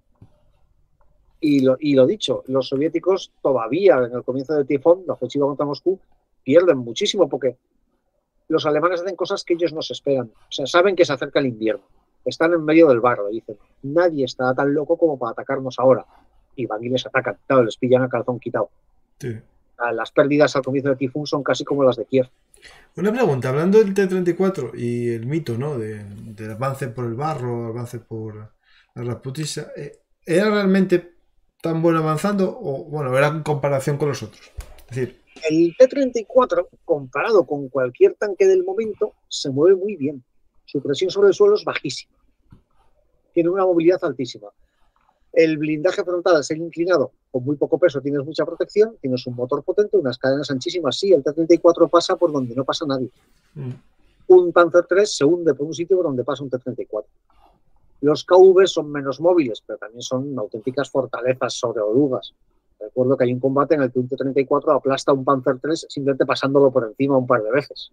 Y lo dicho, los soviéticos todavía en el comienzo del tifón, la ofensiva contra Moscú, pierden muchísimo porque los alemanes hacen cosas que ellos no se esperan. O sea, saben que se acerca el invierno. Están en medio del barro y dicen, nadie está tan loco como para atacarnos ahora. Y van y les atacan. Claro, les pillan a calzón quitado. Sí. Las pérdidas al comienzo del tifón son casi como las de Kiev. Una pregunta, hablando del T-34 y el mito, ¿no? Del avance por el barro, avance por la Rasputisa, ¿era realmente tan bueno avanzando o, bueno, era en comparación con los otros? Es decir, el T-34, comparado con cualquier tanque del momento, se mueve muy bien. Su presión sobre el suelo es bajísima. Tiene una movilidad altísima. El blindaje frontal, al ser inclinado, con muy poco peso tienes mucha protección, tienes un motor potente, unas cadenas anchísimas. Sí, el T-34 pasa por donde no pasa nadie. Un Panzer III se hunde por un sitio por donde pasa un T-34. Los KV son menos móviles, pero también son auténticas fortalezas sobre orugas. Recuerdo que hay un combate en el que un T-34 aplasta a un Panzer III simplemente pasándolo por encima un par de veces.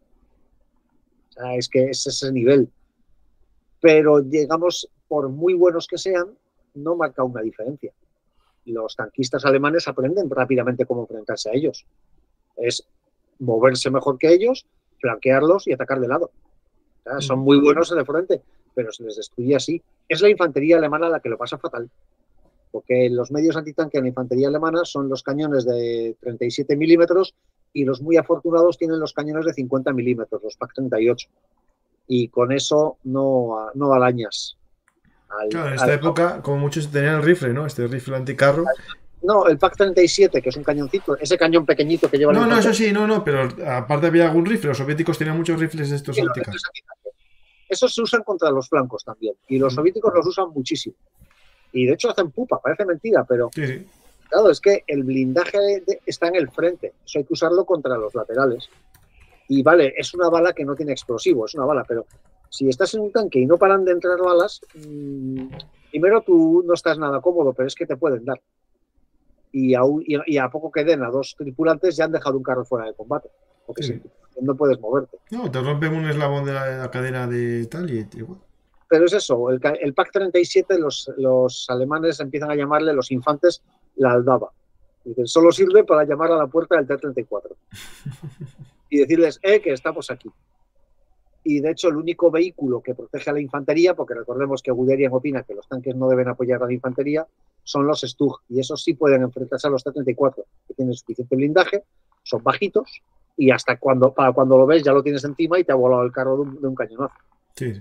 O sea, es que es ese nivel. Pero, digamos, por muy buenos que sean, no marca una diferencia. Los tanquistas alemanes aprenden rápidamente cómo enfrentarse a ellos. Es moverse mejor que ellos, flanquearlos y atacar de lado. O sea, son muy buenos en el frente, pero se les destruye así. Es la infantería alemana la que lo pasa fatal. Porque los medios antitanque en la infantería alemana son los cañones de 37 milímetros y los muy afortunados tienen los cañones de 50 milímetros, los PaK-38. Y con eso no alañas. Claro, en esta época, como muchos tenían el rifle, ¿no? Este rifle anticarro. No, el PaK-37, que es un cañoncito, ese cañón pequeñito que lleva... No, eso sí, no, pero aparte había algún rifle. Los soviéticos tenían muchos rifles de estos anticarro. Esos se usan contra los flancos también, y los soviéticos los usan muchísimo. Y de hecho hacen pupa, parece mentira, pero... Sí. Claro, es que el blindaje está en el frente, eso hay que usarlo contra los laterales. Y vale, es una bala que no tiene explosivo, es una bala, pero si estás en un tanque y no paran de entrar balas, primero tú no estás nada cómodo, pero es que te pueden dar. y a poco que den a 2 tripulantes ya han dejado un carro fuera de combate, porque Sí. no puedes moverte. No, te rompen un eslabón de la cadena de tal y igual. Pero es eso, el PAC 37 los alemanes empiezan a llamarle los infantes la Aldaba. Dicen, solo sirve para llamar a la puerta del T-34 y decirles, que estamos aquí. Y de hecho el único vehículo que protege a la infantería, porque recordemos que Guderian opina que los tanques no deben apoyar a la infantería, son los Stug, y esos sí pueden enfrentarse a los T-34, que tienen suficiente blindaje, son bajitos, y para cuando lo ves ya lo tienes encima y te ha volado el carro de un cañonazo. Sí, sí.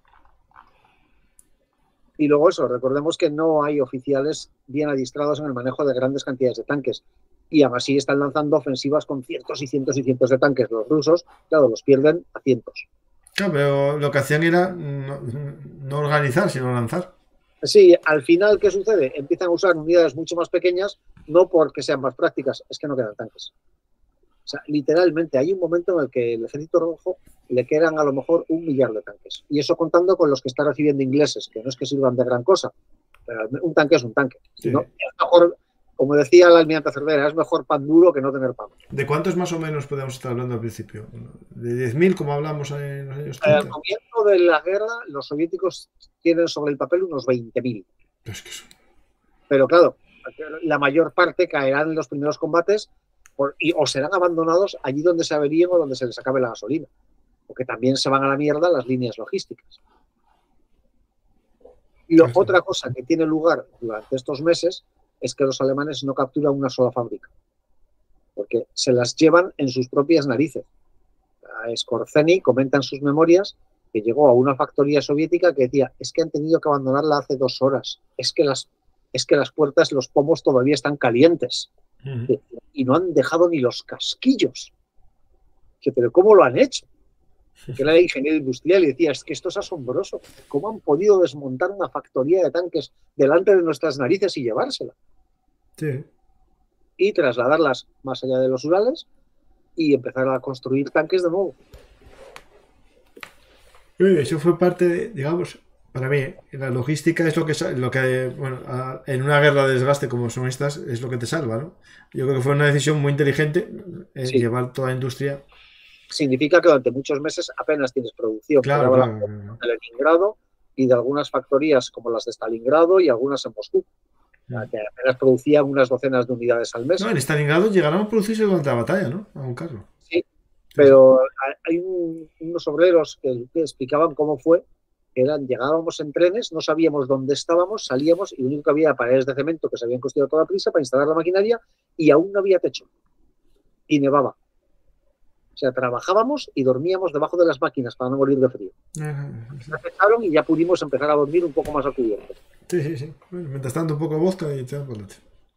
Y luego eso, recordemos que no hay oficiales bien adiestrados en el manejo de grandes cantidades de tanques. Y aún así están lanzando ofensivas con cientos y cientos y cientos de tanques. Los rusos, claro, los pierden a cientos. Claro, pero lo que hacían era no organizar, sino lanzar. Sí, al final, ¿qué sucede? Empiezan a usar unidades mucho más pequeñas, no porque sean más prácticas, es que no quedan tanques. O sea, literalmente hay un momento en el que el ejército rojo le quedan a lo mejor 1 millar de tanques. Y eso contando con los que está recibiendo ingleses, que no es que sirvan de gran cosa, pero un tanque es un tanque. Sí. ¿No? Es mejor, como decía el almirante Cervera, es mejor pan duro que no tener pan. ¿De cuántos más o menos podemos estar hablando al principio? ¿De 10.000 como hablamos en los años 30? Al comienzo de la guerra, los soviéticos tienen sobre el papel unos 20.000. Es que eso... Pero claro, la mayor parte caerán en los primeros combates o serán abandonados allí donde se averíen o donde se les acabe la gasolina. Porque también se van a la mierda las líneas logísticas. Y otra cosa que tiene lugar durante estos meses es que los alemanes no capturan una sola fábrica. Porque se las llevan en sus propias narices. Skorzeny comenta en sus memorias que llegó a una factoría soviética que decía, es que han tenido que abandonarla hace 2 horas. Es que las puertas, los pomos todavía están calientes. Y no han dejado ni los casquillos. Pero ¿cómo lo han hecho? Que era ingeniero industrial y decía, es que esto es asombroso. ¿Cómo han podido desmontar una factoría de tanques delante de nuestras narices y llevársela? Sí. Y trasladarlas más allá de los Urales y empezar a construir tanques de nuevo. Eso fue parte de, digamos, para mí, la logística es lo que bueno, en una guerra de desgaste como son estas, es lo que te salva, ¿no? Yo creo que fue una decisión muy inteligente Sí. llevar toda la industria. Significa que durante muchos meses apenas tienes producción. Claro. De Leningrado y de algunas factorías como las de Stalingrado y algunas en Moscú. Que apenas producían unas docenas de unidades al mes. No, en Stalingrado llegaron a producirse durante la batalla, ¿no? A un carro. Sí, pero hay unos obreros que explicaban cómo fue. Llegábamos en trenes, no sabíamos dónde estábamos, salíamos y lo único que había era paredes de cemento que se habían construido a toda prisa para instalar la maquinaria y aún no había techo. Y nevaba. O sea, trabajábamos y dormíamos debajo de las máquinas para no morir de frío. Se acercaron y ya pudimos empezar a dormir un poco más a cubierto. Sí. Bueno, mientras tanto un poco de vodka y te dan por delante.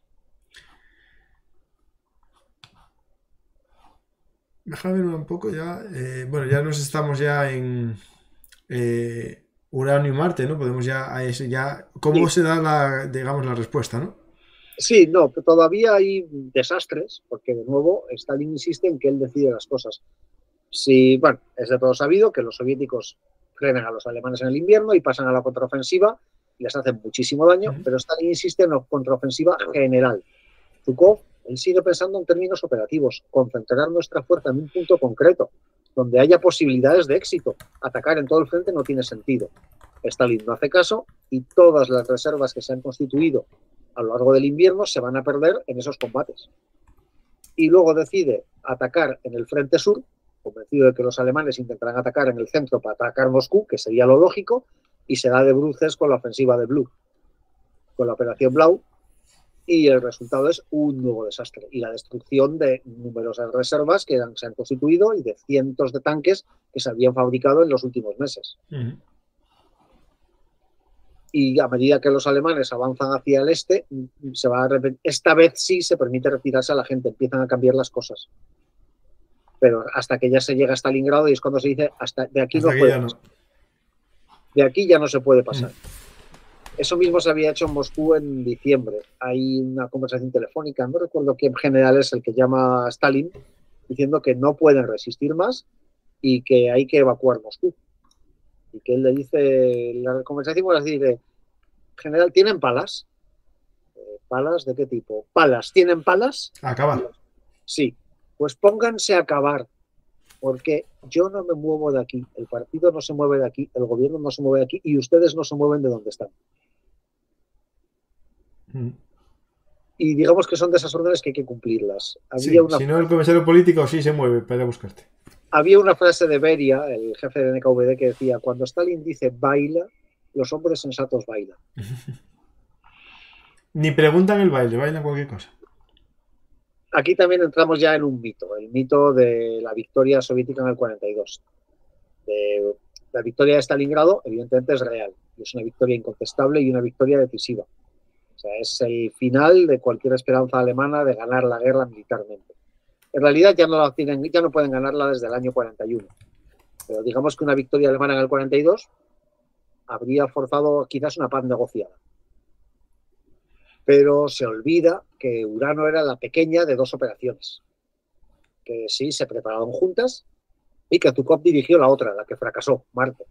Déjame ver un poco ya. Bueno, ya nos estamos ya en Urano y Marte, ¿no? Podemos ya a ese ya. ¿Cómo se da digamos, la respuesta, no? Sí, no, pero todavía hay desastres, porque de nuevo Stalin insiste en que él decide las cosas. Bueno, es de todo sabido que los soviéticos frenan a los alemanes en el invierno y pasan a la contraofensiva y les hacen muchísimo daño, pero Stalin insiste en la contraofensiva general. Zhukov, él sigue pensando en términos operativos, concentrar nuestra fuerza en un punto concreto, donde haya posibilidades de éxito. Atacar en todo el frente no tiene sentido. Stalin no hace caso y todas las reservas que se han constituido a lo largo del invierno se van a perder en esos combates. Y luego decide atacar en el frente sur, convencido de que los alemanes intentarán atacar en el centro para atacar Moscú, que sería lo lógico, y se da de bruces con la ofensiva de Blue, con la operación Blau, y el resultado es un nuevo desastre y la destrucción de numerosas reservas que se han constituido y de cientos de tanques que se habían fabricado en los últimos meses. Y a medida que los alemanes avanzan hacia el este, esta vez sí se permite retirarse a la gente, empiezan a cambiar las cosas. Pero hasta que ya se llega a Stalingrado y es cuando se dice, de aquí no puede pasar. De aquí ya no se puede pasar. Eso mismo se había hecho en Moscú en diciembre. Hay una conversación telefónica, no recuerdo quién general es el que llama a Stalin, diciendo que no pueden resistir más y que hay que evacuar Moscú. Y que él le dice, la conversación le dice, general, ¿tienen palas? ¿Palas de qué tipo? ¿Palas? ¿Tienen palas? Acabar. Sí. Pues pónganse a acabar, porque yo no me muevo de aquí, el partido no se mueve de aquí, el gobierno no se mueve de aquí y ustedes no se mueven de donde están. Y digamos que son de esas órdenes que hay que cumplirlas. Sí, si no, el comisario político sí se mueve para ir a buscarte. Había una frase de Beria, el jefe de NKVD, que decía: cuando Stalin dice baila, los hombres sensatos bailan. Ni preguntan el baile, bailan cualquier cosa. Aquí también entramos ya en un mito, el mito de la victoria soviética en el 42. La victoria de Stalingrado, evidentemente, es real, y es una victoria incontestable y una victoria decisiva. O sea, es el final de cualquier esperanza alemana de ganar la guerra militarmente. En realidad ya no pueden ganarla desde el año 41. Pero digamos que una victoria alemana en el 42 habría forzado quizás una paz negociada. Pero se olvida que Urano era la pequeña de dos operaciones, que sí se prepararon juntas y que Zhukov dirigió la otra, la que fracasó, Marte.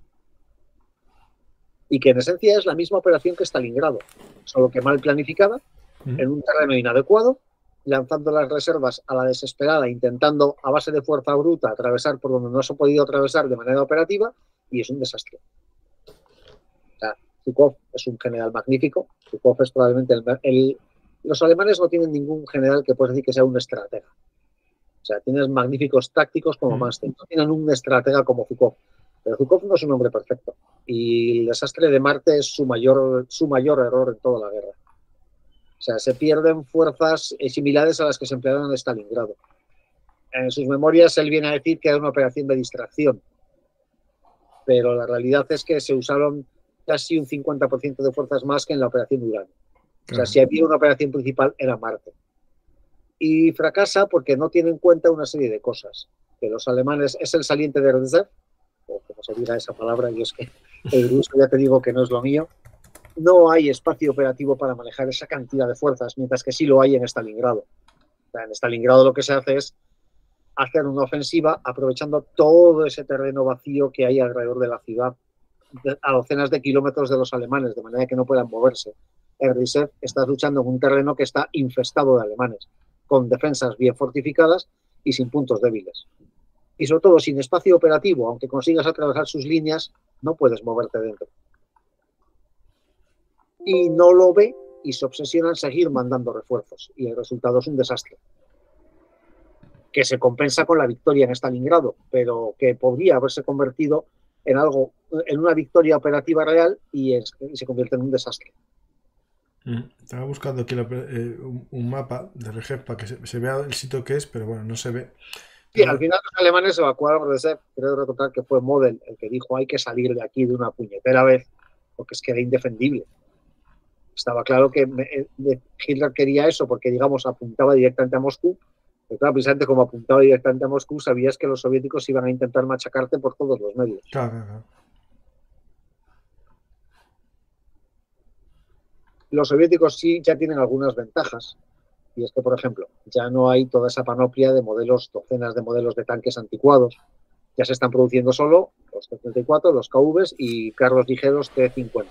Y que en esencia es la misma operación que Stalingrado, solo que mal planificada, en un terreno inadecuado, lanzando las reservas a la desesperada, intentando a base de fuerza bruta atravesar por donde no se ha podido atravesar de manera operativa, y es un desastre. O sea, Zhukov es un general magnífico. Zhukov es probablemente los alemanes no tienen ningún general que pueda decir que sea un estratega. O sea, tienes magníficos tácticos como Manstein, no tienen un estratega como Zhukov. Pero Zhukov no es un hombre perfecto. Y el desastre de Marte es su mayor error en toda la guerra. O sea, se pierden fuerzas similares a las que se emplearon en Stalingrado. En sus memorias él viene a decir que era una operación de distracción. Pero la realidad es que se usaron casi un 50% de fuerzas más que en la operación Urano. O sea, si había una operación principal era Marte. Y fracasa porque no tiene en cuenta una serie de cosas. Que los alemanes, es el saliente de Rdzev, o como se diga esa palabra, y es que el ruso ya te digo que no es lo mío. No hay espacio operativo para manejar esa cantidad de fuerzas, mientras que sí lo hay en Stalingrado. O sea, en Stalingrado lo que se hace es hacer una ofensiva aprovechando todo ese terreno vacío que hay alrededor de la ciudad, a docenas de kilómetros de los alemanes, de manera que no puedan moverse. Rdzev está luchando en un terreno que está infestado de alemanes, con defensas bien fortificadas y sin puntos débiles. Y sobre todo sin espacio operativo, aunque consigas atravesar sus líneas, no puedes moverte dentro. Y no lo ve y se obsesiona en seguir mandando refuerzos. Y el resultado es un desastre. Que se compensa con la victoria en Stalingrado, pero que podría haberse convertido en una victoria operativa real y se convierte en un desastre. Estaba buscando aquí un mapa de Rdzev para que se vea el sitio que es, pero bueno, no se ve. Sí, al final los alemanes evacuaron Rdzev. Creo recordar que fue Model el que dijo: hay que salir de aquí de una puñetera vez, porque es que era indefendible. Estaba claro que Hitler quería eso porque, digamos, apuntaba directamente a Moscú. Pero claro, precisamente como apuntaba directamente a Moscú, sabías que los soviéticos iban a intentar machacarte por todos los medios. Claro. Los soviéticos sí ya tienen algunas ventajas. Y es que, por ejemplo, ya no hay toda esa panoplia de modelos, docenas de modelos de tanques anticuados. Ya se están produciendo solo los T-34, los KVs y carros ligeros T-50.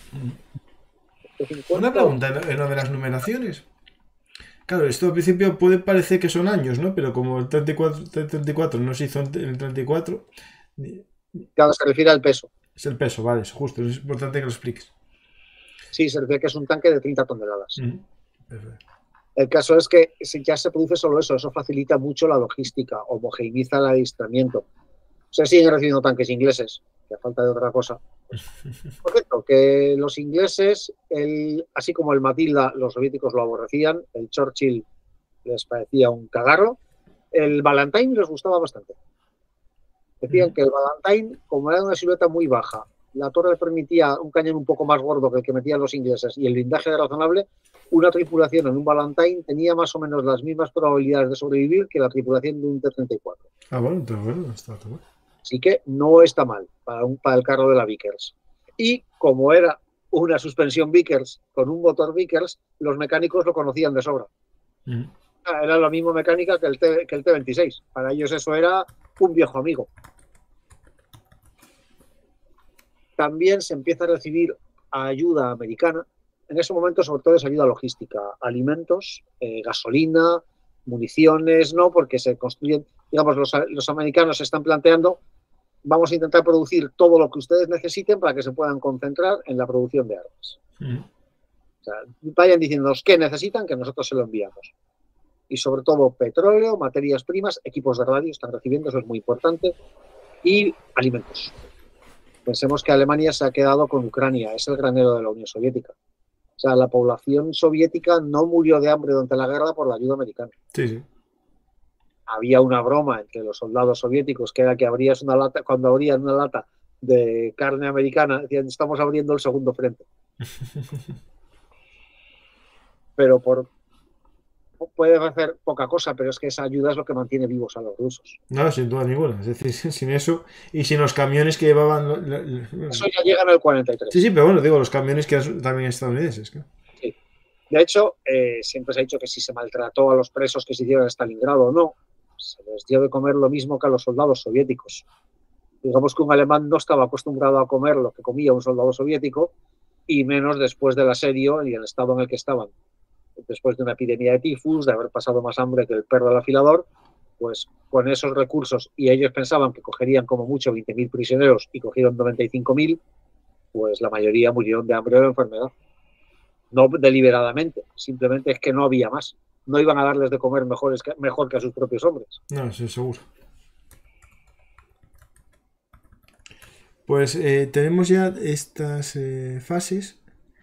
Una pregunta en lo de las numeraciones. Claro, esto al principio puede parecer que son años, ¿no? Pero como el T-34 no se hizo en el 34... Claro, se refiere al peso. Es el peso, vale, es justo, es importante que lo expliques. Sí, se refiere que es un tanque de 30 toneladas. El caso es que ya se produce solo eso facilita mucho la logística, homogeneiza el adiestramiento. Se siguen recibiendo tanques ingleses, que a falta de otra cosa. Por cierto, que los ingleses, así como el Matilda, los soviéticos lo aborrecían, el Churchill les parecía un cagarro, el Valentine les gustaba bastante. Decían que el Valentine, como era una silueta muy baja, la torre permitía un cañón un poco más gordo que el que metían los ingleses y el blindaje era razonable, una tripulación en un Valentine tenía más o menos las mismas probabilidades de sobrevivir que la tripulación de un T-34. Ah, bueno, entonces bueno, está todo bueno. Así que no está mal para el carro de la Vickers. Y como era una suspensión Vickers con un motor Vickers, los mecánicos lo conocían de sobra. Era la misma mecánica que el T-26. Para ellos eso era un viejo amigo. También se empieza a recibir ayuda americana en ese momento sobre todo es ayuda logística, alimentos, gasolina, municiones, ¿no? Porque se construyen, digamos, los americanos se están planteando, vamos a intentar producir todo lo que ustedes necesiten para que se puedan concentrar en la producción de armas. O sea, vayan diciéndonos qué necesitan, que nosotros se lo enviamos. Y sobre todo petróleo, materias primas, equipos de radio están recibiendo, eso es muy importante, y alimentos. Pensemos que Alemania se ha quedado con Ucrania, es el granero de la Unión Soviética. O sea, la población soviética no murió de hambre durante la guerra por la ayuda americana. Sí, sí. Había una broma entre los soldados soviéticos que era que abrías una lata, cuando abrían una lata de carne americana, decían, estamos abriendo el segundo frente. Pero puede hacer poca cosa, pero es que esa ayuda es lo que mantiene vivos a los rusos. No, sin duda ninguna. Es decir, sin eso y sin los camiones que llevaban... Eso ya llega en el 43. Sí, pero bueno, digo, los camiones que eran también estadounidenses. ¿Qué? Sí. De hecho, siempre se ha dicho que si se maltrató a los presos que se hicieron en Stalingrado o no, se les dio de comer lo mismo que a los soldados soviéticos. Digamos que un alemán no estaba acostumbrado a comer lo que comía un soldado soviético, y menos después del asedio y el estado en el que estaban. Después de una epidemia de tifus, de haber pasado más hambre que el perro del afilador, pues con esos recursos, y ellos pensaban que cogerían como mucho 20.000 prisioneros y cogieron 95.000, pues la mayoría murieron de hambre o de enfermedad. No deliberadamente, simplemente es que no había más. No iban a darles de comer mejor que a sus propios hombres. No, sí, seguro. Pues tenemos ya estas fases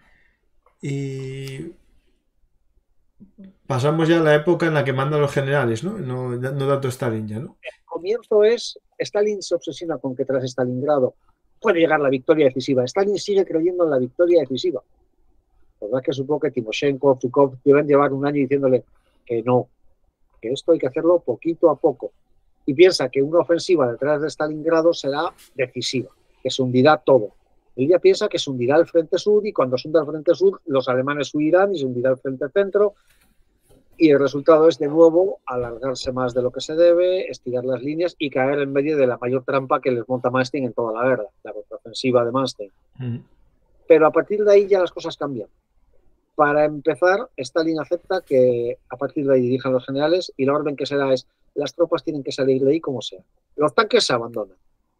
y pasamos ya a la época en la que mandan los generales, ¿no? No tanto Stalin ya, ¿no? El comienzo es, Stalin se obsesiona con que tras Stalingrado puede llegar la victoria decisiva. Stalin sigue creyendo en la victoria decisiva. La verdad es que supongo que Timoshenko, Zhukov deben llevar un año diciéndole que no, que esto hay que hacerlo poquito a poco. Y piensa que una ofensiva detrás de Stalingrado será decisiva, que se hundirá todo. Ella piensa que se hundirá el frente sur, y cuando se hunda el frente sur, los alemanes huirán y se hundirá el frente centro. Y el resultado es, de nuevo, alargarse más de lo que se debe, estirar las líneas y caer en medio de la mayor trampa que les monta Manstein en toda la guerra, la contraofensiva de Manstein. Pero a partir de ahí ya las cosas cambian. Para empezar, Stalin acepta que a partir de ahí dirijan los generales, y la orden que se da es: las tropas tienen que salir de ahí como sea. Los tanques se abandonan.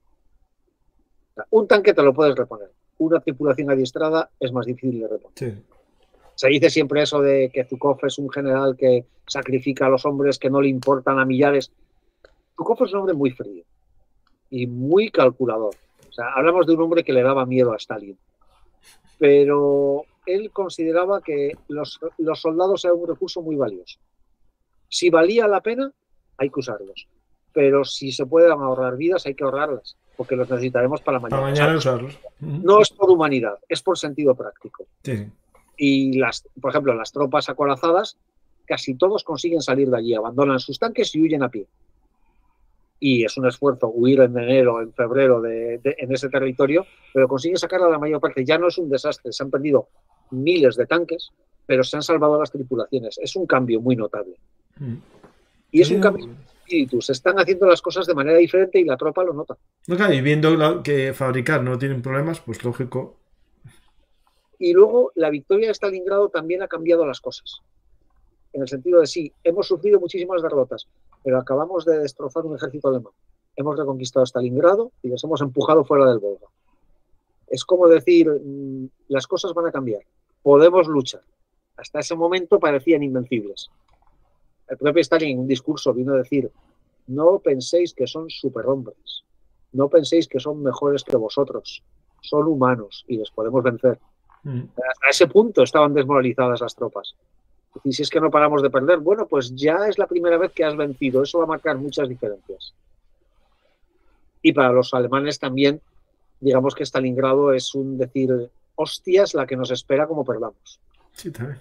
Un tanque te lo puedes reponer. Una tripulación adiestrada es más difícil de reponer. Sí. Se dice siempre eso de que Zhukov es un general que sacrifica a los hombres, que no le importan a millares. Zhukov es un hombre muy frío y muy calculador. O sea, hablamos de un hombre que le daba miedo a Stalin. Pero él consideraba que los soldados eran un recurso muy valioso. Si valía la pena, hay que usarlos. Pero si se pueden ahorrar vidas, hay que ahorrarlas, porque los necesitaremos para mañana. Para mañana usarlos. No es por humanidad, es por sentido práctico. Sí. Y, por ejemplo, las tropas acorazadas, casi todos consiguen salir de allí, abandonan sus tanques y huyen a pie. Y es un esfuerzo huir en enero, en febrero en ese territorio, pero consiguen sacar a la mayor parte. Ya no es un desastre, se han perdido miles de tanques, pero se han salvado las tripulaciones. Es un cambio muy notable. Y es un cambio de espíritu. Se están haciendo las cosas de manera diferente y la tropa lo nota. No, claro, y viendo que fabricar no tienen problemas, pues lógico. Y luego la victoria de Stalingrado también ha cambiado las cosas. En el sentido de, sí, hemos sufrido muchísimas derrotas, pero acabamos de destrozar un ejército alemán. Hemos reconquistado Stalingrado y les hemos empujado fuera del Volga. Es como decir, las cosas van a cambiar. Podemos luchar. Hasta ese momento parecían invencibles. El propio Stalin en un discurso vino a decir: no penséis que son superhombres. No penséis que son mejores que vosotros. Son humanos y les podemos vencer. A ese punto estaban desmoralizadas las tropas. Y si es que no paramos de perder, bueno, pues ya es la primera vez que has vencido. Eso va a marcar muchas diferencias. Y para los alemanes también, digamos que Stalingrado es un decir, hostias, la que nos espera como perdamos. Sí, también.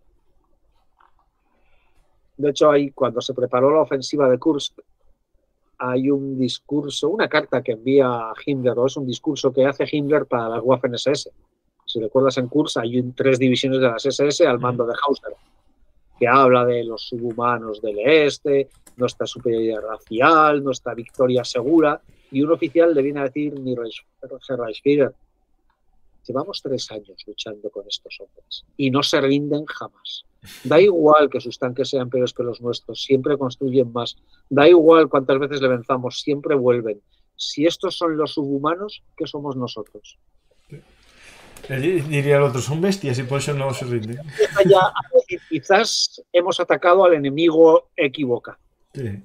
De hecho, cuando se preparó la ofensiva de Kursk, hay un discurso, una carta que envía Himmler, o es un discurso que hace Himmler para las Waffen-SS. Si recuerdas, en Kursk hay 3 divisiones de las SS al mando de Hauser, que habla de los subhumanos del este, nuestra superioridad racial, nuestra victoria segura, y un oficial le viene a decir, mi Reichsführer, Llevamos 3 años luchando con estos hombres y no se rinden jamás. Da igual que sus tanques sean peores que los nuestros, siempre construyen más. Da igual cuántas veces le venzamos, siempre vuelven. Si estos son los subhumanos, ¿qué somos nosotros? Diría el otro, son bestias y por eso no se rinden. Quizás hemos atacado al enemigo equivocado. Sí.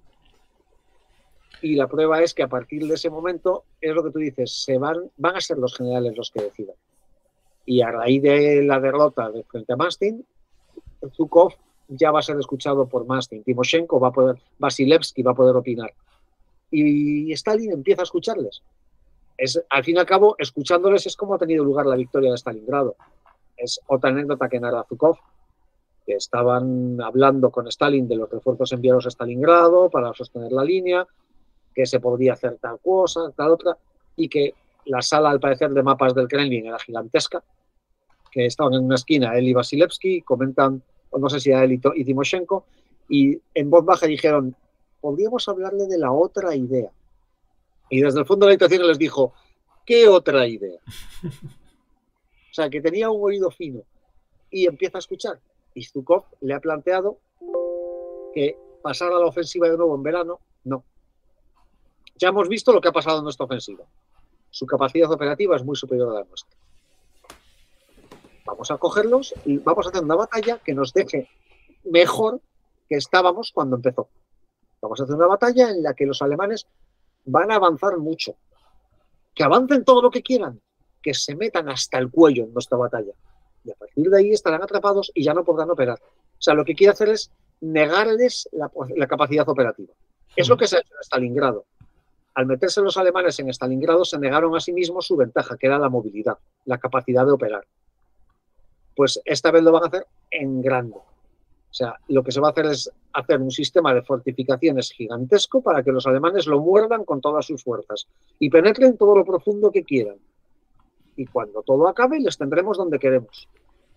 Y la prueba es que a partir de ese momento, es lo que tú dices, van a ser los generales los que decidan. Y a raíz de la derrota de frente a Mástin, Zhukov ya va a ser escuchado por Mástin. Timoshenko va a poder, Vasilevsky va a poder opinar. Y Stalin empieza a escucharles. Al fin y al cabo, escuchándoles es como ha tenido lugar la victoria de Stalingrado. Es otra anécdota que narra Zhukov, que estaban hablando con Stalin de los refuerzos enviados a Stalingrado para sostener la línea, que se podría hacer tal cosa, tal otra, y que la sala, al parecer, de mapas del Kremlin era gigantesca, que estaban en una esquina él y Vasilevsky, comentan, o no sé si a él y Timoshenko, y en voz baja dijeron, podríamos hablarle de la otra idea. Y desde el fondo de la habitación les dijo, ¿qué otra idea? O sea, que tenía un oído fino y empieza a escuchar. Y Zhukov le ha planteado que pasar a la ofensiva de nuevo en verano, no. Ya hemos visto lo que ha pasado en nuestra ofensiva. Su capacidad operativa es muy superior a la nuestra. Vamos a cogerlos y vamos a hacer una batalla que nos deje mejor que estábamos cuando empezó. Vamos a hacer una batalla en la que los alemanes van a avanzar mucho. Que avancen todo lo que quieran, que se metan hasta el cuello en nuestra batalla. Y a partir de ahí estarán atrapados y ya no podrán operar. O sea, lo que quiere hacer es negarles la capacidad operativa. Es lo que se ha hecho en Stalingrado. Al meterse los alemanes en Stalingrado se negaron a sí mismos su ventaja, que era la movilidad, la capacidad de operar. Pues esta vez lo van a hacer en grande. O sea, lo que se va a hacer es hacer un sistema de fortificaciones gigantesco para que los alemanes lo muerdan con todas sus fuerzas y penetren todo lo profundo que quieran. Y cuando todo acabe, les tendremos donde queremos.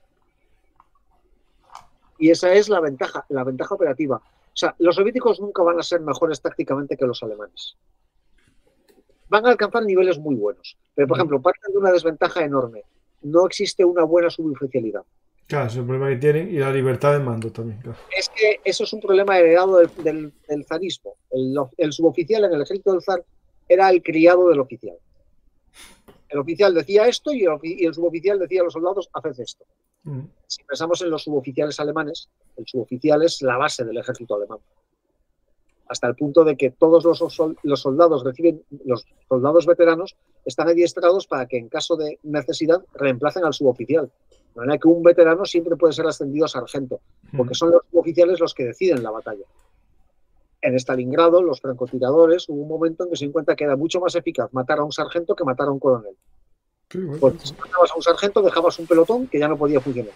Y esa es la ventaja operativa. O sea, los soviéticos nunca van a ser mejores tácticamente que los alemanes. Van a alcanzar niveles muy buenos. Pero, por ejemplo, parten de una desventaja enorme. No existe una buena suboficialidad. Claro, es el problema que tienen y la libertad de mando también. Claro. Es que eso es un problema heredado del zarismo. El suboficial en el ejército del zar era el criado del oficial. El oficial decía esto y el suboficial decía a los soldados, haced esto. Si pensamos en los suboficiales alemanes, el suboficial es la base del ejército alemán. Hasta el punto de que todos los soldados veteranos están adiestrados para que en caso de necesidad reemplacen al suboficial. De manera que un veterano siempre puede ser ascendido a sargento, porque son los suboficiales los que deciden la batalla. En Stalingrado, los francotiradores, hubo un momento en que se dio cuenta que era mucho más eficaz matar a un sargento que matar a un coronel. Porque si matabas a un sargento, dejabas un pelotón que ya no podía funcionar.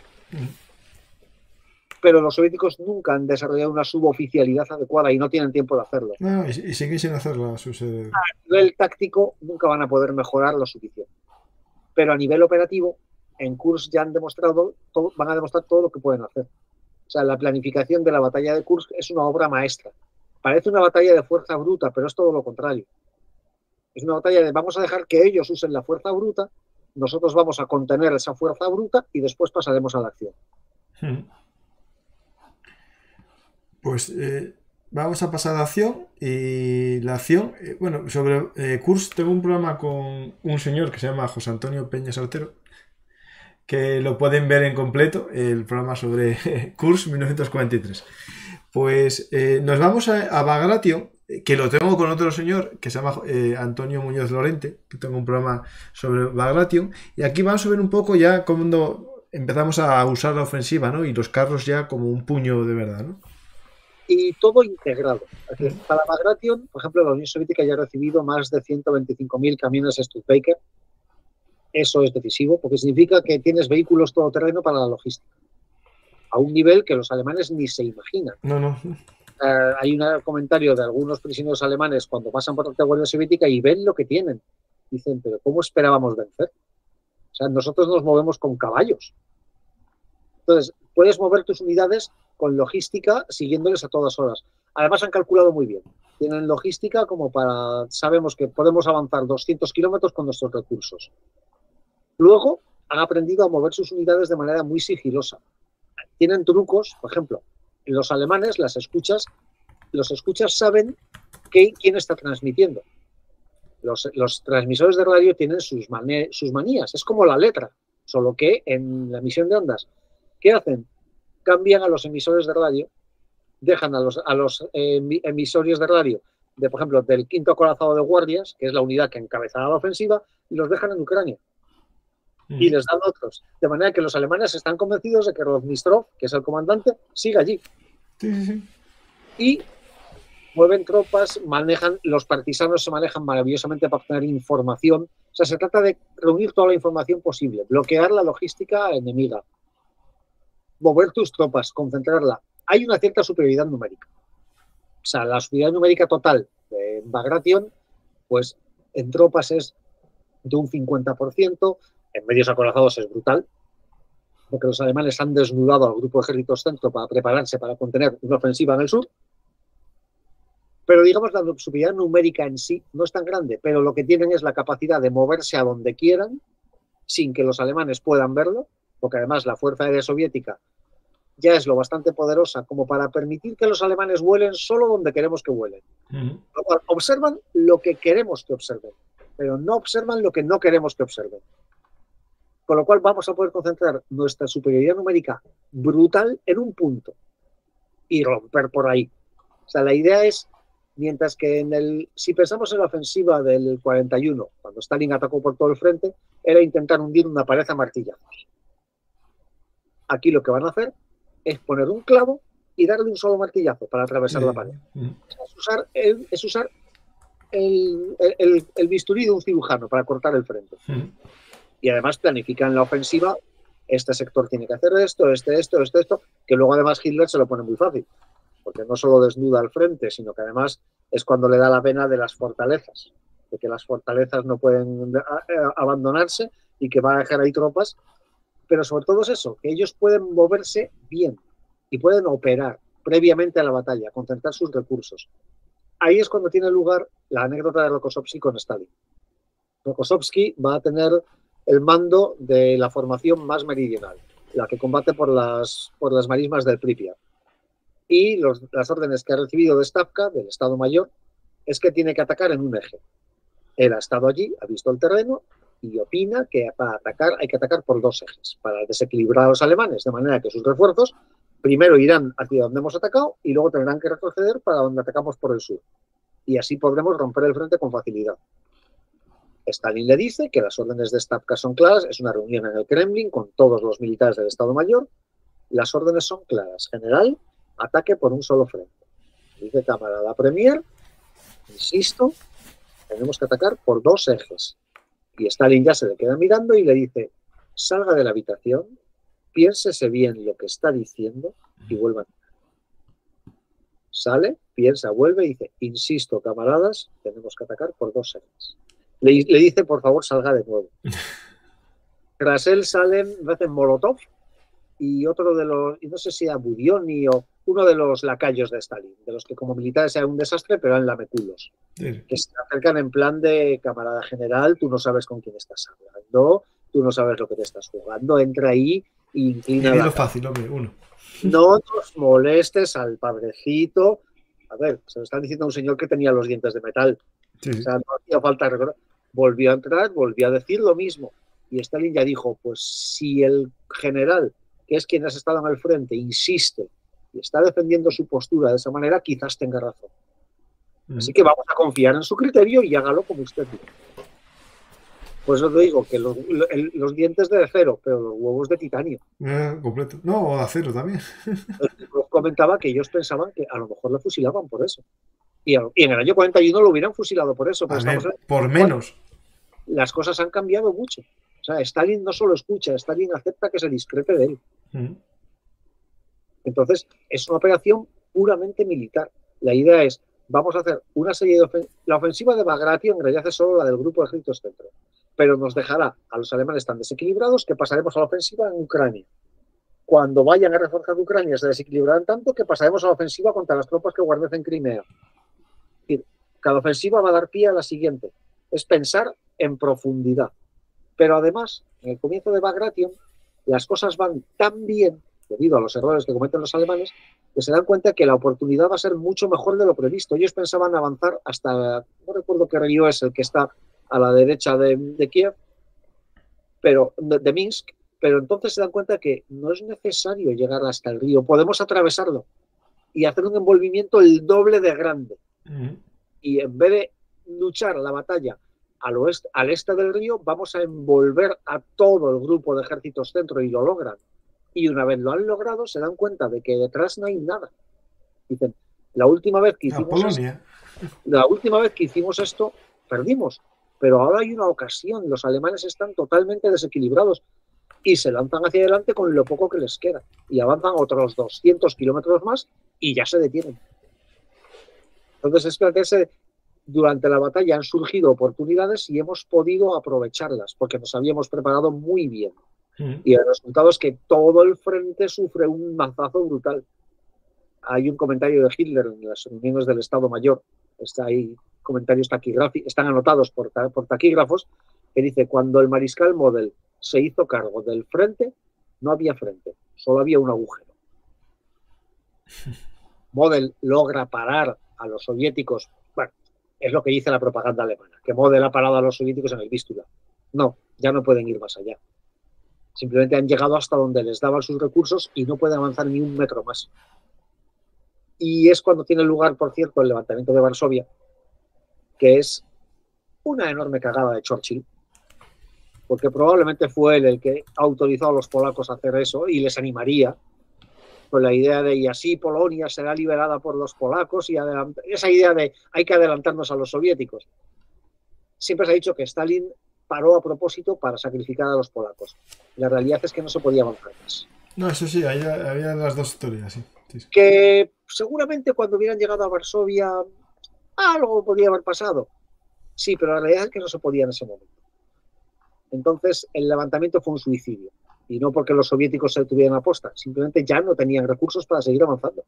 Pero los soviéticos nunca han desarrollado una suboficialidad adecuada y no tienen tiempo de hacerlo. No, y siguen sin hacerla. A nivel táctico nunca van a poder mejorar lo suficiente. Pero a nivel operativo, en Kursk ya van a demostrar todo lo que pueden hacer. O sea, la planificación de la batalla de Kursk es una obra maestra. Parece una batalla de fuerza bruta, pero es todo lo contrario. Es una batalla de vamos a dejar que ellos usen la fuerza bruta, nosotros vamos a contener esa fuerza bruta y después pasaremos a la acción. Pues vamos a pasar a la acción. Y la acción, bueno, sobre Kursk tengo un programa con un señor que se llama José Antonio Peña Saltero, que lo pueden ver en completo, el programa sobre Kursk 1943. Pues nos vamos a Bagration, que lo tengo con otro señor que se llama Antonio Muñoz Lorente, que tengo un programa sobre Bagration, y aquí vamos a ver un poco ya cuando empezamos a usar la ofensiva, ¿no? Y los carros ya como un puño de verdad, ¿no? Y todo integrado. Para Bagration, por ejemplo, la Unión Soviética ya ha recibido más de 125.000 camiones Studebaker. Eso es decisivo, porque significa que tienes vehículos todoterreno para la logística. A un nivel que los alemanes ni se imaginan. No. Hay un comentario de algunos prisioneros alemanes cuando pasan por la Guardia Soviética y ven lo que tienen. Dicen, pero ¿cómo esperábamos vencer? O sea, nosotros nos movemos con caballos. Entonces, puedes mover tus unidades con logística siguiéndoles a todas horas. Además, han calculado muy bien. Tienen logística como para... Sabemos que podemos avanzar 200 kilómetros con nuestros recursos. Luego han aprendido a mover sus unidades de manera muy sigilosa. Tienen trucos, por ejemplo, los alemanes, los escuchas saben quién está transmitiendo. Los transmisores de radio tienen sus manías, es como la letra, solo que en la emisión de ondas, ¿qué hacen? Cambian a los emisores de radio, dejan a los emisores de radio, por ejemplo, del 5º acorazado de guardias, que es la unidad que encabezaba la ofensiva, y los dejan en Ucrania. Y les dan otros. De manera que los alemanes están convencidos de que Rosmistrov, que es el comandante, sigue allí. Sí. Y mueven tropas, los partisanos se manejan maravillosamente para obtener información. O sea, se trata de reunir toda la información posible, bloquear la logística enemiga, mover tus tropas, concentrarla. Hay una cierta superioridad numérica. O sea, la superioridad numérica total de Bagration, pues en tropas es de un 50%, en medios acorazados es brutal, porque los alemanes han desnudado al grupo de ejércitos centro para prepararse para contener una ofensiva en el sur. Pero digamos, la superioridad numérica en sí no es tan grande, pero lo que tienen es la capacidad de moverse a donde quieran sin que los alemanes puedan verlo, porque además la Fuerza Aérea Soviética ya es lo bastante poderosa como para permitir que los alemanes vuelen solo donde queremos que vuelen. Observan lo que queremos que observen, pero no observan lo que no queremos que observen. Con lo cual vamos a poder concentrar nuestra superioridad numérica brutal en un punto y romper por ahí. O sea, la idea es, mientras que si pensamos en la ofensiva del 41, cuando Stalin atacó por todo el frente, era intentar hundir una pared a martillazos. Aquí lo que van a hacer es poner un clavo y darle un solo martillazo para atravesar la pared. Es usar el bisturí de un cirujano para cortar el frente. Y además planifican la ofensiva, este sector tiene que hacer esto, esto, que luego además Hitler se lo pone muy fácil, porque no solo desnuda el frente, sino que además es cuando le da la pena de las fortalezas, de que las fortalezas no pueden abandonarse y que va a dejar ahí tropas, pero sobre todo es eso, que ellos pueden moverse bien y pueden operar previamente a la batalla, concentrar sus recursos. Ahí es cuando tiene lugar la anécdota de Rokossovski con Stalin. Rokossovski va a tener el mando de la formación más meridional, la que combate por las marismas del Pripyat. Y las órdenes que ha recibido de Stavka, del Estado Mayor, es que tiene que atacar en un eje. Él ha estado allí, ha visto el terreno y opina que para atacar hay que atacar por dos ejes, para desequilibrar a los alemanes, de manera que sus refuerzos primero irán hacia donde hemos atacado y luego tendrán que retroceder para donde atacamos por el sur. Y así podremos romper el frente con facilidad. Stalin le dice que las órdenes de Stavka son claras, es una reunión en el Kremlin con todos los militares del Estado Mayor, las órdenes son claras. General, ataque por un solo frente. Dice camarada Premier, insisto, tenemos que atacar por dos ejes. Y Stalin ya se le queda mirando y le dice, salga de la habitación, piénsese bien lo que está diciendo y vuelva a atacar. Sale, piensa, vuelve y dice, insisto, camaradas, tenemos que atacar por dos ejes. Le dice, por favor, salga de nuevo. Tras él salen, hacen Molotov y otro de los, y no sé si era Budioni o uno de los lacayos de Stalin, de los que como militares eran un desastre, pero eran lameculos. Sí. Que se acercan en plan de camarada general, tú no sabes con quién estás hablando, tú no sabes lo que te estás jugando, entra ahí e inclina la fácil, hombre, uno. No nos molestes al padrecito. A ver, se lo están diciendo a un señor que tenía los dientes de metal. Sí. O sea, no hacía falta recordar. Volvió a entrar, volvió a decir lo mismo. Y Stalin ya dijo, pues si el general, que es quien has estado en el frente, insiste y está defendiendo su postura de esa manera, quizás tenga razón. Así que vamos a confiar en su criterio y hágalo como usted dice. Pues os digo que los dientes de acero, pero los huevos de titanio. Completo. No, o de acero también. Os comentaba que ellos pensaban que a lo mejor lo fusilaban por eso. Y en el año 41 lo hubieran fusilado por eso. Pero por menos. Las cosas han cambiado mucho. O sea, Stalin no solo escucha, Stalin acepta que se discrete de él. Entonces, es una operación puramente militar. La idea es, vamos a hacer una serie de la ofensiva de Bagration en realidad es solo la del grupo de ejércitos centro, pero nos dejará a los alemanes tan desequilibrados que pasaremos a la ofensiva en Ucrania. Cuando vayan a reforzar Ucrania se desequilibrarán tanto que pasaremos a la ofensiva contra las tropas que guarnecen Crimea. Es decir, cada ofensiva va a dar pie a la siguiente. Es pensar en profundidad. Pero además, en el comienzo de Bagration, las cosas van tan bien, debido a los errores que cometen los alemanes, que se dan cuenta que la oportunidad va a ser mucho mejor de lo previsto. Ellos pensaban avanzar hasta, no recuerdo qué río es el que está a la derecha de Kiev, pero de Minsk, pero entonces se dan cuenta que no es necesario llegar hasta el río, podemos atravesarlo y hacer un envolvimiento el doble de grande. Y en vez de luchar la batalla al este del río, vamos a envolver a todo el grupo de ejércitos centro, y lo logran. Y una vez lo han logrado, se dan cuenta de que detrás no hay nada. Dicen, la última vez que hicimos esto, perdimos. Pero ahora hay una ocasión, los alemanes están totalmente desequilibrados y se lanzan hacia adelante con lo poco que les queda. Y avanzan otros 200 kilómetros más y ya se detienen. Entonces es que durante la batalla han surgido oportunidades y hemos podido aprovecharlas porque nos habíamos preparado muy bien. Y el resultado es que todo el frente sufre un mazazo brutal. Hay un comentario de Hitler en las reuniones del Estado Mayor, está ahí, comentarios taquigráficos, están anotados por taquígrafos, que dice: cuando el mariscal Model se hizo cargo del frente, no había frente, solo había un agujero. Model logra parar a los soviéticos, bueno, es lo que dice la propaganda alemana, que Model ha parado a los soviéticos en el Vístula. No, ya no pueden ir más allá. Simplemente han llegado hasta donde les daban sus recursos y no pueden avanzar ni un metro más. Y es cuando tiene lugar, por cierto, el levantamiento de Varsovia, que es una enorme cagada de Churchill, porque probablemente fue él el que autorizó a los polacos a hacer eso y les animaría con la idea de y así Polonia será liberada por los polacos y esa idea de hay que adelantarnos a los soviéticos. Siempre se ha dicho que Stalin paró a propósito para sacrificar a los polacos. La realidad es que no se podía avanzar más. No, eso sí, había las dos historias, sí. Sí. Que seguramente cuando hubieran llegado a Varsovia algo podría haber pasado. Sí, pero la realidad es que no se podía en ese momento. Entonces el levantamiento fue un suicidio. Y no porque los soviéticos se tuvieran aposta, simplemente ya no tenían recursos para seguir avanzando.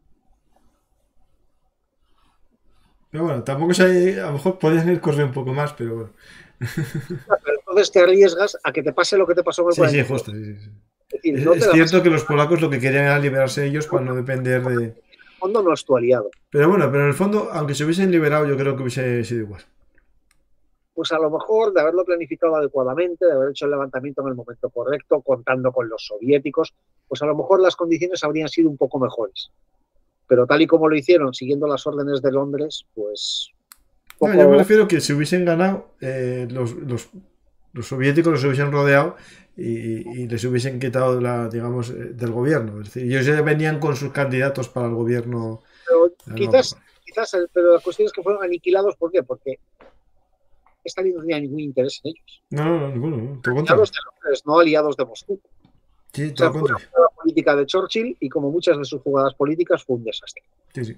Pero bueno, tampoco sé, a lo mejor podían ir corriendo un poco más, pero bueno. Pero entonces te arriesgas a que te pase lo que te pasó en el 40. Sí, justo. Sí. Es cierto que los polacos lo que querían era liberarse ellos para no depender de... En el fondo no es tu aliado. Pero bueno, pero en el fondo, aunque se hubiesen liberado, yo creo que hubiese sido igual. Pues a lo mejor de haberlo planificado adecuadamente, de haber hecho el levantamiento en el momento correcto, contando con los soviéticos, pues a lo mejor las condiciones habrían sido un poco mejores. Pero tal y como lo hicieron, siguiendo las órdenes de Londres, pues... No, yo me refiero que si hubiesen ganado, los soviéticos los hubiesen rodeado y les hubiesen quitado, digamos, del gobierno. Es decir, ellos ya venían con sus candidatos para el gobierno. Pero quizás, pero la cuestión es que fueron aniquilados. ¿Por qué? Porque Stalin no tenía ningún interés en ellos. No, ninguno. Aliados de Londres, no aliados de Moscú. Sí, todo fue una jugada política de Churchill y como muchas de sus jugadas políticas fue un desastre. Sí.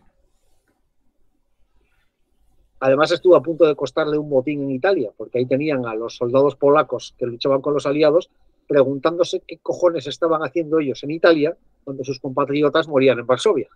Además estuvo a punto de costarle un botín en Italia, porque ahí tenían a los soldados polacos que luchaban con los aliados preguntándose qué cojones estaban haciendo ellos en Italia cuando sus compatriotas morían en Varsovia.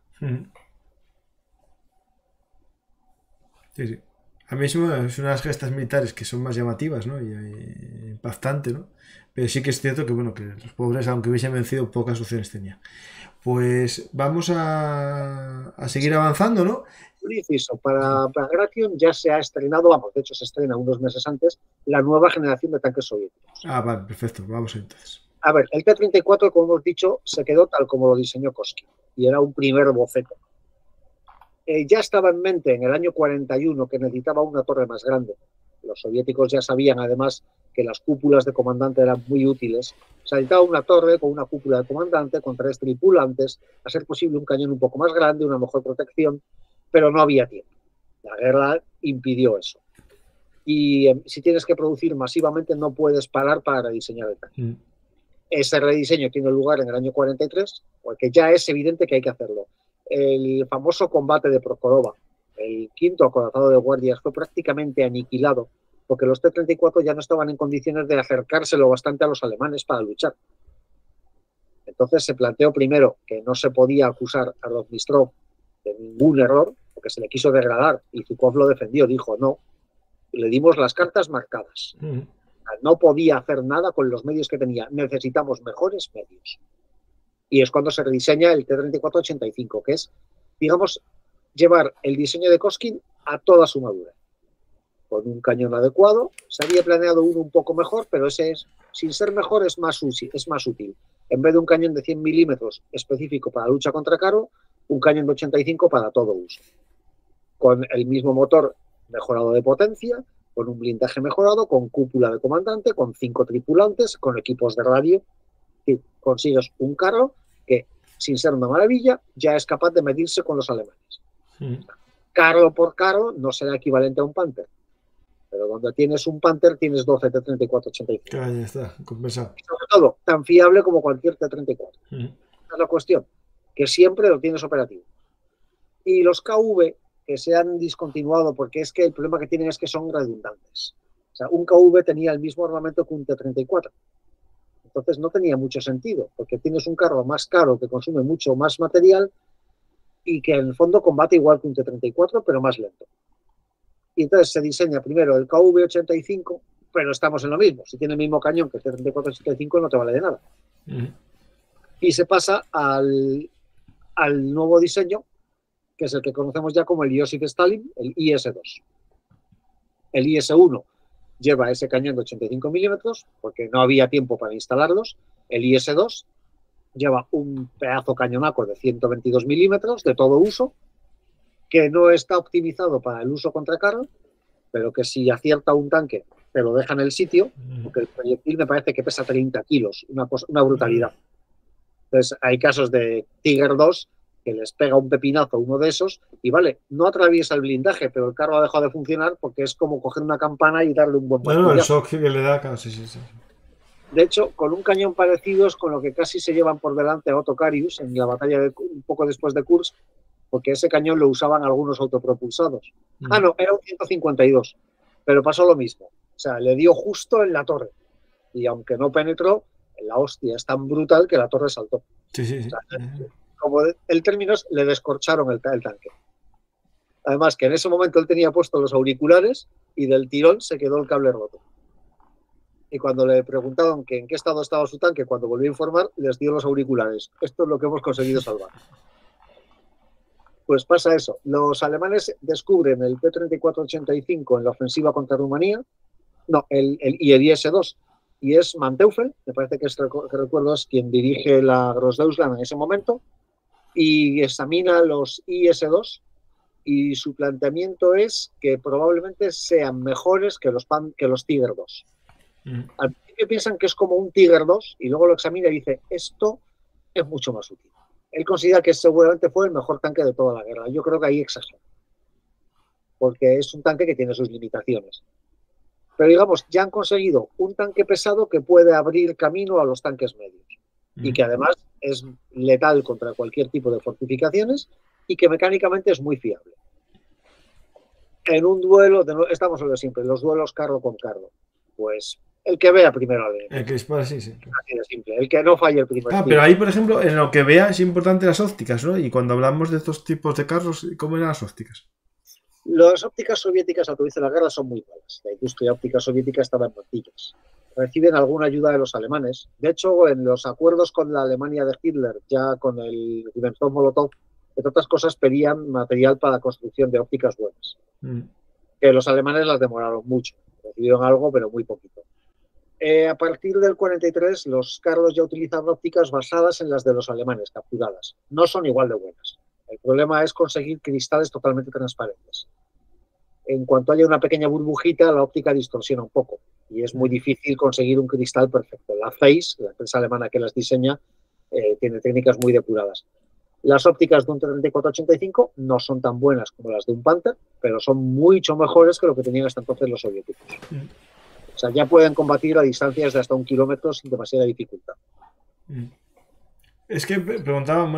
Sí. A mí es una de las gestas militares que son más llamativas, ¿no? Y impactante, ¿no? Pero sí que es cierto que, bueno, que los pobres, aunque hubiesen vencido, pocas opciones tenían. Pues vamos a seguir avanzando, ¿no? Un inciso, para Bagration ya se ha estrenado, vamos, de hecho se estrena unos meses antes, la nueva generación de tanques soviéticos. Ah, vale, perfecto, vamos entonces. A ver, el T-34, como hemos dicho, se quedó tal como lo diseñó Koski, y era un primer boceto. Ya estaba en mente en el año 41 que necesitaba una torre más grande. Los soviéticos ya sabían, además, que las cúpulas de comandante eran muy útiles. Se necesitaba una torre con una cúpula de comandante, con 3 tripulantes, a ser posible un cañón un poco más grande, una mejor protección, pero no había tiempo. La guerra impidió eso. Y si tienes que producir masivamente, no puedes parar para rediseñar el tanque. Ese rediseño tiene lugar en el año 43, porque ya es evidente que hay que hacerlo. El famoso combate de Prokhorovka, el 5º acorazado de guardias, fue prácticamente aniquilado porque los T-34 ya no estaban en condiciones de acercárselo bastante a los alemanes para luchar. Entonces se planteó primero que no se podía acusar a Rosmistrov de ningún error, porque se le quiso degradar y Zhukov lo defendió, dijo no, le dimos las cartas marcadas. No podía hacer nada con los medios que tenía. Necesitamos mejores medios. Y es cuando se rediseña el T-34-85, que es, digamos, llevar el diseño de Coskin a toda su madurez. Con un cañón adecuado. Se había planeado uno un poco mejor, pero ese es, sin ser mejor, es más útil. En vez de un cañón de 100 milímetros específico para lucha contra carro, un cañón de 85 para todo uso. Con el mismo motor mejorado de potencia, con un blindaje mejorado, con cúpula de comandante, con 5 tripulantes, con equipos de radio. Y consigues un carro que, sin ser una maravilla, ya es capaz de medirse con los alemanes. Carro por carro no será equivalente a un Panther. Pero cuando tienes un Panther, tienes 12 T-34-85. Claro, ya está, compensado. Y sobre todo, tan fiable como cualquier T-34. Esa es la cuestión, que siempre lo tienes operativo. Y los KV, que se han discontinuado, porque es que el problema que tienen es que son redundantes. O sea, un KV tenía el mismo armamento que un T-34. Entonces no tenía mucho sentido, porque tienes un carro más caro que consume mucho más material y que en el fondo combate igual que un T-34, pero más lento. Y entonces se diseña primero el KV-85, pero estamos en lo mismo. Si tiene el mismo cañón que el T-34-85 no te vale de nada. Y se pasa al nuevo diseño, que es el que conocemos ya como el Iosif Stalin, el IS-2. El IS-1 lleva ese cañón de 85 milímetros, porque no había tiempo para instalarlos. El IS-2 lleva un pedazo cañonaco de 122 milímetros de todo uso, que no está optimizado para el uso contra carro, pero que si acierta un tanque te lo deja en el sitio, porque el proyectil me parece que pesa 30 kilos, una brutalidad. Entonces hay casos de Tiger 2 que les pega un pepinazo a uno de esos y vale, no atraviesa el blindaje, pero el carro ha dejado de funcionar porque es como coger una campana y darle un buen martillazo. No, el shock que le da, claro, sí. De hecho, con un cañón parecido es con lo que casi se llevan por delante a Otto Carius en la batalla un poco después de Kursk, porque ese cañón lo usaban algunos autopropulsados. No, era un 152, pero pasó lo mismo. O sea, le dio justo en la torre. Y aunque no penetró, la hostia es tan brutal que la torre saltó. Sí. O sea, como el término es, le descorcharon el tanque. Además, que en ese momento él tenía puestos los auriculares y del tirón se quedó el cable roto. Y cuando le preguntaron que en qué estado estaba su tanque, cuando volvió a informar, les dio los auriculares. Esto es lo que hemos conseguido salvar. Pues pasa eso. Los alemanes descubren el T-34-85 en la ofensiva contra Rumanía, y el IS-2, y es Manteuffel, me parece que recuerdo es quien dirige la Großdeutschland en ese momento, y examina los IS-2, y su planteamiento es que probablemente sean mejores que los Tiger 2. Al principio piensan que es como un Tiger 2, y luego lo examina y dice, esto es mucho más útil. Él considera que seguramente fue el mejor tanque de toda la guerra. Yo creo que ahí exagera, porque es un tanque que tiene sus limitaciones. Pero digamos, ya han conseguido un tanque pesado que puede abrir camino a los tanques medios y que además es letal contra cualquier tipo de fortificaciones y que mecánicamente es muy fiable. En un duelo, estamos en lo siempre, los duelos carro con carro, pues el que vea primero a leer. El que dispara, sí. Así de simple. El que no falle el primero. Pero ahí, por ejemplo, en lo que vea es importante las ópticas, ¿no? Y cuando hablamos de estos tipos de carros, ¿cómo eran las ópticas? Las ópticas soviéticas al comienzo de la guerra son muy malas. La industria óptica soviética estaba en mantillas. Reciben alguna ayuda de los alemanes. De hecho, en los acuerdos con la Alemania de Hitler, ya con el Ribbentrop-Molotov, entre otras cosas, pedían material para la construcción de ópticas buenas. Que los alemanes las demoraron mucho. Recibieron algo, pero muy poquito. A partir del 43, los carros ya utilizan ópticas basadas en las de los alemanes, capturadas. No son igual de buenas. El problema es conseguir cristales totalmente transparentes. En cuanto haya una pequeña burbujita, la óptica distorsiona un poco y es muy difícil conseguir un cristal perfecto. La Zeiss, la empresa alemana que las diseña, tiene técnicas muy depuradas. Las ópticas de un T-34-85 no son tan buenas como las de un Panther, pero son mucho mejores que lo que tenían hasta entonces los soviéticos. O sea, ya pueden combatir a distancias de hasta 1 kilómetro sin demasiada dificultad. Es que preguntaban,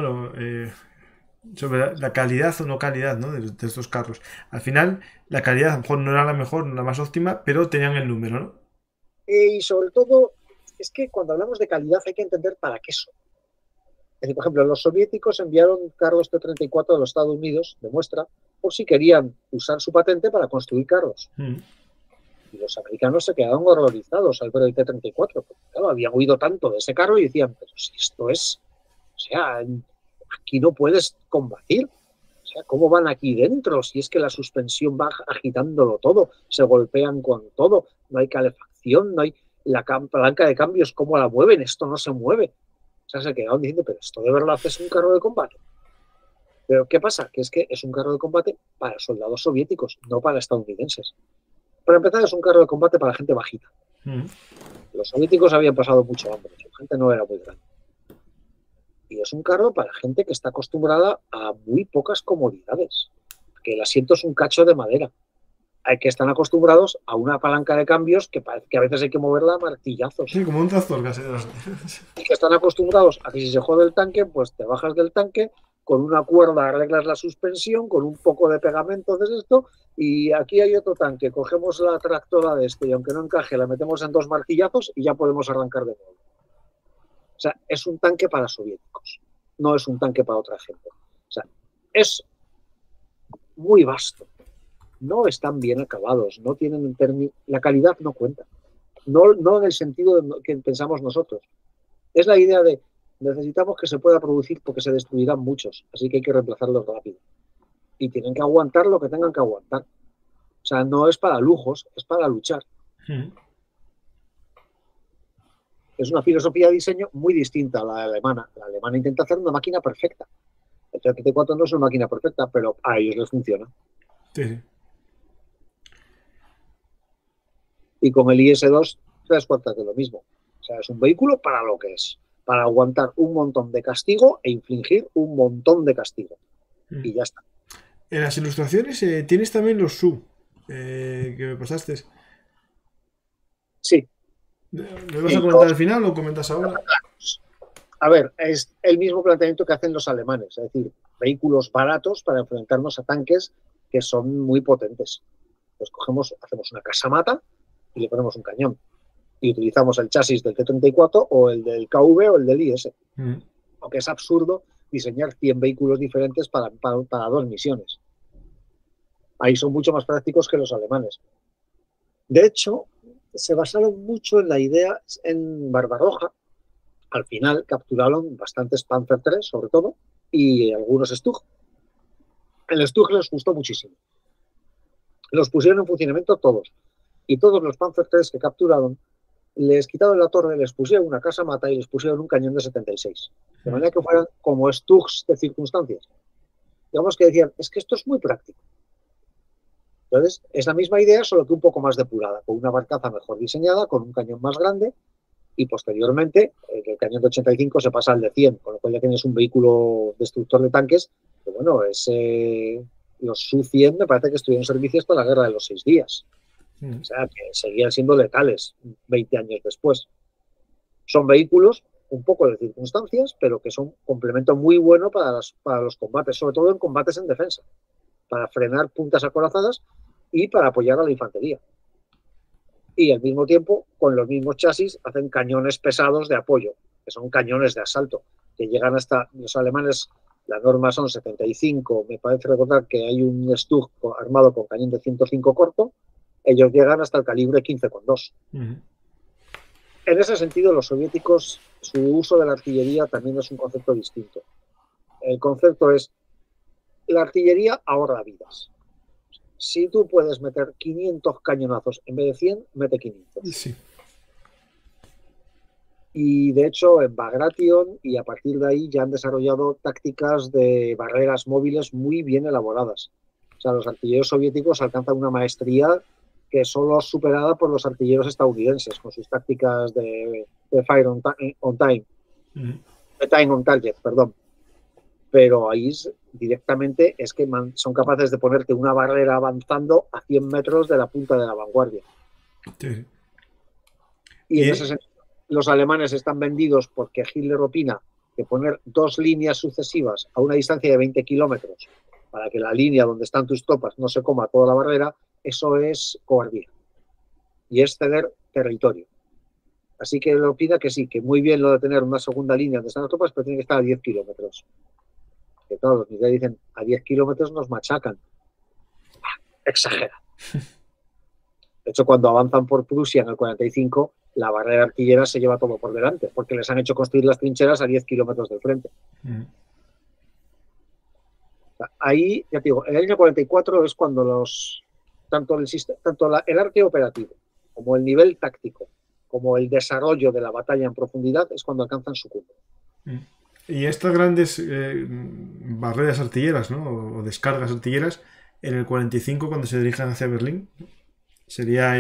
sobre la calidad o no calidad, ¿no? de estos carros. Al final, la calidad a lo mejor no era la mejor, no la más óptima, pero tenían el número, ¿no? Y sobre todo, es que cuando hablamos de calidad hay que entender para qué son. Es decir, por ejemplo, los soviéticos enviaron carros T-34 a los Estados Unidos de muestra por si querían usar su patente para construir carros. Y los americanos se quedaron horrorizados al ver el T-34, porque claro, habían oído tanto de ese carro y decían, pero si esto es, o sea, aquí no puedes combatir. O sea, ¿cómo van aquí dentro? Si es que la suspensión va agitándolo todo, se golpean con todo, no hay calefacción, no hay la palanca de cambios, ¿cómo la mueven? Esto no se mueve. O sea, se quedaron diciendo, pero esto de verdad es un carro de combate. Pero ¿qué pasa? Que es que es un carro de combate para soldados soviéticos, no para estadounidenses. Para empezar, es un carro de combate para gente bajita. Los soviéticos habían pasado mucho hambre, su gente no era muy grande. Y es un carro para gente que está acostumbrada a muy pocas comodidades, que el asiento es un cacho de madera, que están acostumbrados a una palanca de cambios que parece que a veces hay que moverla a martillazos. Sí, como un tractor casi. Y que están acostumbrados a que si se jode el tanque, pues te bajas del tanque, con una cuerda arreglas la suspensión, con un poco de pegamento haces esto, y aquí hay otro tanque, cogemos la tractora de este y aunque no encaje la metemos en 2 martillazos y ya podemos arrancar de nuevo. O sea, es un tanque para soviéticos, no es un tanque para otra gente. O sea, es muy vasto, no están bien acabados, no tienen la calidad no cuenta, no en el sentido que pensamos nosotros. Es la idea de necesitamos que se pueda producir porque se destruirán muchos, así que hay que reemplazarlos rápido. Y tienen que aguantar lo que tengan que aguantar. O sea, no es para lujos, es para luchar. Es una filosofía de diseño muy distinta a la alemana. La alemana intenta hacer una máquina perfecta. El T-34 no es una máquina perfecta, pero a ellos les funciona. Sí. Y con el IS-2, 3/4 de lo mismo. O sea, es un vehículo para lo que es. Para aguantar un montón de castigo e infligir un montón de castigo. Y ya está. En las ilustraciones tienes también los Su que me pasaste. Sí. ¿Lo vas a comentar al final o comentas ahora? A ver, es el mismo planteamiento que hacen los alemanes, es decir, vehículos baratos para enfrentarnos a tanques que son muy potentes. Pues hacemos una casamata y le ponemos un cañón. Y utilizamos el chasis del T-34 o el del KV o el del IS. Aunque es absurdo diseñar 100 vehículos diferentes para 2 misiones. Ahí son mucho más prácticos que los alemanes. De hecho, se basaron mucho en la idea en Barbarroja. Al final capturaron bastantes Panzer III, sobre todo, y algunos Stug. El Stug les gustó muchísimo. Los pusieron en funcionamiento todos. Y todos los Panzer III que capturaron, les quitaron la torre, les pusieron una casamata y les pusieron un cañón de 76. De manera que fueran como Stugs de circunstancias. Digamos que decían, es que esto es muy práctico. Entonces, es la misma idea, solo que un poco más depurada, con una barcaza mejor diseñada, con un cañón más grande, y posteriormente el cañón de 85 se pasa al de 100, con lo cual ya tienes un vehículo destructor de tanques, que bueno, los Su-100 me parece que estuvieron en servicio hasta la Guerra de los 6 días. O sea, que seguían siendo letales 20 años después. Son vehículos un poco de circunstancias, pero que son un complemento muy bueno para los combates, sobre todo en combates en defensa, para frenar puntas acorazadas y para apoyar a la infantería. Y al mismo tiempo, con los mismos chasis, hacen cañones pesados de apoyo, que son cañones de asalto, que llegan hasta los alemanes, la norma son 75, me parece recordar que hay un Stug armado con cañón de 105 corto, ellos llegan hasta el calibre 15,2. En ese sentido, los soviéticos, su uso de la artillería también es un concepto distinto. El concepto es, la artillería ahorra vidas. Si tú puedes meter 500 cañonazos en vez de 100, mete 500. Sí. Y de hecho, en Bagration y a partir de ahí ya han desarrollado tácticas de barreras móviles muy bien elaboradas. O sea, los artilleros soviéticos alcanzan una maestría que solo es superada por los artilleros estadounidenses con sus tácticas de fire on time, de time on target, perdón. Pero ahí directamente es que son capaces de ponerte una barrera avanzando a 100 metros de la punta de la vanguardia. Sí. Y en ese sentido, los alemanes están vendidos porque Hitler opina que poner 2 líneas sucesivas a una distancia de 20 kilómetros para que la línea donde están tus tropas no se coma toda la barrera, eso es cobardía y es ceder territorio. Así que él opina que sí, que muy bien lo de tener una segunda línea donde están las tropas, pero tiene que estar a 10 kilómetros. Que todos los militares dicen, a 10 kilómetros nos machacan. Exagera. De hecho, cuando avanzan por Prusia en el 45, la barrera artillera se lleva todo por delante, porque les han hecho construir las trincheras a 10 kilómetros del frente. Ahí, ya te digo, el año 44 es cuando tanto el arte operativo como el nivel táctico, como el desarrollo de la batalla en profundidad, es cuando alcanzan su cumbre. Y estas grandes barreras artilleras, ¿no? O descargas artilleras, en el 45, cuando se dirigen hacia Berlín, sería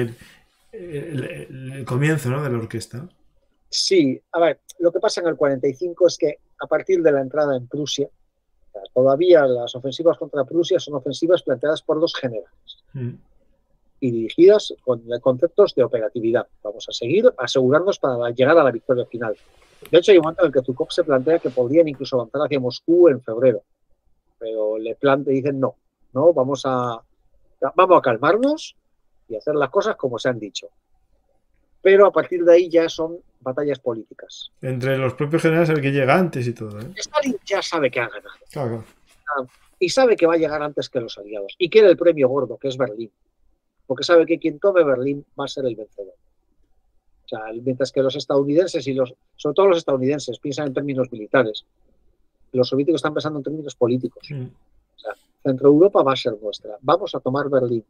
el comienzo, ¿no?, de la orquesta. Sí, a ver, lo que pasa en el 45 es que a partir de la entrada en Prusia, todavía las ofensivas contra Prusia son ofensivas planteadas por los generales y dirigidas con conceptos de operatividad. Vamos a seguir, asegurarnos para llegar a la victoria final. De hecho, hay un momento en el que Zhukov se plantea que podrían incluso avanzar hacia Moscú en febrero, pero le dicen no, vamos a calmarnos y hacer las cosas como se han dicho. Pero a partir de ahí ya son batallas políticas. Entre los propios generales, el que llega antes y todo, ¿eh? Stalin ya sabe que ha ganado. Claro. Y sabe que va a llegar antes que los aliados. Y quiere el premio gordo, que es Berlín. Porque sabe que quien tome Berlín va a ser el vencedor. O sea, mientras que los estadounidenses sobre todo los estadounidenses, piensan en términos militares, los soviéticos están pensando en términos políticos. O sea, Centro Europa va a ser nuestra. Vamos a tomar Berlín.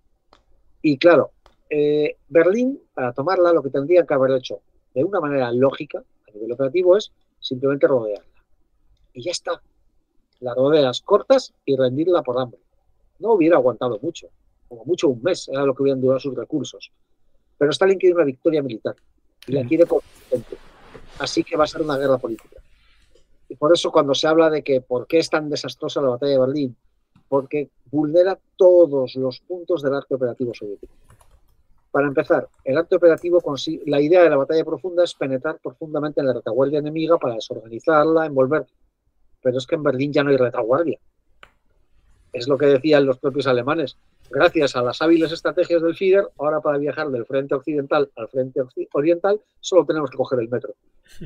Y claro, Berlín, para tomarla, lo que tendrían que haber hecho de una manera lógica, a nivel operativo, es simplemente rodearla. Y ya está. La rodeas cortas y rendirla por hambre. No hubiera aguantado mucho. Como mucho un mes, era lo que hubieran durado sus recursos. Pero Stalin quiere una victoria militar y la quiere consistente. Así que va a ser una guerra política. Y por eso cuando se habla de que por qué es tan desastrosa la batalla de Berlín, porque vulnera todos los puntos del arte operativo soviético. Para empezar, el arte operativo, la idea de la batalla profunda es penetrar profundamente en la retaguardia enemiga para desorganizarla, envolver. Pero es que en Berlín ya no hay retaguardia. Es lo que decían los propios alemanes. Gracias a las hábiles estrategias del Führer, ahora para viajar del frente occidental al frente oriental, solo tenemos que coger el metro.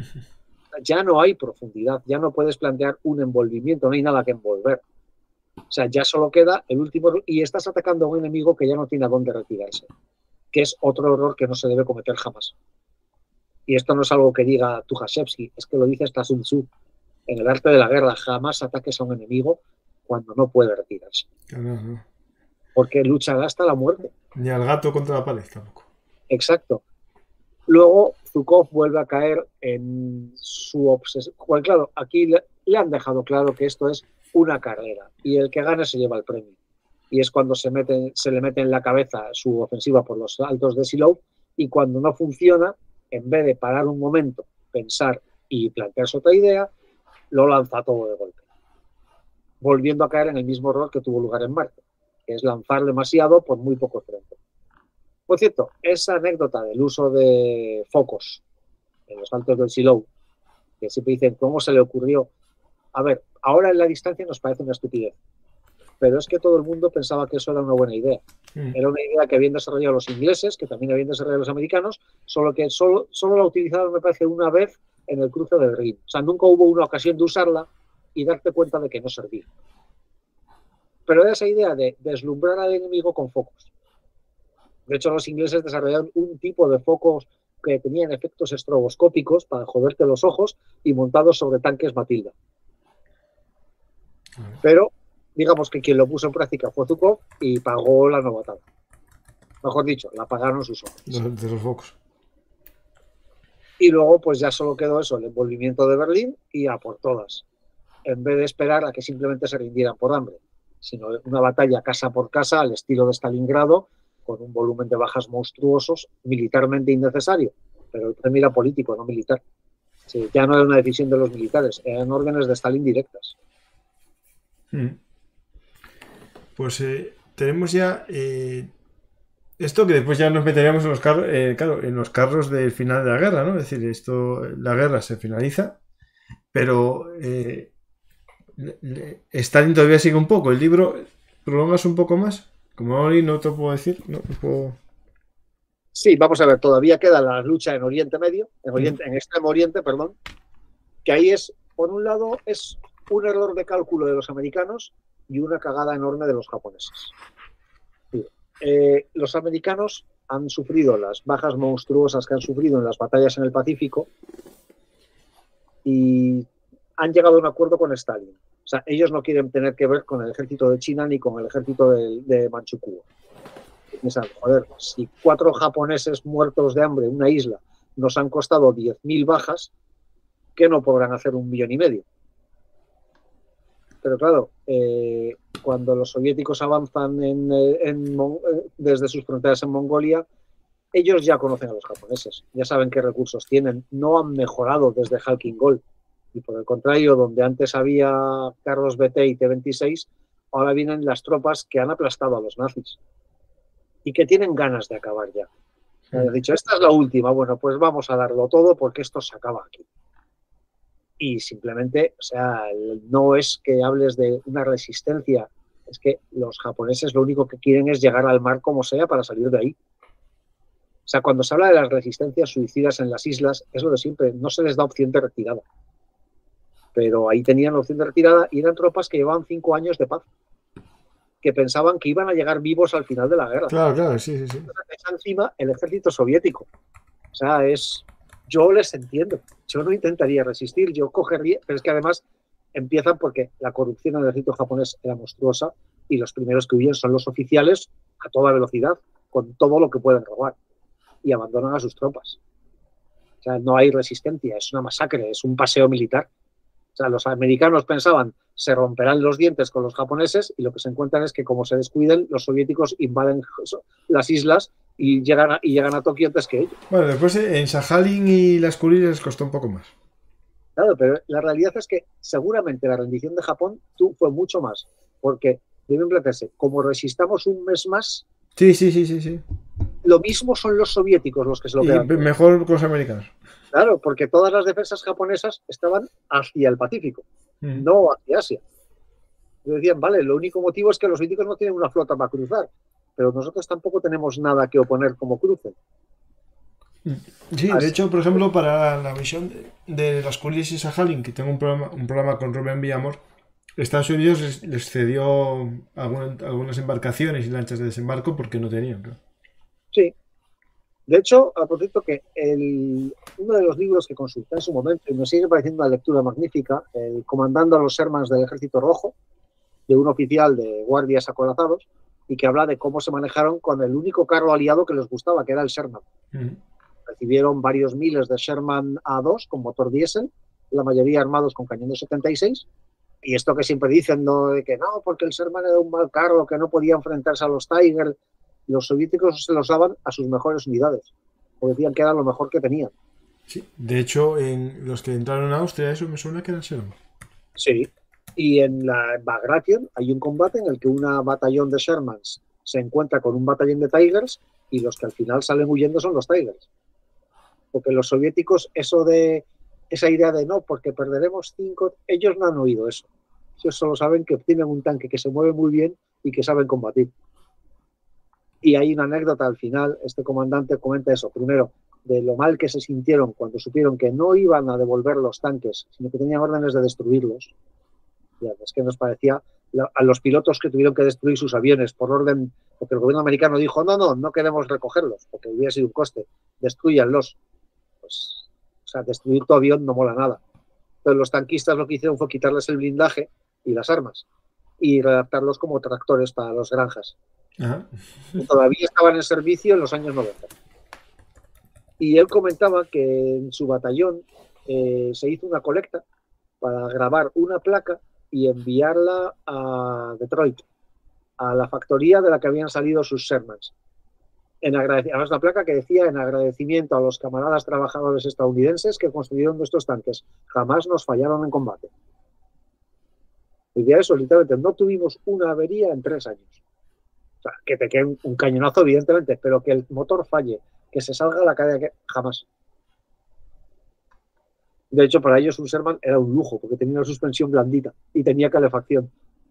Ya no hay profundidad, ya no puedes plantear un envolvimiento, no hay nada que envolver. O sea, ya solo queda el último, y estás atacando a un enemigo que ya no tiene a dónde retirarse, que es otro error que no se debe cometer jamás. Y esto no es algo que diga Tukhachevsky, es que lo dice hasta Sun Tzu. En el arte de la guerra, jamás ataques a un enemigo cuando no puede retirarse. No. Porque luchará hasta la muerte. Ni al gato contra la pared tampoco. Exacto. Luego, Zhukov vuelve a caer en su obsesión. Bueno, claro, aquí le han dejado claro que esto es una carrera y el que gane se lleva el premio. Y es cuando se le mete en la cabeza su ofensiva por los altos de Silov, y cuando no funciona, en vez de parar un momento, pensar y plantearse otra idea, lo lanza todo de golpe, volviendo a caer en el mismo error que tuvo lugar en Marte, que es lanzar demasiado por muy poco frente. Por cierto, esa anécdota del uso de focos en los altos del Silov, que siempre dicen cómo se le ocurrió, a ver, ahora en la distancia nos parece una estupidez, pero es que todo el mundo pensaba que eso era una buena idea. Era una idea que habían desarrollado los ingleses, que también habían desarrollado los americanos, solo que solo la utilizaron, me parece, una vez en el cruce del Rin. O sea, nunca hubo una ocasión de usarla y darte cuenta de que no servía. Pero era esa idea de deslumbrar al enemigo con focos. De hecho, los ingleses desarrollaron un tipo de focos que tenían efectos estroboscópicos para joderte los ojos y montados sobre tanques Matilda. Pero digamos que quien lo puso en práctica fue Zhukov y pagó la novatada. Mejor dicho, la pagaron sus ojos. De los focos. Y luego pues ya solo quedó eso, el envolvimiento de Berlín y a por todas. En vez de esperar a que simplemente se rindieran por hambre, sino una batalla casa por casa al estilo de Stalingrado, con un volumen de bajas monstruosos, militarmente innecesario, pero el premio era político, no militar. Sí, ya no era una decisión de los militares, eran órdenes de Stalin directas. Pues tenemos ya esto, que después ya nos meteríamos en los carros, claro, en los carros del final de la guerra, ¿no? Es decir, la guerra se finaliza, pero Stalin todavía sigue un poco. El libro prolongas un poco más. Como hoy no te puedo decir, no puedo... Sí, vamos a ver, todavía queda la lucha en Oriente Medio, en Extremo Oriente, perdón, que ahí es, por un lado, es un error de cálculo de los americanos y una cagada enorme de los japoneses. Sí. Los americanos han sufrido las bajas monstruosas que han sufrido en las batallas en el Pacífico y han llegado a un acuerdo con Stalin. O sea, ellos no quieren tener que ver con el ejército de China ni con el ejército de Manchukuo. Piensan, joder, si 4 japoneses muertos de hambre en una isla nos han costado 10.000 bajas, ¿qué no podrán hacer 1,5 millones? Pero claro, cuando los soviéticos avanzan desde sus fronteras en Mongolia, ellos ya conocen a los japoneses, ya saben qué recursos tienen, no han mejorado desde Halkin Gol. Y por el contrario, donde antes había carros BT y T-26, ahora vienen las tropas que han aplastado a los nazis y que tienen ganas de acabar ya. Han dicho, esta es la última, bueno, pues vamos a darlo todo porque esto se acaba aquí. Y simplemente, o sea, no es que hables de una resistencia, es que los japoneses lo único que quieren es llegar al mar como sea para salir de ahí. O sea, cuando se habla de las resistencias suicidas en las islas, es lo de siempre, no se les da opción de retirada. Pero ahí tenían la opción de retirada y eran tropas que llevaban 5 años de paz, que pensaban que iban a llegar vivos al final de la guerra. Claro, sí. Echa encima el ejército soviético. O sea, yo les entiendo. Yo no intentaría resistir, yo cogería, pero es que además empiezan porque la corrupción en el ejército japonés era monstruosa y los primeros que huyen son los oficiales a toda velocidad, con todo lo que pueden robar, y abandonan a sus tropas. O sea, no hay resistencia, es una masacre, es un paseo militar. O sea, los americanos pensaban se romperán los dientes con los japoneses y lo que se encuentran es que como se descuiden, los soviéticos invaden las islas y llegan a Tokio antes que ellos. Bueno, después en Sajalín y las Kuriles les costó un poco más. Claro, pero la realidad es que seguramente la rendición de Japón fue mucho más, porque deben plantearse, como resistamos un mes más, sí. Lo mismo son los soviéticos los que se lo quedan. Mejor que los americanos. Claro, porque todas las defensas japonesas estaban hacia el Pacífico, no hacia Asia. Y decían, vale, lo único motivo es que los soviéticos no tienen una flota para cruzar, pero nosotros tampoco tenemos nada que oponer como cruce. Sí, de hecho, por ejemplo, para la misión de las Kuriles y Sajalín, que tengo un programa con Rubén Villamor, Estados Unidos les cedió algunas embarcaciones y lanchas de desembarco porque no tenían. ¿No? Sí. De hecho, por cierto, que uno de los libros que consulté en su momento, y me sigue pareciendo una lectura magnífica, el Comandando a los Shermans del Ejército Rojo, de un oficial de guardias acorazados, y que habla de cómo se manejaron con el único carro aliado que les gustaba, que era el Sherman. Recibieron varios miles de Sherman A2 con motor diésel, la mayoría armados con cañón de 76, y esto que siempre dicen, ¿no? De que no, porque el Sherman era un mal carro, que no podía enfrentarse a los Tiger. Los soviéticos se los daban a sus mejores unidades, o decían que era lo mejor que tenían. Sí, de hecho, en los que entraron a Austria, eso me suena que eran Sherman. Sí, y en Bagration hay un combate en el que una batallón de Shermans se encuentra con un batallón de Tigers y los que al final salen huyendo son los Tigers. Porque los soviéticos, esa idea de no, porque perderemos 5, ellos no han oído eso. Ellos solo saben que tienen un tanque que se mueve muy bien y que saben combatir. Y hay una anécdota al final, este comandante comenta eso, primero, de lo mal que se sintieron cuando supieron que no iban a devolver los tanques, sino que tenían órdenes de destruirlos. Ya, es que nos parecía a los pilotos que tuvieron que destruir sus aviones por orden, porque el gobierno americano dijo, no queremos recogerlos, porque hubiera sido un coste, destruyanlos. Pues, o sea, destruir tu avión no mola nada. Entonces los tanquistas lo que hicieron fue quitarles el blindaje y las armas y redactarlos como tractores para las granjas. Todavía estaban en servicio en los años 90. Y él comentaba que en su batallón se hizo una colecta para grabar una placa y enviarla a Detroit, a la factoría de la que habían salido sus Shermans. Además, una placa que decía en agradecimiento a los camaradas trabajadores estadounidenses que construyeron nuestros tanques. Jamás nos fallaron en combate. Y de eso, literalmente, no tuvimos una avería en 3 años. O sea, que te quede un cañonazo, evidentemente, pero que el motor falle, que se salga la cadena, jamás. De hecho, para ellos un Sherman era un lujo, porque tenía una suspensión blandita y tenía calefacción.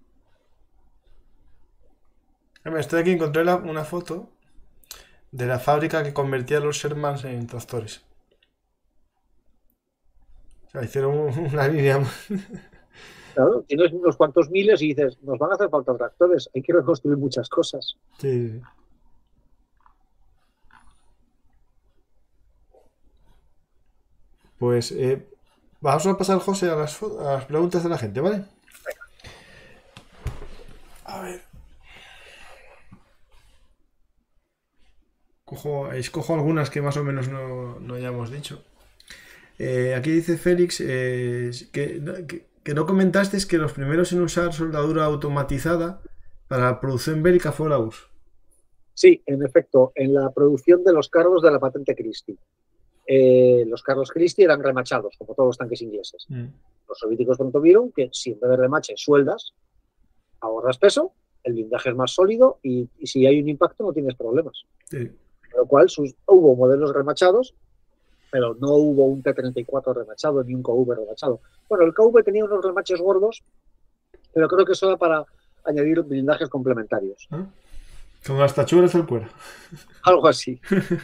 Estoy aquí, encontré una foto de la fábrica que convertía a los Shermans en tractores. O sea, hicieron una línea... Claro, tienes unos cuantos miles y dices, nos van a hacer falta tractores, hay que reconstruir muchas cosas. Sí. Pues vamos a pasar, José, a las preguntas de la gente, ¿vale? A ver. Escojo algunas que más o menos no hayamos dicho. Aquí dice Félix que no comentaste que los primeros en usar soldadura automatizada para la producción bélica fue la URSS. Sí, en efecto, en la producción de los carros de la patente Christie. Los carros Christie eran remachados, como todos los tanques ingleses. Los soviéticos pronto vieron que si en vez de remache sueldas, ahorras peso, el blindaje es más sólido y si hay un impacto no tienes problemas. Sí. Con lo cual hubo modelos remachados, pero no hubo un T-34 remachado ni un KV remachado. Bueno, el KV tenía unos remaches gordos, pero creo que eso era para añadir blindajes complementarios. Con las tachuelas del cuero. Algo así.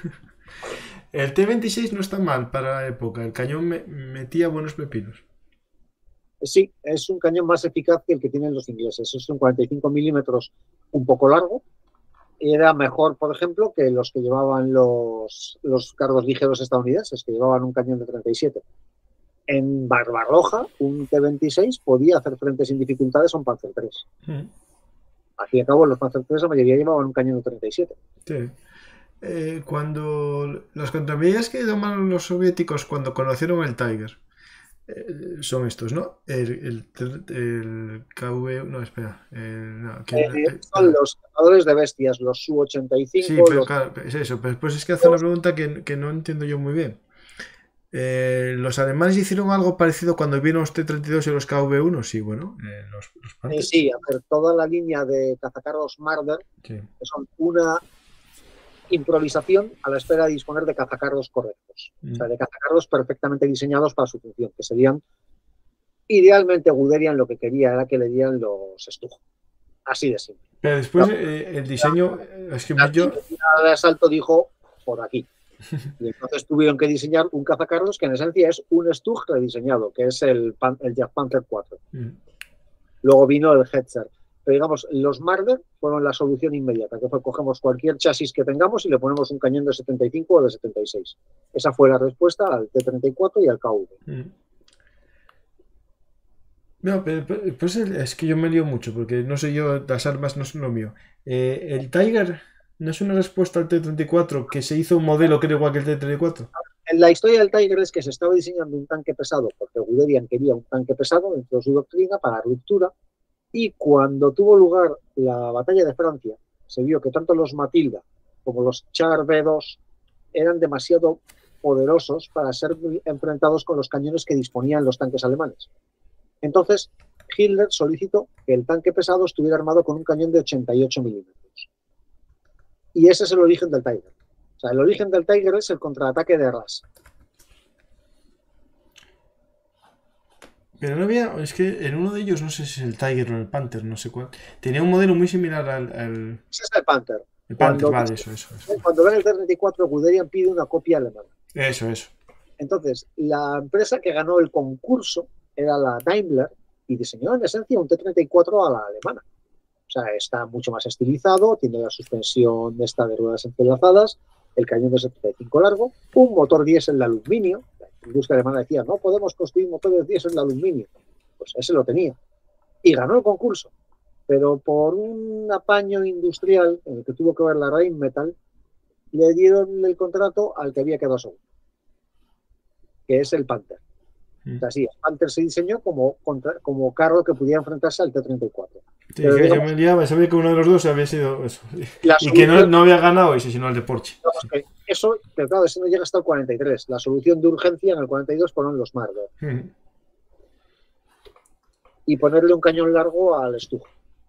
El T-26 no está mal para la época. El cañón metía buenos pepinos. Sí, es un cañón más eficaz que el que tienen los ingleses. Es un 45 milímetros un poco largo. Era mejor, por ejemplo, que los que llevaban los carros ligeros estadounidenses, que llevaban un cañón de 37. En Barbarroja, un T-26 podía hacer frente sin dificultades a un Panzer III. Al fin y al cabo, los Panzer III la mayoría llevaban un cañón de 37. Sí. Cuando las contramedidas que tomaron los soviéticos cuando conocieron el Tiger son estos, ¿no? El KV... No, espera. Son los cazadores de bestias, los Su-85. Sí, pero claro, es eso. Pero después es que hace una pregunta que no entiendo yo muy bien. ¿Los alemanes hicieron algo parecido cuando vieron los T-32 y los KV-1? Sí, bueno, los sí, a ver, toda la línea de cazacarros Marder, sí, que son una improvisación a la espera de disponer de cazacarros correctos. O sea, de cazacarros perfectamente diseñados para su función, que serían, idealmente Guderian lo que quería era que le dieran los Stug. Así de simple. Pero después el diseño... Es que el asalto dijo, por aquí. Y entonces tuvieron que diseñar un cazacarros que en esencia es un Stug rediseñado, que es el Jagdpanzer 4. Luego vino el Hetzer. Pero digamos, los Marder fueron la solución inmediata, que fue cogemos cualquier chasis que tengamos y le ponemos un cañón de 75 o de 76. Esa fue la respuesta al T-34 y al KV. No, pero pues es que yo me lío mucho, porque no sé yo, las armas no son lo mío. ¿El Tiger no es una respuesta al T-34 que se hizo un modelo que era igual que el T-34? En la historia del Tiger es que se estaba diseñando un tanque pesado, porque Guderian quería un tanque pesado dentro de su doctrina para ruptura. Y cuando tuvo lugar la batalla de Francia, se vio que tanto los Matilda como los Char B2 eran demasiado poderosos para ser enfrentados con los cañones que disponían los tanques alemanes. Entonces, Hitler solicitó que el tanque pesado estuviera armado con un cañón de 88 milímetros. Y ese es el origen del Tiger. O sea, el origen del Tiger es el contraataque de Arras. Pero no había, es que en uno de ellos, no sé si es el Tiger o el Panther, no sé cuál, tenía un modelo muy similar al... Ese es el Panther. El Panther, vale, eso. Cuando ven el T-34, Guderian pide una copia alemana. Eso. Entonces, la empresa que ganó el concurso era la Daimler y diseñó en esencia un T-34 a la alemana. O sea, está mucho más estilizado, tiene la suspensión esta de ruedas entrelazadas, el cañón de 75 largo, un motor diésel de aluminio. La industria alemana decía, no podemos construir motores diésel de aluminio. Pues ese lo tenía. Y ganó el concurso. Pero por un apaño industrial en el que tuvo que ver la Rheinmetall, le dieron el contrato al que había quedado segundo, que es el Panther. O sea, sí, el Panther se diseñó como carro que pudiera enfrentarse al T-34. Sí, que digamos, yo me liaba, sabía que uno de los dos había sido eso. Y que no había ganado ese, sino el de Porsche. No, sí. Eso, pero claro, ese no llega hasta el 43. La solución de urgencia en el 42 fueron los Marder. Y ponerle un cañón largo al Stug.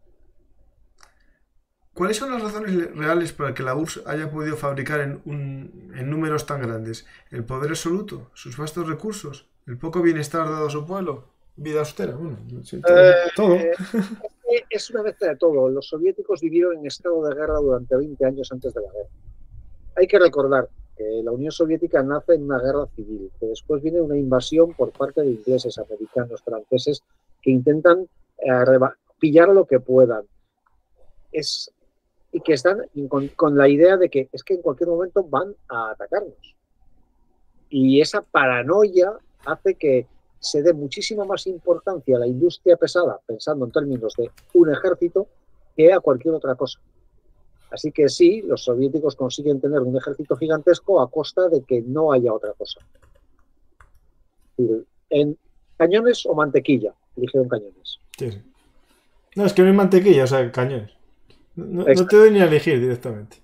¿Cuáles son las razones reales para que la URSS haya podido fabricar en números tan grandes? ¿El poder absoluto? ¿Sus vastos recursos? ¿El poco bienestar dado a su pueblo? ¿Vida austera? Bueno, sí, todo. Es una mezcla de todo. Los soviéticos vivieron en estado de guerra durante 20 años antes de la guerra. Hay que recordar que la Unión Soviética nace en una guerra civil, que después viene una invasión por parte de ingleses, americanos, franceses, que intentan pillar lo que puedan. Y que están con la idea de que es que en cualquier momento van a atacarnos. Y esa paranoia hace que se dé muchísima más importancia a la industria pesada, pensando en términos de un ejército, que a cualquier otra cosa. Así que sí, los soviéticos consiguen tener un ejército gigantesco a costa de que no haya otra cosa. En cañones o mantequilla, eligieron cañones. Sí, sí. No, es que no hay mantequilla, o sea, cañones. No te doy ni a elegir directamente.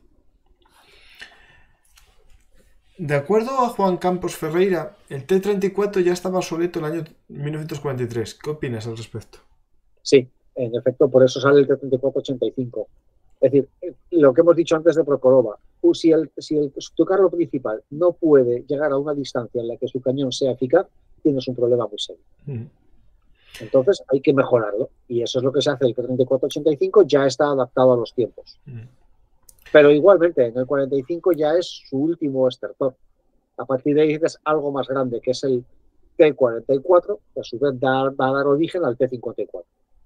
De acuerdo a Juan Campos Ferreira, el T-34 ya estaba obsoleto en el año 1943. ¿Qué opinas al respecto? Sí, en efecto, por eso sale el T-34-85. Es decir, lo que hemos dicho antes de Prokhorova, si tu carro principal no puede llegar a una distancia en la que su cañón sea eficaz, tienes un problema muy serio. Entonces hay que mejorarlo, y eso es lo que se hace. El T-34-85 ya está adaptado a los tiempos. Pero igualmente, en el 45 ya es su último estertor. A partir de ahí es algo más grande, que es el T-44, que a su vez va a dar origen al T-54.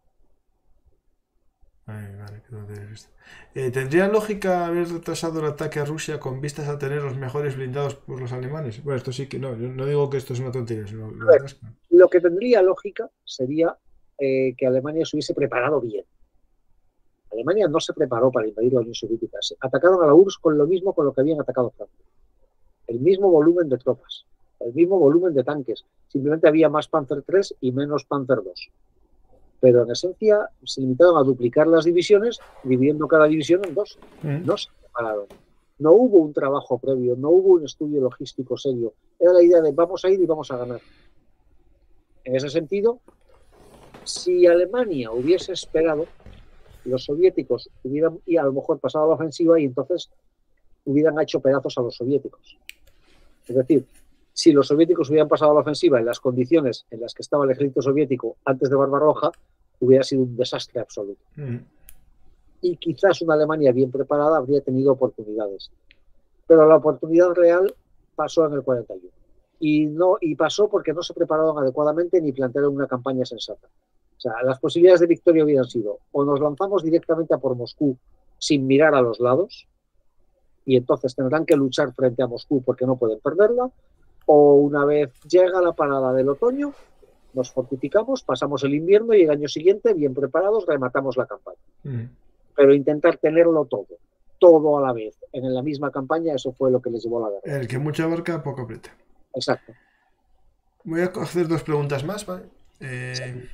¿Tendría lógica haber retrasado el ataque a Rusia con vistas a tener los mejores blindados por los alemanes? Bueno, esto sí que no. Yo no digo que esto es una tontería, sino lo que tendría lógica sería que Alemania se hubiese preparado bien. Alemania no se preparó para invadir la Unión Soviética. Atacaron a la URSS con lo mismo con lo que habían atacado a Francia. El mismo volumen de tropas, el mismo volumen de tanques. Simplemente había más Panzer III y menos Panzer II. Pero en esencia se limitaron a duplicar las divisiones, dividiendo cada división en dos. No se prepararon. No hubo un trabajo previo, no hubo un estudio logístico serio. Era la idea de vamos a ir y vamos a ganar. En ese sentido, si Alemania hubiese esperado, los soviéticos hubieran y a lo mejor pasado a la ofensiva y entonces hubieran hecho pedazos a los soviéticos. Es decir, si los soviéticos hubieran pasado a la ofensiva en las condiciones en las que estaba el ejército soviético antes de Barbarroja, hubiera sido un desastre absoluto. Y quizás una Alemania bien preparada habría tenido oportunidades. Pero la oportunidad real pasó en el 41. Y pasó porque no se prepararon adecuadamente ni plantearon una campaña sensata. O sea, las posibilidades de victoria hubieran sido o nos lanzamos directamente a por Moscú sin mirar a los lados, y entonces tendrán que luchar frente a Moscú porque no pueden perderla, o una vez llega la parada del otoño, nos fortificamos, pasamos el invierno y el año siguiente, bien preparados, rematamos la campaña. Pero intentar tenerlo todo a la vez, en la misma campaña, eso fue lo que les llevó a la guerra. El que mucho abarca, poco aprieta. Exacto. Voy a hacer dos preguntas más, ¿vale? Sí.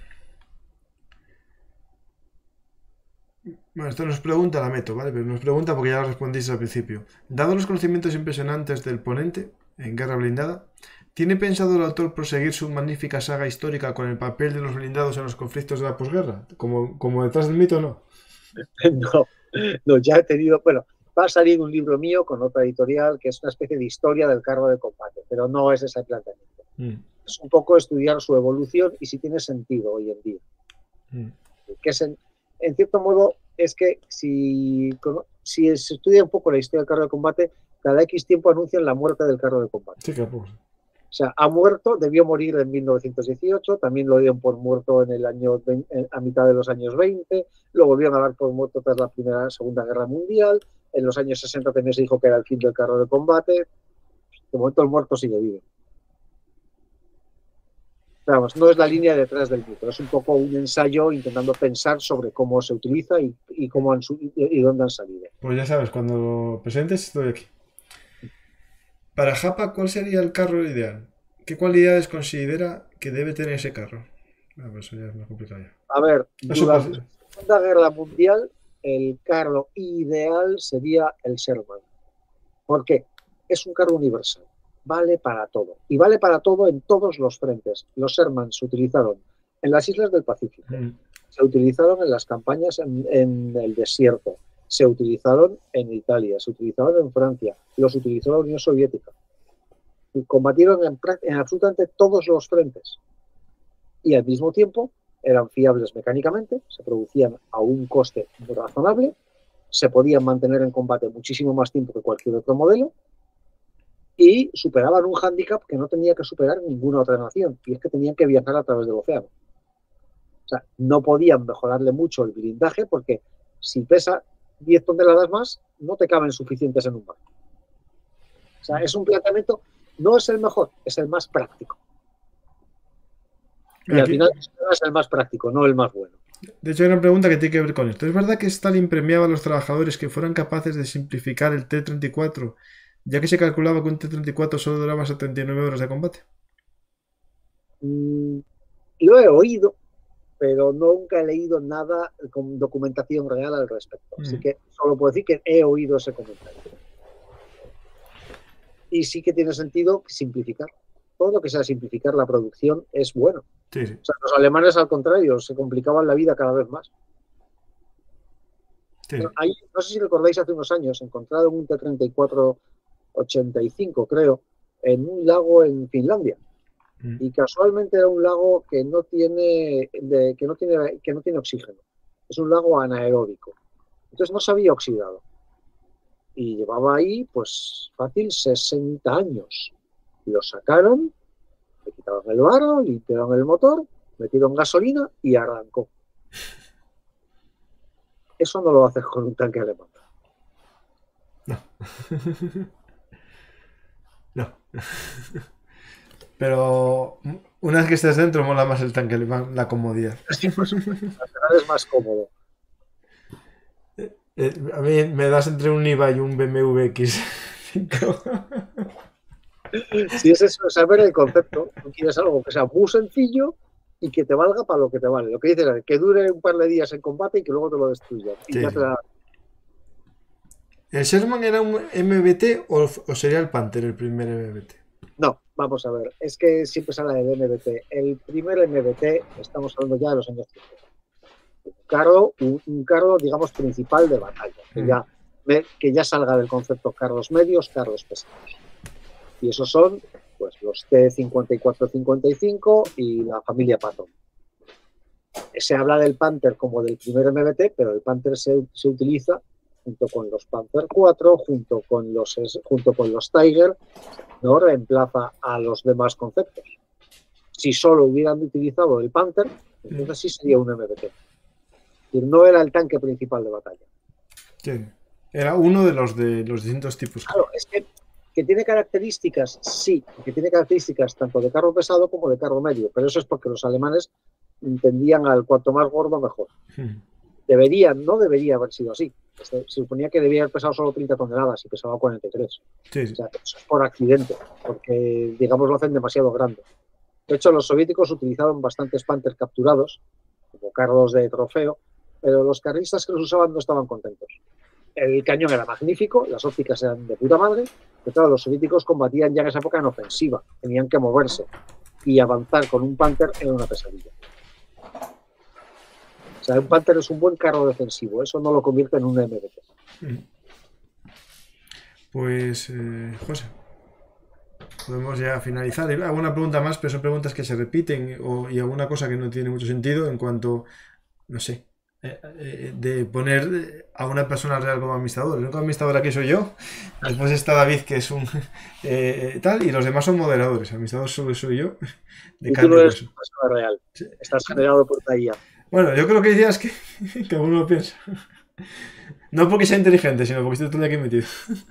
Bueno, esto nos pregunta, la meto, ¿vale? Pero nos pregunta porque ya lo respondiste al principio. Dado los conocimientos impresionantes del ponente en Guerra Blindada, ¿tiene pensado el autor proseguir su magnífica saga histórica con el papel de los blindados en los conflictos de la posguerra? ¿Como detrás del mito, no? No, ya he tenido... Bueno, va a salir un libro mío con otra editorial que es una especie de historia del carro de combate, pero no es ese planteamiento. Es un poco estudiar su evolución y si tiene sentido hoy en día. Que es en cierto modo, es que si se estudia un poco la historia del carro de combate, cada X tiempo anuncian la muerte del carro de combate. Sí, claro. O sea, ha muerto, debió morir en 1918, también lo dieron por muerto a mitad de los años 20, lo volvieron a dar por muerto tras la Segunda Guerra Mundial, en los años 60 también se dijo que era el fin del carro de combate. De momento el muerto sigue vivo. Vamos, no es la línea detrás del mito, es un poco un ensayo intentando pensar sobre cómo se utiliza y dónde han salido. Pues ya sabes, cuando lo presentes estoy aquí. Para Japa, ¿cuál sería el carro ideal? ¿Qué cualidades considera que debe tener ese carro? Pues eso ya es más complicado. A ver, durante la Segunda Guerra Mundial, el carro ideal sería el Sherman. ¿Por qué? Es un carro universal. Vale para todo. Y vale para todo en todos los frentes. Los Sherman se utilizaron en las islas del Pacífico, se utilizaron en las campañas en el desierto, se utilizaron en Italia, se utilizaron en Francia, los utilizó la Unión Soviética. Y combatieron en absolutamente todos los frentes. Y al mismo tiempo eran fiables mecánicamente, se producían a un coste muy razonable, se podían mantener en combate muchísimo más tiempo que cualquier otro modelo, y superaban un hándicap que no tenía que superar ninguna otra nación, y es que tenían que viajar a través del océano. O sea, no podían mejorarle mucho el blindaje porque si pesa 10 toneladas más, no te caben suficientes en un barco. O sea, es un planteamiento No es el mejor, es el más práctico. Y al final es el más práctico, no el más bueno. De hecho, hay una pregunta que tiene que ver con esto. ¿Es verdad que Stalin premiaba a los trabajadores que fueran capaces de simplificar el T-34, ya que se calculaba que un T-34 solo duraba hasta 39 horas de combate? Lo he oído, pero nunca he leído nada con documentación real al respecto. Así que solo puedo decir que he oído ese comentario. Y sí que tiene sentido simplificar. Todo lo que sea simplificar la producción es bueno. Sí, sí. O sea, los alemanes, al contrario, se complicaban la vida cada vez más. Sí. Bueno, no sé si recordáis, hace unos años encontraron un T-34-85, creo, en un lago en Finlandia. Y casualmente era un lago que no tiene oxígeno. Es un lago anaeróbico. Entonces no se había oxidado. Y llevaba ahí, pues, fácil 60 años. Lo sacaron, le quitaron el varo, limpiaron el motor, metieron gasolina y arrancó. Eso no lo haces con un tanque alemán. No. No. Pero una vez que estés dentro, mola más el tanque alemán, la comodidad. Sí, pues, al final es más cómodo. A mí me das entre un IVA y un BMW X5. Si es eso, saber el concepto. Tú quieres algo que sea muy sencillo y que te valga para lo que te vale. Lo que dices es que dure un par de días en combate y que luego te lo destruya. Y Sí. ya te da... ¿El Sherman era un MBT o sería el Panther el primer MBT? No, vamos a ver. Es que siempre se habla del MBT. El primer MBT, estamos hablando ya de los años 50. Un carro, digamos, principal de batalla. Que ya salga del concepto carros medios, carros pesados. Y esos son, pues, los T-54-55 y la familia Patton. Se habla del Panther como del primer MBT, pero el Panther se utiliza junto con los Panther 4, junto con los Tiger, no reemplaza a los demás conceptos. Si solo hubieran utilizado el Panther, entonces sí sería un MBT. Y no era el tanque principal de batalla. Sí. Era uno de los distintos tipos. Claro, es que tiene características, sí, que tiene características tanto de carro pesado como de carro medio, pero eso es porque los alemanes entendían al cuanto más gordo mejor. No debería haber sido así. Se suponía que debía haber pesado solo 30 toneladas y pesaba 43. Sí. O sea, eso es por accidente, porque, digamos, lo hacen demasiado grande. De hecho, los soviéticos utilizaron bastantes Panther capturados, como carros de trofeo, pero los carristas que los usaban no estaban contentos. El cañón era magnífico, las ópticas eran de puta madre, pero claro, los soviéticos combatían ya en esa época en ofensiva, tenían que moverse, y avanzar con un Panther era una pesadilla. O sea, un Panther es un buen carro defensivo, eso no lo convierte en un MBT. Pues, José, podemos ya finalizar. Alguna pregunta más, pero son preguntas que se repiten y alguna cosa que no tiene mucho sentido en cuanto, no sé, de poner a una persona real como administrador. El único administrador aquí soy yo, después está David, que es un tal, y los demás son moderadores. Administrador solo soy yo. Y tú no eres una persona real, sí. Estás generado por la IA. Bueno, yo creo que decías que uno lo piensa. No porque sea inteligente, sino porque estoy todo aquí metido.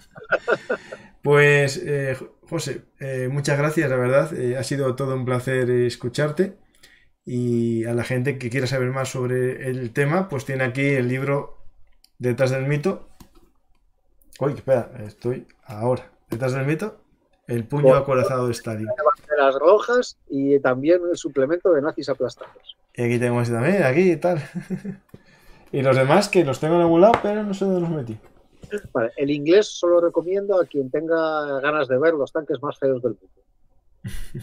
Pues, José, muchas gracias, la verdad. Ha sido todo un placer escucharte. Y a la gente que quiera saber más sobre el tema, pues tiene aquí el libro Detrás del mito. Uy, espera, estoy ahora. Detrás del mito, el puño acorazado de Stalin. Banderas rojas y también el suplemento de nazis aplastados. Y aquí tengo este también, aquí y tal. Y los demás que los tengo en algún lado, pero no sé dónde los metí. Vale, el inglés solo recomiendo a quien tenga ganas de ver los tanques más feos del mundo.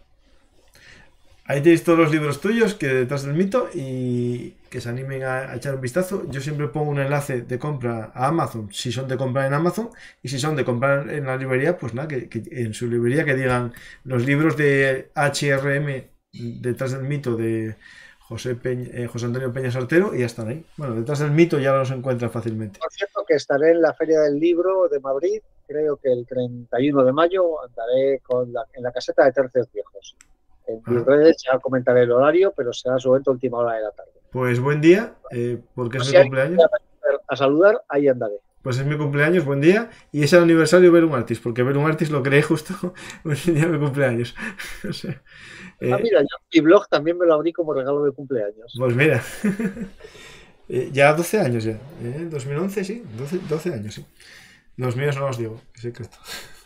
Ahí tenéis todos los libros tuyos que Detrás del mito y que se animen a echar un vistazo. Yo siempre pongo un enlace de compra a Amazon, si son de comprar en Amazon, y si son de comprar en la librería, pues nada, que en su librería que digan los libros de HRM Detrás del mito de José Antonio Peña Sartero, y ya están ahí. Bueno, Detrás del mito ya los encuentran fácilmente. Por cierto, que estaré en la Feria del Libro de Madrid, creo que el 31 de mayo andaré en la caseta de Tercios Viejos. En mis redes ya comentaré el horario, pero será su evento a última hora de la tarde. Pues buen día, porque es mi cumpleaños. A saludar, ahí andaré. pues es mi cumpleaños, buen día, y es el aniversario de Ver un Artist, porque Ver un Artist lo creé justo un día de mi cumpleaños. O sea, Mira, yo mi blog también me lo abrí como regalo de cumpleaños. pues mira, ya 12 años ya, 2011 sí, 12 años sí. Los míos no los digo, es secreto.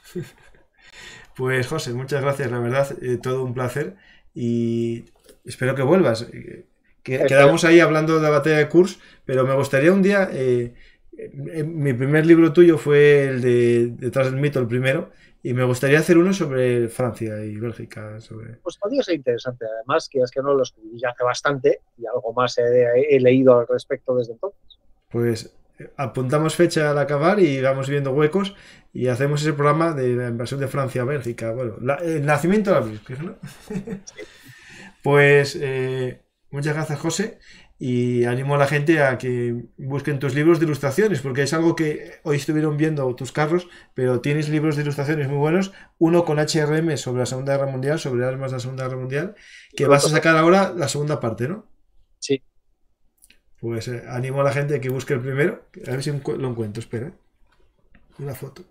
Pues José, muchas gracias, la verdad, todo un placer y espero que vuelvas. Quedamos ahí hablando de la batalla de Kursk, pero me gustaría un día, mi primer libro tuyo fue el de Detrás del mito, el primero, y me gustaría hacer uno sobre Francia y Bélgica. Pues podría ser interesante, además, que es que no lo escribí ya hace bastante y algo más he leído al respecto desde entonces. Pues apuntamos fecha al acabar y vamos viendo huecos y hacemos ese programa de la invasión de Francia a Bélgica. Bueno, el nacimiento de la Blitzkrieg, ¿no? Sí. Pues muchas gracias, José, y animo a la gente a que busquen tus libros de ilustraciones, porque es algo que hoy estuvieron viendo tus carros, pero tienes libros de ilustraciones muy buenos, uno con HRM sobre la Segunda Guerra Mundial, sobre armas de la Segunda Guerra Mundial, que vas a sacar ahora la segunda parte, ¿no? Sí. Pues animo a la gente a que busque el primero, a ver si lo encuentro, espera. Una foto.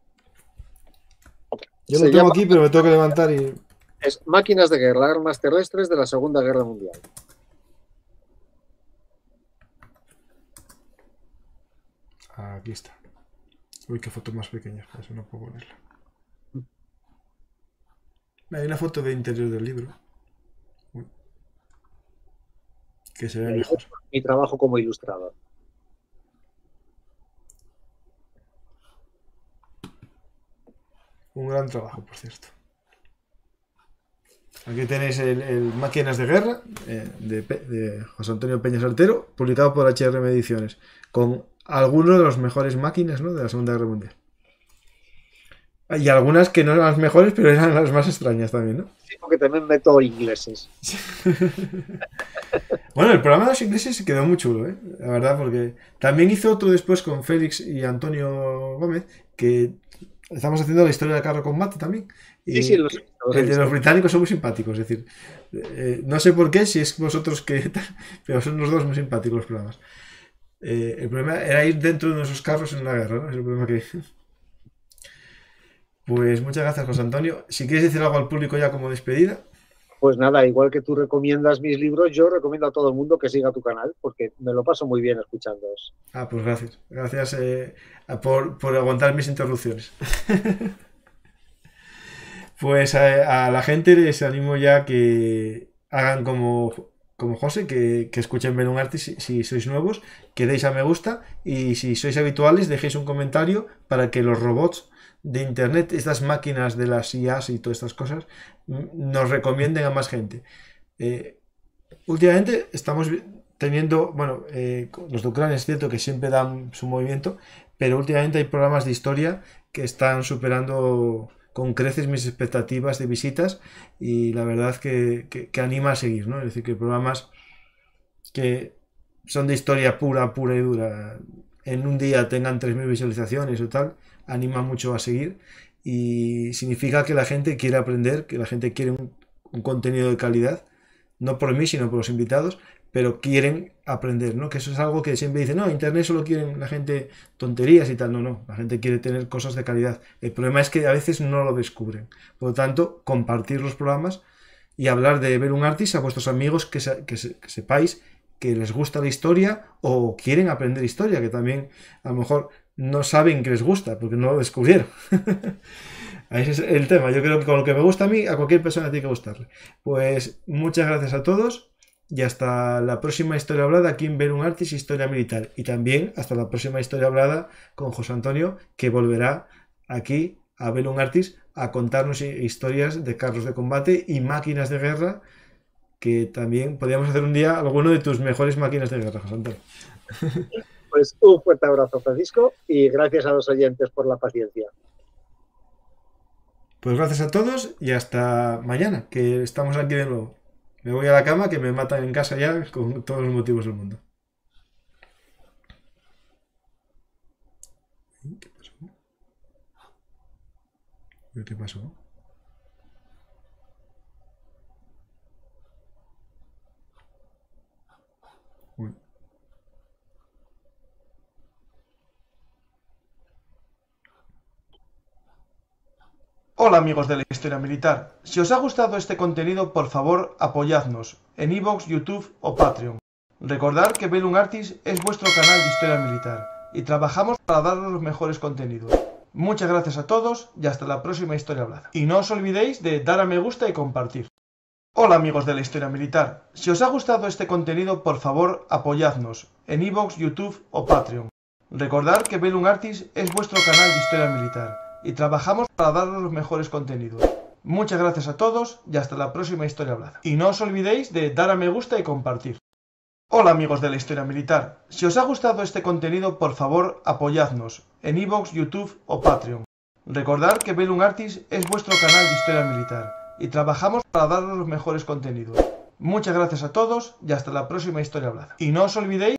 Yo lo tengo aquí, pero me tengo que levantar y... Es Máquinas de guerra, armas terrestres de la Segunda Guerra Mundial. Aquí está. Uy, qué foto más pequeña, por eso no puedo ponerla. Hay una foto de interior del libro. Uy. Que se ve mejor. Mi trabajo como ilustrador. Un gran trabajo, por cierto. Aquí tenéis el Máquinas de Guerra de José Antonio Peña Saltero, publicado por HRM Ediciones, con algunos de los mejores máquinas, ¿no?, de la Segunda Guerra Mundial. Y algunas que no eran las mejores, pero eran las más extrañas también, ¿no? Sí, porque también meto ingleses. Bueno, el programa de los ingleses se quedó muy chulo, ¿eh? La verdad, porque también hizo otro después con Félix y Antonio Gómez, que estamos haciendo la historia de Carro Combate también. Y sí, el de los británicos son muy simpáticos, es decir, no sé por qué, si es vosotros que tal, pero son los dos muy simpáticos los programas. El problema era ir dentro de esos carros en la guerra, ¿no? Es el problema que... Pues muchas gracias, José Antonio. Si quieres decir algo al público ya como despedida. Pues nada, igual que tú recomiendas mis libros, yo recomiendo a todo el mundo que siga tu canal, porque me lo paso muy bien escuchándoos. Pues gracias. Gracias por aguantar mis interrupciones. Pues a la gente les animo ya que hagan como José, que escuchen Ver un Artist si sois nuevos, que deis a me gusta y si sois habituales dejéis un comentario para que los robots de internet, estas máquinas de las IAs y todas estas cosas, nos recomienden a más gente. Últimamente estamos teniendo, bueno, los de Ucrania es cierto que siempre dan su movimiento, pero últimamente hay programas de historia que están superando con creces mis expectativas de visitas y la verdad que anima a seguir, ¿no? Es decir, que programas que son de historia pura, pura y dura, en un día tengan 3.000 visualizaciones o tal, anima mucho a seguir y significa que la gente quiere aprender, que la gente quiere un contenido de calidad, no por mí, sino por los invitados, pero quieren aprender, ¿no? Que eso es algo que siempre dicen, no, internet solo quieren la gente tonterías y tal, no, la gente quiere tener cosas de calidad. El problema es que a veces no lo descubren. Por lo tanto, compartir los programas y hablar de Ver un Artist a vuestros amigos que sepáis que les gusta la historia o quieren aprender historia, que también a lo mejor no saben que les gusta porque no lo descubrieron. Ese es el tema. Yo creo que con lo que me gusta a mí, a cualquier persona tiene que gustarle. Pues muchas gracias a todos y hasta la próxima historia hablada aquí en Ver un Artist Historia Militar. Y también hasta la próxima historia hablada con José Antonio, que volverá aquí a Ver un Artist a contarnos historias de carros de combate y máquinas de guerra, que también podríamos hacer un día alguno de tus mejores máquinas de guerra, José Antonio. Pues un fuerte abrazo, Francisco, y gracias a los oyentes por la paciencia. Pues gracias a todos y hasta mañana, que estamos aquí de nuevo. Me voy a la cama, que me matan en casa ya con todos los motivos del mundo. ¿Qué pasó? ¿Qué pasó? Uy. Hola amigos de la historia militar. Si os ha gustado este contenido, por favor, apoyadnos en iVoox, YouTube o Patreon. Recordad que Bellum Artis es vuestro canal de historia militar y trabajamos para daros los mejores contenidos. Muchas gracias a todos y hasta la próxima historia hablada. Y no os olvidéis de dar a me gusta y compartir. Hola amigos de la historia militar. Si os ha gustado este contenido, por favor, apoyadnos en iVoox, YouTube o Patreon. Recordad que Bellum Artis es vuestro canal de historia militar y trabajamos para daros los mejores contenidos. Muchas gracias a todos y hasta la próxima historia hablada. Y no os olvidéis de dar a me gusta y compartir. Hola amigos de la historia militar. Si os ha gustado este contenido, por favor, apoyadnos en iVoox, YouTube o Patreon. Recordad que Bellum Artis es vuestro canal de historia militar y trabajamos para daros los mejores contenidos. Muchas gracias a todos y hasta la próxima historia hablada. Y no os olvidéis